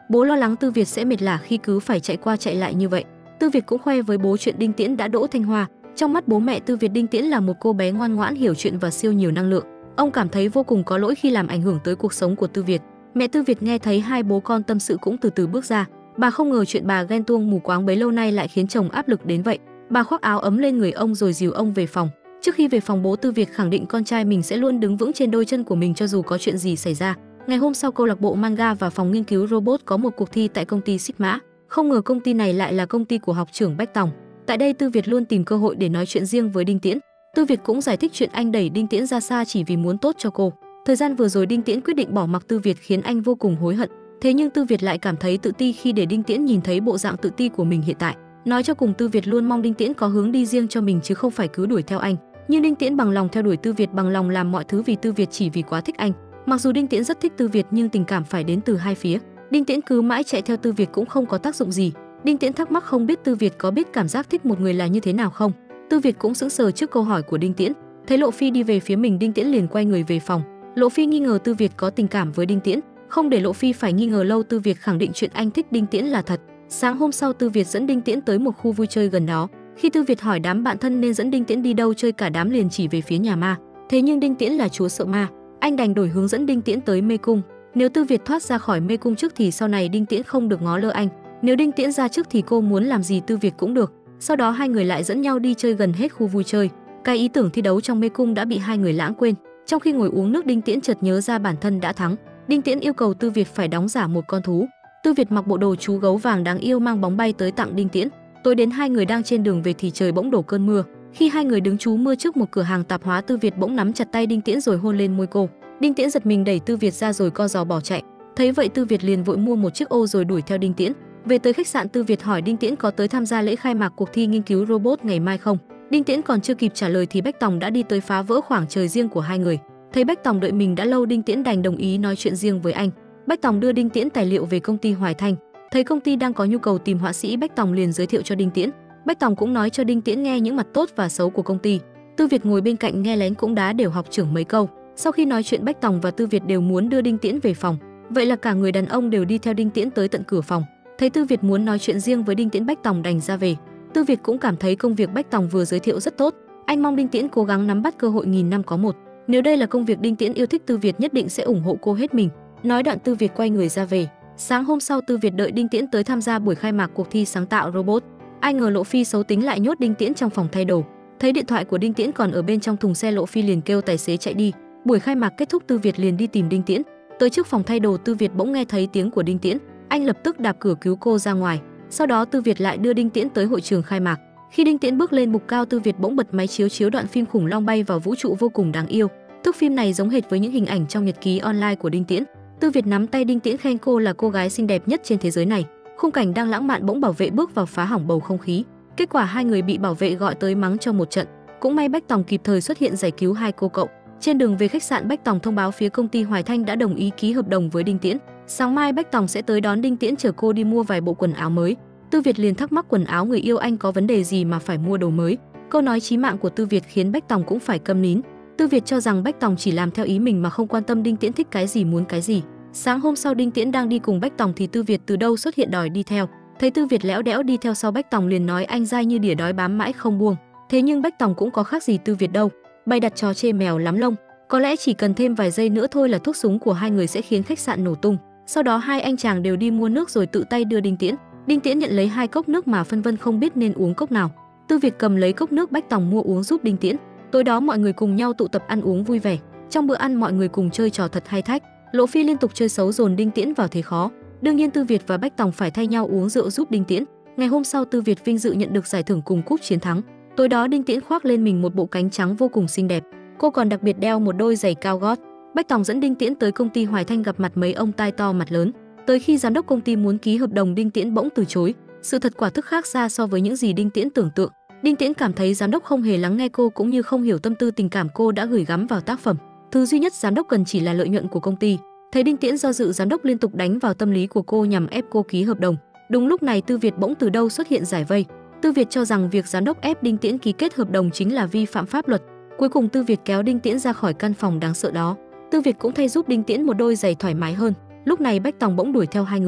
Bố lo lắng Tư Việt sẽ mệt lả khi cứ phải chạy qua chạy lại như vậy. Tư Việt cũng khoe với bố chuyện Đinh Tiễn đã đỗ Thanh Hoa. Trong mắt bố mẹ Tư Việt, Đinh Tiễn là một cô bé ngoan ngoãn, hiểu chuyện và siêu nhiều năng lượng. Ông cảm thấy vô cùng có lỗi khi làm ảnh hưởng tới cuộc sống của Tư Việt. Mẹ Tư Việt nghe thấy hai bố con tâm sự cũng từ từ bước ra. Bà không ngờ chuyện bà ghen tuông mù quáng bấy lâu nay lại khiến chồng áp lực đến vậy. Bà khoác áo ấm lên người ông rồi dìu ông về phòng. Trước khi về phòng, bố Tư Việt khẳng định con trai mình sẽ luôn đứng vững trên đôi chân của mình cho dù có chuyện gì xảy ra. Ngày hôm sau, câu lạc bộ manga và phòng nghiên cứu robot có một cuộc thi tại công ty Sigma. Không ngờ công ty này lại là công ty của học trưởng Bách Tòng. Tại đây, Tư Việt luôn tìm cơ hội để nói chuyện riêng với Đinh Tiễn. Tư Việt cũng giải thích chuyện anh đẩy Đinh Tiễn ra xa chỉ vì muốn tốt cho cô. Thời gian vừa rồi Đinh Tiễn quyết định bỏ mặc Tư Việt khiến anh vô cùng hối hận. Thế nhưng Tư Việt lại cảm thấy tự ti khi để Đinh Tiễn nhìn thấy bộ dạng tự ti của mình hiện tại. Nói cho cùng, Tư Việt luôn mong Đinh Tiễn có hướng đi riêng cho mình chứ không phải cứ đuổi theo anh. Nhưng Đinh Tiễn bằng lòng theo đuổi Tư Việt, bằng lòng làm mọi thứ vì Tư Việt chỉ vì quá thích anh. Mặc dù Đinh Tiễn rất thích Tư Việt nhưng tình cảm phải đến từ hai phía. Đinh Tiễn cứ mãi chạy theo Tư Việt cũng không có tác dụng gì. Đinh Tiễn thắc mắc không biết Tư Việt có biết cảm giác thích một người là như thế nào không. Tư Việt cũng sững sờ trước câu hỏi của Đinh Tiễn. Thấy Lộ Phi đi về phía mình, Đinh Tiễn liền quay người về phòng. Lộ Phi nghi ngờ Tư Việt có tình cảm với Đinh Tiễn, không để Lộ Phi phải nghi ngờ lâu, Tư Việt khẳng định chuyện anh thích Đinh Tiễn là thật. Sáng hôm sau, Tư Việt dẫn Đinh Tiễn tới một khu vui chơi gần đó. Khi Tư Việt hỏi đám bạn thân nên dẫn Đinh Tiễn đi đâu chơi, cả đám liền chỉ về phía nhà ma. Thế nhưng Đinh Tiễn là chúa sợ ma, anh đành đổi hướng dẫn Đinh Tiễn tới mê cung. Nếu Tư Việt thoát ra khỏi mê cung trước thì sau này Đinh Tiễn không được ngó lơ anh. Nếu Đinh Tiễn ra trước thì cô muốn làm gì Tư Việt cũng được. Sau đó hai người lại dẫn nhau đi chơi gần hết khu vui chơi. Cái ý tưởng thi đấu trong mê cung đã bị hai người lãng quên. Trong khi ngồi uống nước, Đinh Tiễn chợt nhớ ra bản thân đã thắng. Đinh Tiễn yêu cầu Tư Việt phải đóng giả một con thú. Tư Việt mặc bộ đồ chú gấu vàng đáng yêu mang bóng bay tới tặng Đinh Tiễn. Tối đến hai người đang trên đường về thì trời bỗng đổ cơn mưa. Khi hai người đứng trú mưa trước một cửa hàng tạp hóa, Tư Việt bỗng nắm chặt tay Đinh Tiễn rồi hôn lên môi cô. Đinh Tiễn giật mình đẩy Tư Việt ra rồi co giò bỏ chạy. Thấy vậy, Tư Việt liền vội mua một chiếc ô rồi đuổi theo Đinh Tiễn. Về tới khách sạn, Tư Việt hỏi Đinh Tiễn có tới tham gia lễ khai mạc cuộc thi nghiên cứu robot ngày mai không. Đinh Tiễn còn chưa kịp trả lời thì Bách Tòng đã đi tới phá vỡ khoảng trời riêng của hai người. Thấy Bách Tòng đợi mình đã lâu, Đinh Tiễn đành đồng ý nói chuyện riêng với anh. Bách Tòng đưa Đinh Tiễn tài liệu về công ty Hoài Thanh. Thấy công ty đang có nhu cầu tìm họa sĩ, Bách Tòng liền giới thiệu cho Đinh Tiễn. Bách Tòng cũng nói cho Đinh Tiễn nghe những mặt tốt và xấu của công ty. Tư Việt ngồi bên cạnh nghe lén cũng đá đều học trưởng mấy câu. Sau khi nói chuyện, Bách Tòng và Tư Việt đều muốn đưa Đinh Tiễn về phòng. Vậy là cả người đàn ông đều đi theo Đinh Tiễn tới tận cửa phòng. Thấy Tư Việt muốn nói chuyện riêng với Đinh Tiễn, Bách Tòng đành ra về. Tư Việt cũng cảm thấy công việc Bách Tòng vừa giới thiệu rất tốt. Anh mong Đinh Tiễn cố gắng nắm bắt cơ hội nghìn năm có một. Nếu đây là công việc Đinh Tiễn yêu thích, Tư Việt nhất định sẽ ủng hộ cô hết mình. Nói đoạn, Tư Việt quay người ra về. Sáng hôm sau, Tư Việt đợi Đinh Tiễn tới tham gia buổi khai mạc cuộc thi sáng tạo robot. Ai ngờ Lộ Phi xấu tính lại nhốt Đinh Tiễn trong phòng thay đồ. Thấy điện thoại của Đinh Tiễn còn ở bên trong thùng xe, Lộ Phi liền kêu tài xế chạy đi. Buổi khai mạc kết thúc, Tư Việt liền đi tìm Đinh Tiễn. Tới trước phòng thay đồ, Tư Việt bỗng nghe thấy tiếng của Đinh Tiễn. Anh lập tức đạp cửa cứu cô ra ngoài. Sau đó Tư Việt lại đưa Đinh Tiễn tới hội trường khai mạc. Khi Đinh Tiễn bước lên bục cao, Tư Việt bỗng bật máy chiếu đoạn phim khủng long bay vào vũ trụ vô cùng đáng yêu. Thước phim này giống hệt với những hình ảnh trong nhật ký online của Đinh Tiễn. Tư Việt nắm tay Đinh Tiễn khen cô là cô gái xinh đẹp nhất trên thế giới này. Khung cảnh đang lãng mạn bỗng bảo vệ bước vào phá hỏng bầu không khí. Kết quả hai người bị bảo vệ gọi tới mắng cho một trận. Cũng may Bách Tòng kịp thời xuất hiện giải cứu hai cô cậu. Trên đường về khách sạn, Bách Tòng thông báo phía công ty Hoài Thanh đã đồng ý ký hợp đồng với Đinh Tiễn. Sáng mai Bách Tòng sẽ tới đón Đinh Tiễn, chở cô đi mua vài bộ quần áo mới. Tư Việt liền thắc mắc quần áo người yêu anh có vấn đề gì mà phải mua đồ mới. Câu nói chí mạng của Tư Việt khiến Bách Tòng cũng phải câm nín. Tư Việt cho rằng Bách Tòng chỉ làm theo ý mình mà không quan tâm Đinh Tiễn thích cái gì muốn cái gì. Sáng hôm sau, Đinh Tiễn đang đi cùng Bách Tòng thì Tư Việt từ đâu xuất hiện đòi đi theo. Thấy Tư Việt lẽo đẽo đi theo sau, Bách Tòng liền nói anh dai như đỉa đói bám mãi không buông. Thế nhưng Bách Tòng cũng có khác gì Tư Việt đâu, bày đặt trò chê mèo lắm lông. Có lẽ chỉ cần thêm vài giây nữa thôi là thuốc súng của hai người sẽ khiến khách sạn nổ tung. Sau đó hai anh chàng đều đi mua nước rồi tự tay đưa Đinh Tiễn. Đinh Tiễn nhận lấy hai cốc nước mà phân vân không biết nên uống cốc nào. Tư Việt cầm lấy cốc nước Bách Tòng mua uống giúp Đinh Tiễn. Tối đó mọi người cùng nhau tụ tập ăn uống vui vẻ. Trong bữa ăn mọi người cùng chơi trò thật hay thách. Lộ Phi liên tục chơi xấu dồn Đinh Tiễn vào thế khó. Đương nhiên Tư Việt và Bách Tòng phải thay nhau uống rượu giúp Đinh Tiễn. Ngày hôm sau, Tư Việt vinh dự nhận được giải thưởng cùng cúp chiến thắng. Tối đó Đinh Tiễn khoác lên mình một bộ cánh trắng vô cùng xinh đẹp. Cô còn đặc biệt đeo một đôi giày cao gót. Bách Tòng dẫn Đinh Tiễn tới công ty Hoài Thanh gặp mặt mấy ông tai to mặt lớn. Tới khi giám đốc công ty muốn ký hợp đồng, Đinh Tiễn bỗng từ chối. Sự thật quả thực khác xa so với những gì Đinh Tiễn tưởng tượng. Đinh Tiễn cảm thấy giám đốc không hề lắng nghe cô cũng như không hiểu tâm tư tình cảm cô đã gửi gắm vào tác phẩm. Thứ duy nhất giám đốc cần chỉ là lợi nhuận của công ty. Thấy Đinh Tiễn do dự, giám đốc liên tục đánh vào tâm lý của cô nhằm ép cô ký hợp đồng. Đúng lúc này Tư Việt bỗng từ đâu xuất hiện giải vây. Tư Việt cho rằng việc giám đốc ép Đinh Tiễn ký kết hợp đồng chính là vi phạm pháp luật. Cuối cùng Tư Việt kéo Đinh Tiễn ra khỏi căn phòng đáng sợ đó. Tư Việt cũng thay giúp Đinh Tiễn một đôi giày thoải mái hơn. Lúc này Bách Tòng bỗng đuổi theo hai người.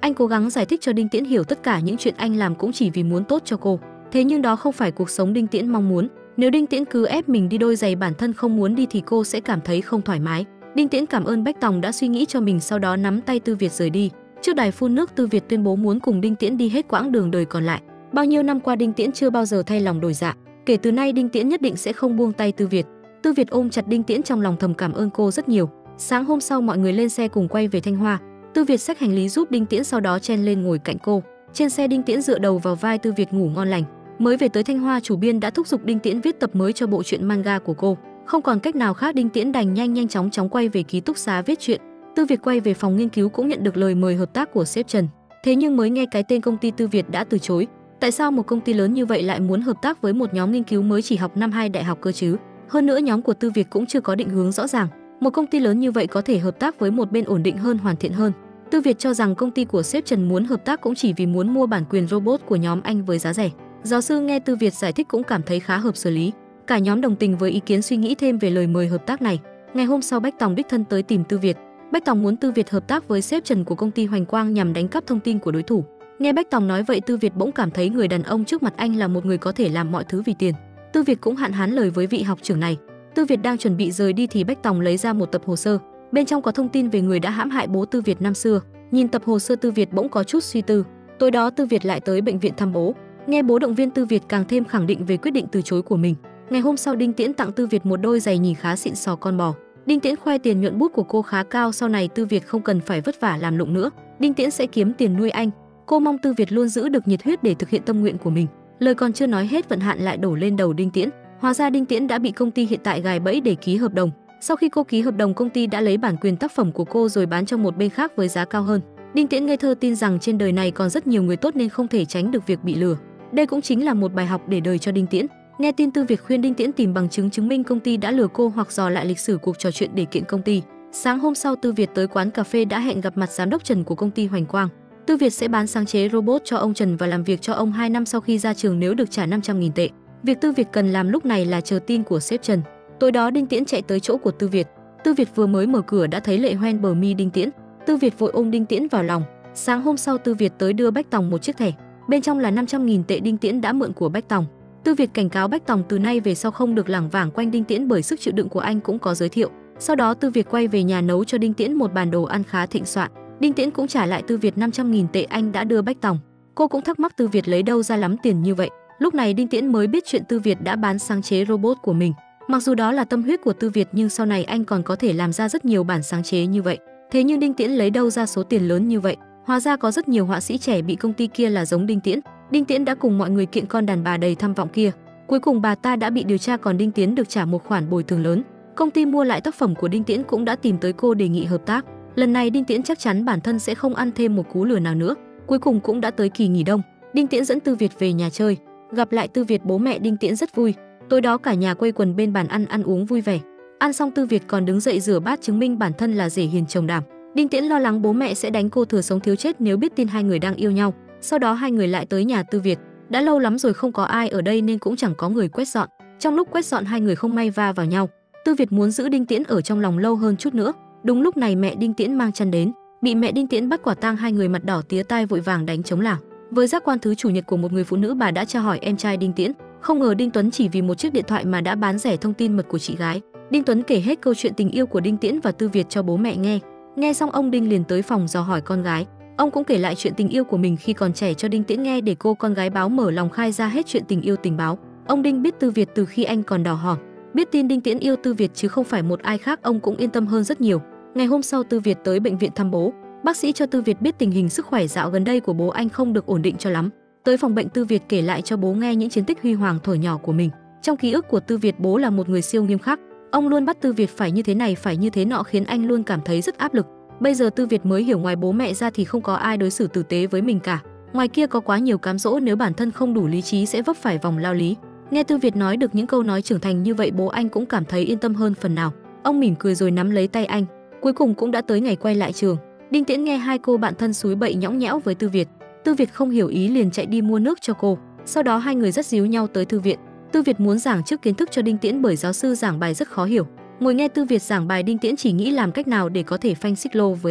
Anh cố gắng giải thích cho Đinh Tiễn hiểu tất cả những chuyện anh làm cũng chỉ vì muốn tốt cho cô. Thế nhưng đó không phải cuộc sống Đinh Tiễn mong muốn. Nếu Đinh Tiễn cứ ép mình đi đôi giày bản thân không muốn đi thì cô sẽ cảm thấy không thoải mái. Đinh Tiễn cảm ơn Bách Tòng đã suy nghĩ cho mình, sau đó nắm tay Tư Việt rời đi. Trước đài phun nước, Tư Việt tuyên bố muốn cùng Đinh Tiễn đi hết quãng đường đời còn lại. Bao nhiêu năm qua Đinh Tiễn chưa bao giờ thay lòng đổi dạ. Kể từ nay Đinh Tiễn nhất định sẽ không buông tay Tư Việt. Tư Việt ôm chặt Đinh Tiễn trong lòng thầm cảm ơn cô rất nhiều. Sáng hôm sau mọi người lên xe cùng quay về Thanh Hoa. Tư Việt xách hành lý giúp Đinh Tiễn, sau đó chen lên ngồi cạnh cô. Trên xe Đinh Tiễn dựa đầu vào vai Tư Việt ngủ ngon lành. Mới về tới Thanh Hoa, chủ biên đã thúc giục Đinh Tiễn viết tập mới cho bộ truyện manga của cô. Không còn cách nào khác, Đinh Tiễn đành nhanh chóng quay về ký túc xá viết truyện. Tư Việt quay về phòng nghiên cứu cũng nhận được lời mời hợp tác của sếp Trần. Thế nhưng mới nghe cái tên công ty, Tư Việt đã từ chối. Tại sao một công ty lớn như vậy lại muốn hợp tác với một nhóm nghiên cứu mới chỉ học năm 2 đại học cơ chứ? Hơn nữa nhóm của Tư Việt cũng chưa có định hướng rõ ràng. Một công ty lớn như vậy có thể hợp tác với một bên ổn định hơn, hoàn thiện hơn. Tư Việt cho rằng công ty của sếp Trần muốn hợp tác cũng chỉ vì muốn mua bản quyền robot của nhóm anh với giá rẻ. Giáo sư nghe Tư Việt giải thích cũng cảm thấy khá hợp xử lý. Cả nhóm đồng tình với ý kiến, suy nghĩ thêm về lời mời hợp tác này. Ngày hôm sau, Bách Tòng đích thân tới tìm Tư Việt. Bách Tòng muốn Tư Việt hợp tác với sếp Trần của công ty Hoành Quang nhằm đánh cắp thông tin của đối thủ. Nghe Bách Tòng nói vậy, Tư Việt bỗng cảm thấy người đàn ông trước mặt anh là một người có thể làm mọi thứ vì tiền. Tư Việt cũng hạn hán lời với vị học trưởng này. Tư Việt đang chuẩn bị rời đi thì Bách Tòng lấy ra một tập hồ sơ. Bên trong có thông tin về người đã hãm hại bố Tư Việt năm xưa. Nhìn tập hồ sơ, Tư Việt bỗng có chút suy tư. Tối đó Tư Việt lại tới bệnh viện thăm bố. Nghe bố động viên, Tư Việt càng thêm khẳng định về quyết định từ chối của mình. Ngày hôm sau, Đinh Tiễn tặng Tư Việt một đôi giày nhìn khá xịn sò con bò. Đinh Tiễn khoe tiền nhuận bút của cô khá cao, sau này Tư Việt không cần phải vất vả làm lụng nữa. Đinh Tiễn sẽ kiếm tiền nuôi anh. Cô mong Tư Việt luôn giữ được nhiệt huyết để thực hiện tâm nguyện của mình. Lời còn chưa nói hết, vận hạn lại đổ lên đầu Đinh Tiễn. Hóa ra Đinh Tiễn đã bị công ty hiện tại gài bẫy để ký hợp đồng. Sau khi cô ký hợp đồng, công ty đã lấy bản quyền tác phẩm của cô rồi bán cho một bên khác với giá cao hơn. Đinh Tiễn ngây thơ tin rằng trên đời này còn rất nhiều người tốt nên không thể tránh được việc bị lừa. Đây cũng chính là một bài học để đời cho Đinh Tiễn. Nghe tin, Tư Việt khuyên Đinh Tiễn tìm bằng chứng chứng minh công ty đã lừa cô hoặc dò lại lịch sử cuộc trò chuyện để kiện công ty. Sáng hôm sau, Tư Việt tới quán cà phê đã hẹn gặp mặt giám đốc Trần của công ty Hoành Quang. Tư Việt sẽ bán sáng chế robot cho ông Trần và làm việc cho ông 2 năm sau khi ra trường nếu được trả 500.000 tệ. Việc Tư Việt cần làm lúc này là chờ tin của sếp Trần. Tối đó Đinh Tiễn chạy tới chỗ của Tư Việt. Tư Việt vừa mới mở cửa đã thấy lệ hoen bờ mi Đinh Tiễn. Tư Việt vội ôm Đinh Tiễn vào lòng. Sáng hôm sau, Tư Việt tới đưa Bách Tòng một chiếc thẻ. Bên trong là 500.000 tệ Đinh Tiễn đã mượn của Bách Tòng. Tư Việt cảnh cáo Bách Tòng từ nay về sau không được lảng vảng quanh Đinh Tiễn bởi sức chịu đựng của anh cũng có giới thiệu. Sau đó Tư Việt quay về nhà nấu cho Đinh Tiễn một bàn đồ ăn khá thịnh soạn. Đinh Tiễn cũng trả lại Tư Việt 500.000 tệ anh đã đưa Bách Tòng. Cô cũng thắc mắc Tư Việt lấy đâu ra lắm tiền như vậy. Lúc này Đinh Tiễn mới biết chuyện Tư Việt đã bán sáng chế robot của mình. Mặc dù đó là tâm huyết của Tư Việt nhưng sau này anh còn có thể làm ra rất nhiều bản sáng chế như vậy. Thế nhưng Đinh Tiễn lấy đâu ra số tiền lớn như vậy? Hóa ra có rất nhiều họa sĩ trẻ bị công ty kia là giống Đinh Tiễn. Đinh Tiễn đã cùng mọi người kiện con đàn bà đầy tham vọng kia. Cuối cùng bà ta đã bị điều tra, còn Đinh Tiễn được trả một khoản bồi thường lớn. Công ty mua lại tác phẩm của Đinh Tiễn cũng đã tìm tới cô đề nghị hợp tác. Lần này Đinh Tiễn chắc chắn bản thân sẽ không ăn thêm một cú lừa nào nữa. Cuối cùng cũng đã tới kỳ nghỉ đông. Đinh Tiễn dẫn Tư Việt về nhà chơi. Gặp lại Tư Việt, bố mẹ Đinh Tiễn rất vui. Tối đó cả nhà quây quần bên bàn ăn uống vui vẻ. Ăn xong Tư Việt còn đứng dậy rửa bát chứng minh bản thân là rể hiền chồng đảm. Đinh Tiễn lo lắng bố mẹ sẽ đánh cô thừa sống thiếu chết nếu biết tin hai người đang yêu nhau. Sau đó hai người lại tới nhà Tư Việt. Đã lâu lắm rồi không có ai ở đây nên cũng chẳng có người quét dọn. Trong lúc quét dọn hai người không may va vào nhau. Tư Việt muốn giữ Đinh Tiễn ở trong lòng lâu hơn chút nữa. Đúng lúc này mẹ Đinh Tiễn mang chăn đến, bị mẹ Đinh Tiễn bắt quả tang, hai người mặt đỏ tía tai vội vàng đánh chống lảng. Với giác quan thứ chủ nhật của một người phụ nữ, bà đã tra hỏi em trai Đinh Tiễn. Không ngờ Đinh Tuấn chỉ vì một chiếc điện thoại mà đã bán rẻ thông tin mật của chị gái. Đinh Tuấn kể hết câu chuyện tình yêu của Đinh Tiễn và Tư Việt cho bố mẹ nghe. Nghe xong ông Đinh liền tới phòng dò hỏi con gái. Ông cũng kể lại chuyện tình yêu của mình khi còn trẻ cho Đinh Tiễn nghe để cô con gái báo mở lòng khai ra hết chuyện tình yêu tình báo. Ông Đinh biết Tư Việt từ khi anh còn đỏ hỏn. Biết tin Đinh Tiễn yêu Tư Việt chứ không phải một ai khác, ông cũng yên tâm hơn rất nhiều. Ngày hôm sau Tư Việt tới bệnh viện thăm bố. Bác sĩ cho Tư Việt biết tình hình sức khỏe dạo gần đây của bố anh không được ổn định cho lắm. Tới phòng bệnh, Tư Việt kể lại cho bố nghe những chiến tích huy hoàng thuở nhỏ của mình. Trong ký ức của Tư Việt, bố là một người siêu nghiêm khắc. Ông luôn bắt Tư Việt phải như thế này, phải như thế nọ, khiến anh luôn cảm thấy rất áp lực. Bây giờ Tư Việt mới hiểu ngoài bố mẹ ra thì không có ai đối xử tử tế với mình cả. Ngoài kia có quá nhiều cám dỗ, nếu bản thân không đủ lý trí sẽ vấp phải vòng lao lý. Nghe Tư Việt nói được những câu nói trưởng thành như vậy, bố anh cũng cảm thấy yên tâm hơn phần nào. Ông mỉm cười rồi nắm lấy tay anh. Cuối cùng cũng đã tới ngày quay lại trường. Đinh Tiễn nghe hai cô bạn thân xúi bậy nhõng nhẽo với Tư Việt. Tư Việt không hiểu ý liền chạy đi mua nước cho cô. Sau đó hai người dắt díu nhau tới thư viện. Tư Việt muốn giảng trước kiến thức cho Đinh Tiễn bởi giáo sư giảng bài rất khó hiểu. Ngồi nghe Tư Việt giảng bài, Đinh Tiễn chỉ nghĩ làm cách nào để có thể phanh xích lô với anh.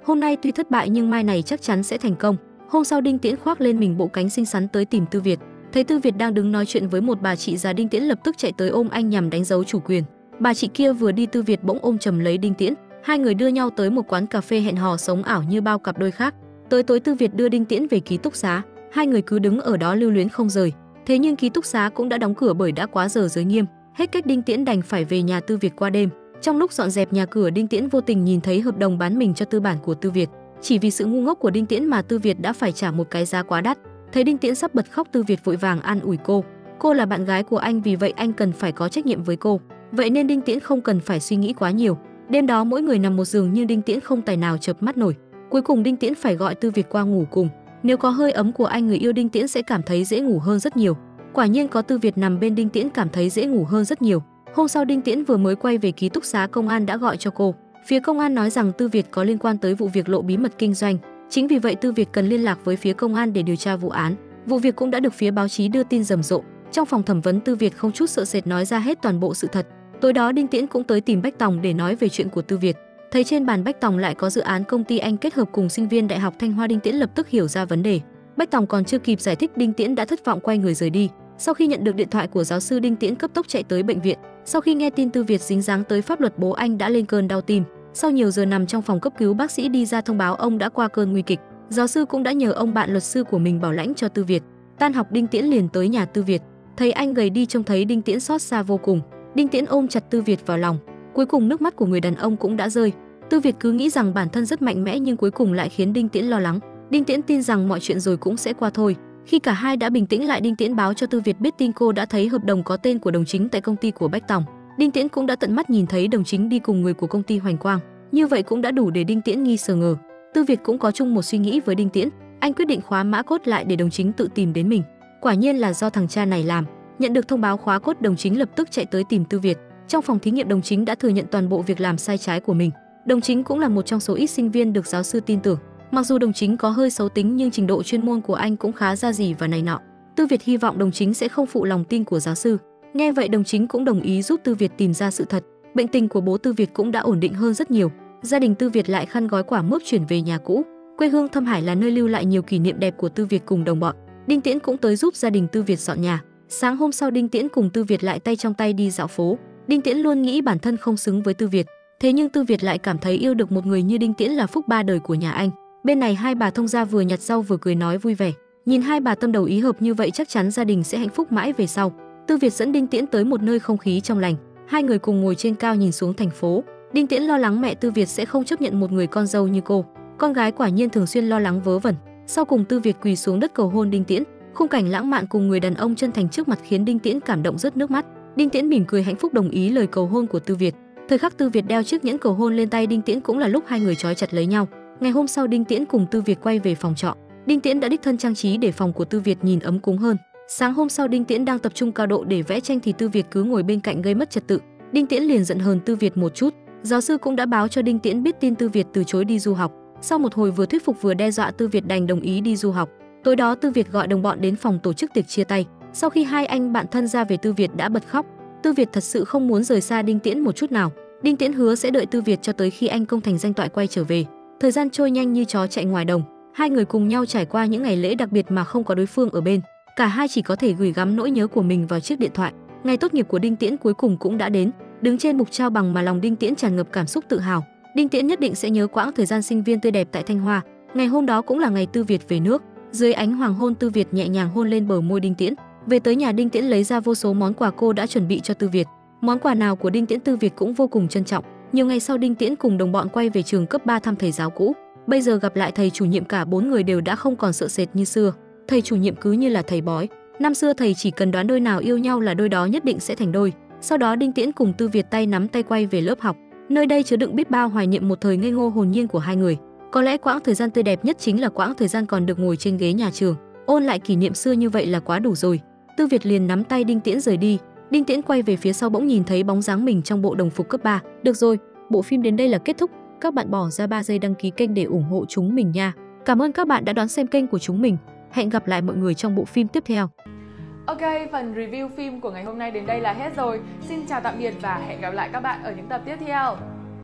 Hôm nay tuy thất bại nhưng mai này chắc chắn sẽ thành công. Hôm sau Đinh Tiễn khoác lên mình bộ cánh xinh xắn tới tìm Tư Việt. Thấy Tư Việt đang đứng nói chuyện với một bà chị già, Đinh Tiễn lập tức chạy tới ôm anh nhằm đánh dấu chủ quyền. Bà chị kia vừa đi, Tư Việt bỗng ôm chầm lấy Đinh Tiễn. Hai người đưa nhau tới một quán cà phê hẹn hò sống ảo như bao cặp đôi khác. Tới tối Tư Việt đưa Đinh Tiễn về ký túc xá. Hai người cứ đứng ở đó lưu luyến không rời. Thế nhưng ký túc xá cũng đã đóng cửa bởi đã quá giờ giới nghiêm. Hết cách Đinh Tiễn đành phải về nhà Tư Việt qua đêm. Trong lúc dọn dẹp nhà cửa, Đinh Tiễn vô tình nhìn thấy hợp đồng bán mình cho tư bản của Tư Việt. Chỉ vì sự ngu ngốc của Đinh Tiễn mà Tư Việt đã phải trả một cái giá quá đắt. Thấy Đinh Tiễn sắp bật khóc, Tư Việt vội vàng an ủi cô. Cô là bạn gái của anh, vì vậy anh cần phải có trách nhiệm với cô. Vậy nên Đinh Tiễn không cần phải suy nghĩ quá nhiều. Đêm đó mỗi người nằm một giường nhưng Đinh Tiễn không tài nào chợp mắt nổi. Cuối cùng Đinh Tiễn phải gọi Tư Việt qua ngủ cùng. Nếu có hơi ấm của anh người yêu, Đinh Tiễn sẽ cảm thấy dễ ngủ hơn rất nhiều. Quả nhiên có Tư Việt nằm bên, Đinh Tiễn cảm thấy dễ ngủ hơn rất nhiều. Hôm sau Đinh Tiễn vừa mới quay về ký túc xá, công an đã gọi cho cô. Phía công an nói rằng Tư Việt có liên quan tới vụ việc lộ bí mật kinh doanh. Chính vì vậy Tư Việt cần liên lạc với phía công an để điều tra vụ án. Vụ việc cũng đã được phía báo chí đưa tin rầm rộ. Trong phòng thẩm vấn, Tư Việt không chút sợ sệt nói ra hết toàn bộ sự thật. Tối đó Đinh Tiễn cũng tới tìm Bách Tòng để nói về chuyện của Tư Việt. Thấy trên bàn Bách Tòng lại có dự án công ty Anh kết hợp cùng sinh viên Đại học Thanh Hoa, Đinh Tiễn lập tức hiểu ra vấn đề. Bách Tòng còn chưa kịp giải thích, Đinh Tiễn đã thất vọng quay người rời đi. Sau khi nhận được điện thoại của giáo sư, Đinh Tiễn cấp tốc chạy tới bệnh viện. Sau khi nghe tin Tư Việt dính dáng tới pháp luật, bố anh đã lên cơn đau tim. Sau nhiều giờ nằm trong phòng cấp cứu, bác sĩ đi ra thông báo ông đã qua cơn nguy kịch. Giáo sư cũng đã nhờ ông bạn luật sư của mình bảo lãnh cho Tư Việt. Tan học Đinh Tiễn liền tới nhà Tư Việt. Thấy anh gầy đi, trông thấy Đinh Tiễn xót xa vô cùng. Đinh Tiễn ôm chặt Tư Việt vào lòng. Cuối cùng nước mắt của người đàn ông cũng đã rơi. Tư Việt cứ nghĩ rằng bản thân rất mạnh mẽ nhưng cuối cùng lại khiến Đinh Tiễn lo lắng. Đinh Tiễn tin rằng mọi chuyện rồi cũng sẽ qua thôi. Khi cả hai đã bình tĩnh lại, Đinh Tiễn báo cho Tư Việt biết tin cô đã thấy hợp đồng có tên của Đồng Chính tại công ty của Bách Tòng. Đinh Tiễn cũng đã tận mắt nhìn thấy Đồng Chính đi cùng người của công ty Hoành Quang. Như vậy cũng đã đủ để Đinh Tiễn nghi ngờ. Tư Việt cũng có chung một suy nghĩ với Đinh Tiễn. Anh quyết định khóa mã code lại để Đồng Chính tự tìm đến mình. Quả nhiên là do thằng cha này làm. Nhận được thông báo khóa code, Đồng Chính lập tức chạy tới tìm Tư Việt. Trong phòng thí nghiệm, Đồng Chính đã thừa nhận toàn bộ việc làm sai trái của mình. Đồng Chính cũng là một trong số ít sinh viên được giáo sư tin tưởng. Mặc dù Đồng Chính có hơi xấu tính nhưng trình độ chuyên môn của anh cũng khá ra gì và này nọ. Tư Việt hy vọng Đồng Chính sẽ không phụ lòng tin của giáo sư. Nghe vậy Đồng Chính cũng đồng ý giúp Tư Việt tìm ra sự thật. Bệnh tình của bố Tư Việt cũng đã ổn định hơn rất nhiều. Gia đình Tư Việt lại khăn gói quả mướp chuyển về nhà cũ. Quê hương Thâm Hải là nơi lưu lại nhiều kỷ niệm đẹp của Tư Việt cùng đồng bọn. Đinh Tiễn cũng tới giúp gia đình Tư Việt dọn nhà. Sáng hôm sau Đinh Tiễn cùng Tư Việt lại tay trong tay đi dạo phố. Đinh Tiễn luôn nghĩ bản thân không xứng với Tư Việt. Thế nhưng Tư Việt lại cảm thấy yêu được một người như Đinh Tiễn là phúc ba đời của nhà anh. Bên này hai bà thông gia vừa nhặt rau vừa cười nói vui vẻ. Nhìn hai bà tâm đầu ý hợp như vậy chắc chắn gia đình sẽ hạnh phúc mãi về sau. Tư Việt dẫn Đinh Tiễn tới một nơi không khí trong lành. Hai người cùng ngồi trên cao nhìn xuống thành phố. Đinh Tiễn lo lắng mẹ Tư Việt sẽ không chấp nhận một người con dâu như cô. Con gái quả nhiên thường xuyên lo lắng vớ vẩn. Sau cùng Tư Việt quỳ xuống đất cầu hôn Đinh Tiễn. Khung cảnh lãng mạn cùng người đàn ông chân thành trước mặt khiến Đinh Tiễn cảm động rớt nước mắt. Đinh Tiễn mỉm cười hạnh phúc đồng ý lời cầu hôn của Tư Việt. Thời khắc Tư Việt đeo chiếc nhẫn cầu hôn lên tay Đinh Tiễn cũng là lúc hai người trói chặt lấy nhau. Ngày hôm sau Đinh Tiễn cùng Tư Việt quay về phòng trọ. Đinh Tiễn đã đích thân trang trí để phòng của Tư Việt nhìn ấm cúng hơn. Sáng hôm sau Đinh Tiễn đang tập trung cao độ để vẽ tranh thì Tư Việt cứ ngồi bên cạnh gây mất trật tự. Đinh Tiễn liền giận hờn Tư Việt một chút. Giáo sư cũng đã báo cho Đinh Tiễn biết tin Tư Việt từ chối đi du học. Sau một hồi vừa thuyết phục vừa đe dọa, Tư Việt đành đồng ý đi du học. Tối đó Tư Việt gọi đồng bọn đến phòng tổ chức tiệc chia tay. Sau khi hai anh bạn thân ra về, Tư Việt đã bật khóc. Tư Việt thật sự không muốn rời xa Đinh Tiễn một chút nào. Đinh Tiễn hứa sẽ đợi Tư Việt cho tới khi anh công thành danh toại quay trở về. Thời gian trôi nhanh như chó chạy ngoài đồng. Hai người cùng nhau trải qua những ngày lễ đặc biệt mà không có đối phương ở bên. Cả hai chỉ có thể gửi gắm nỗi nhớ của mình vào chiếc điện thoại. Ngày tốt nghiệp của Đinh Tiễn cuối cùng cũng đã đến. Đứng trên bục trao bằng mà lòng Đinh Tiễn tràn ngập cảm xúc tự hào. Đinh Tiễn nhất định sẽ nhớ quãng thời gian sinh viên tươi đẹp tại Thanh Hoa. Ngày hôm đó cũng là ngày Tư Việt về nước. Dưới ánh hoàng hôn, Tư Việt nhẹ nhàng hôn lên bờ môi Đinh Tiễn. Về tới nhà, Đinh Tiễn lấy ra vô số món quà cô đã chuẩn bị cho Tư Việt. Món quà nào của Đinh Tiễn Tư Việt cũng vô cùng trân trọng. Nhiều ngày sau Đinh Tiễn cùng đồng bọn quay về trường cấp 3 thăm thầy giáo cũ. Bây giờ gặp lại thầy chủ nhiệm, cả bốn người đều đã không còn sợ sệt như xưa. Thầy chủ nhiệm cứ như là thầy bói. Năm xưa thầy chỉ cần đoán đôi nào yêu nhau là đôi đó nhất định sẽ thành đôi. Sau đó Đinh Tiễn cùng Tư Việt tay nắm tay quay về lớp học. Nơi đây chứa đựng biết bao hoài niệm một thời ngây ngô hồn nhiên của hai người. Có lẽ quãng thời gian tươi đẹp nhất chính là quãng thời gian còn được ngồi trên ghế nhà trường, ôn lại kỷ niệm xưa như vậy là quá đủ rồi. Tư Việt liền nắm tay Đinh Tiễn rời đi. Đinh Tiễn quay về phía sau bỗng nhìn thấy bóng dáng mình trong bộ đồng phục cấp 3. Được rồi, bộ phim đến đây là kết thúc. Các bạn bỏ ra 3 giây đăng ký kênh để ủng hộ chúng mình nha. Cảm ơn các bạn đã đón xem kênh của chúng mình. Hẹn gặp lại mọi người trong bộ phim tiếp theo. Ok, phần review phim của ngày hôm nay đến đây là hết rồi. Xin chào tạm biệt và hẹn gặp lại các bạn ở những tập tiếp theo.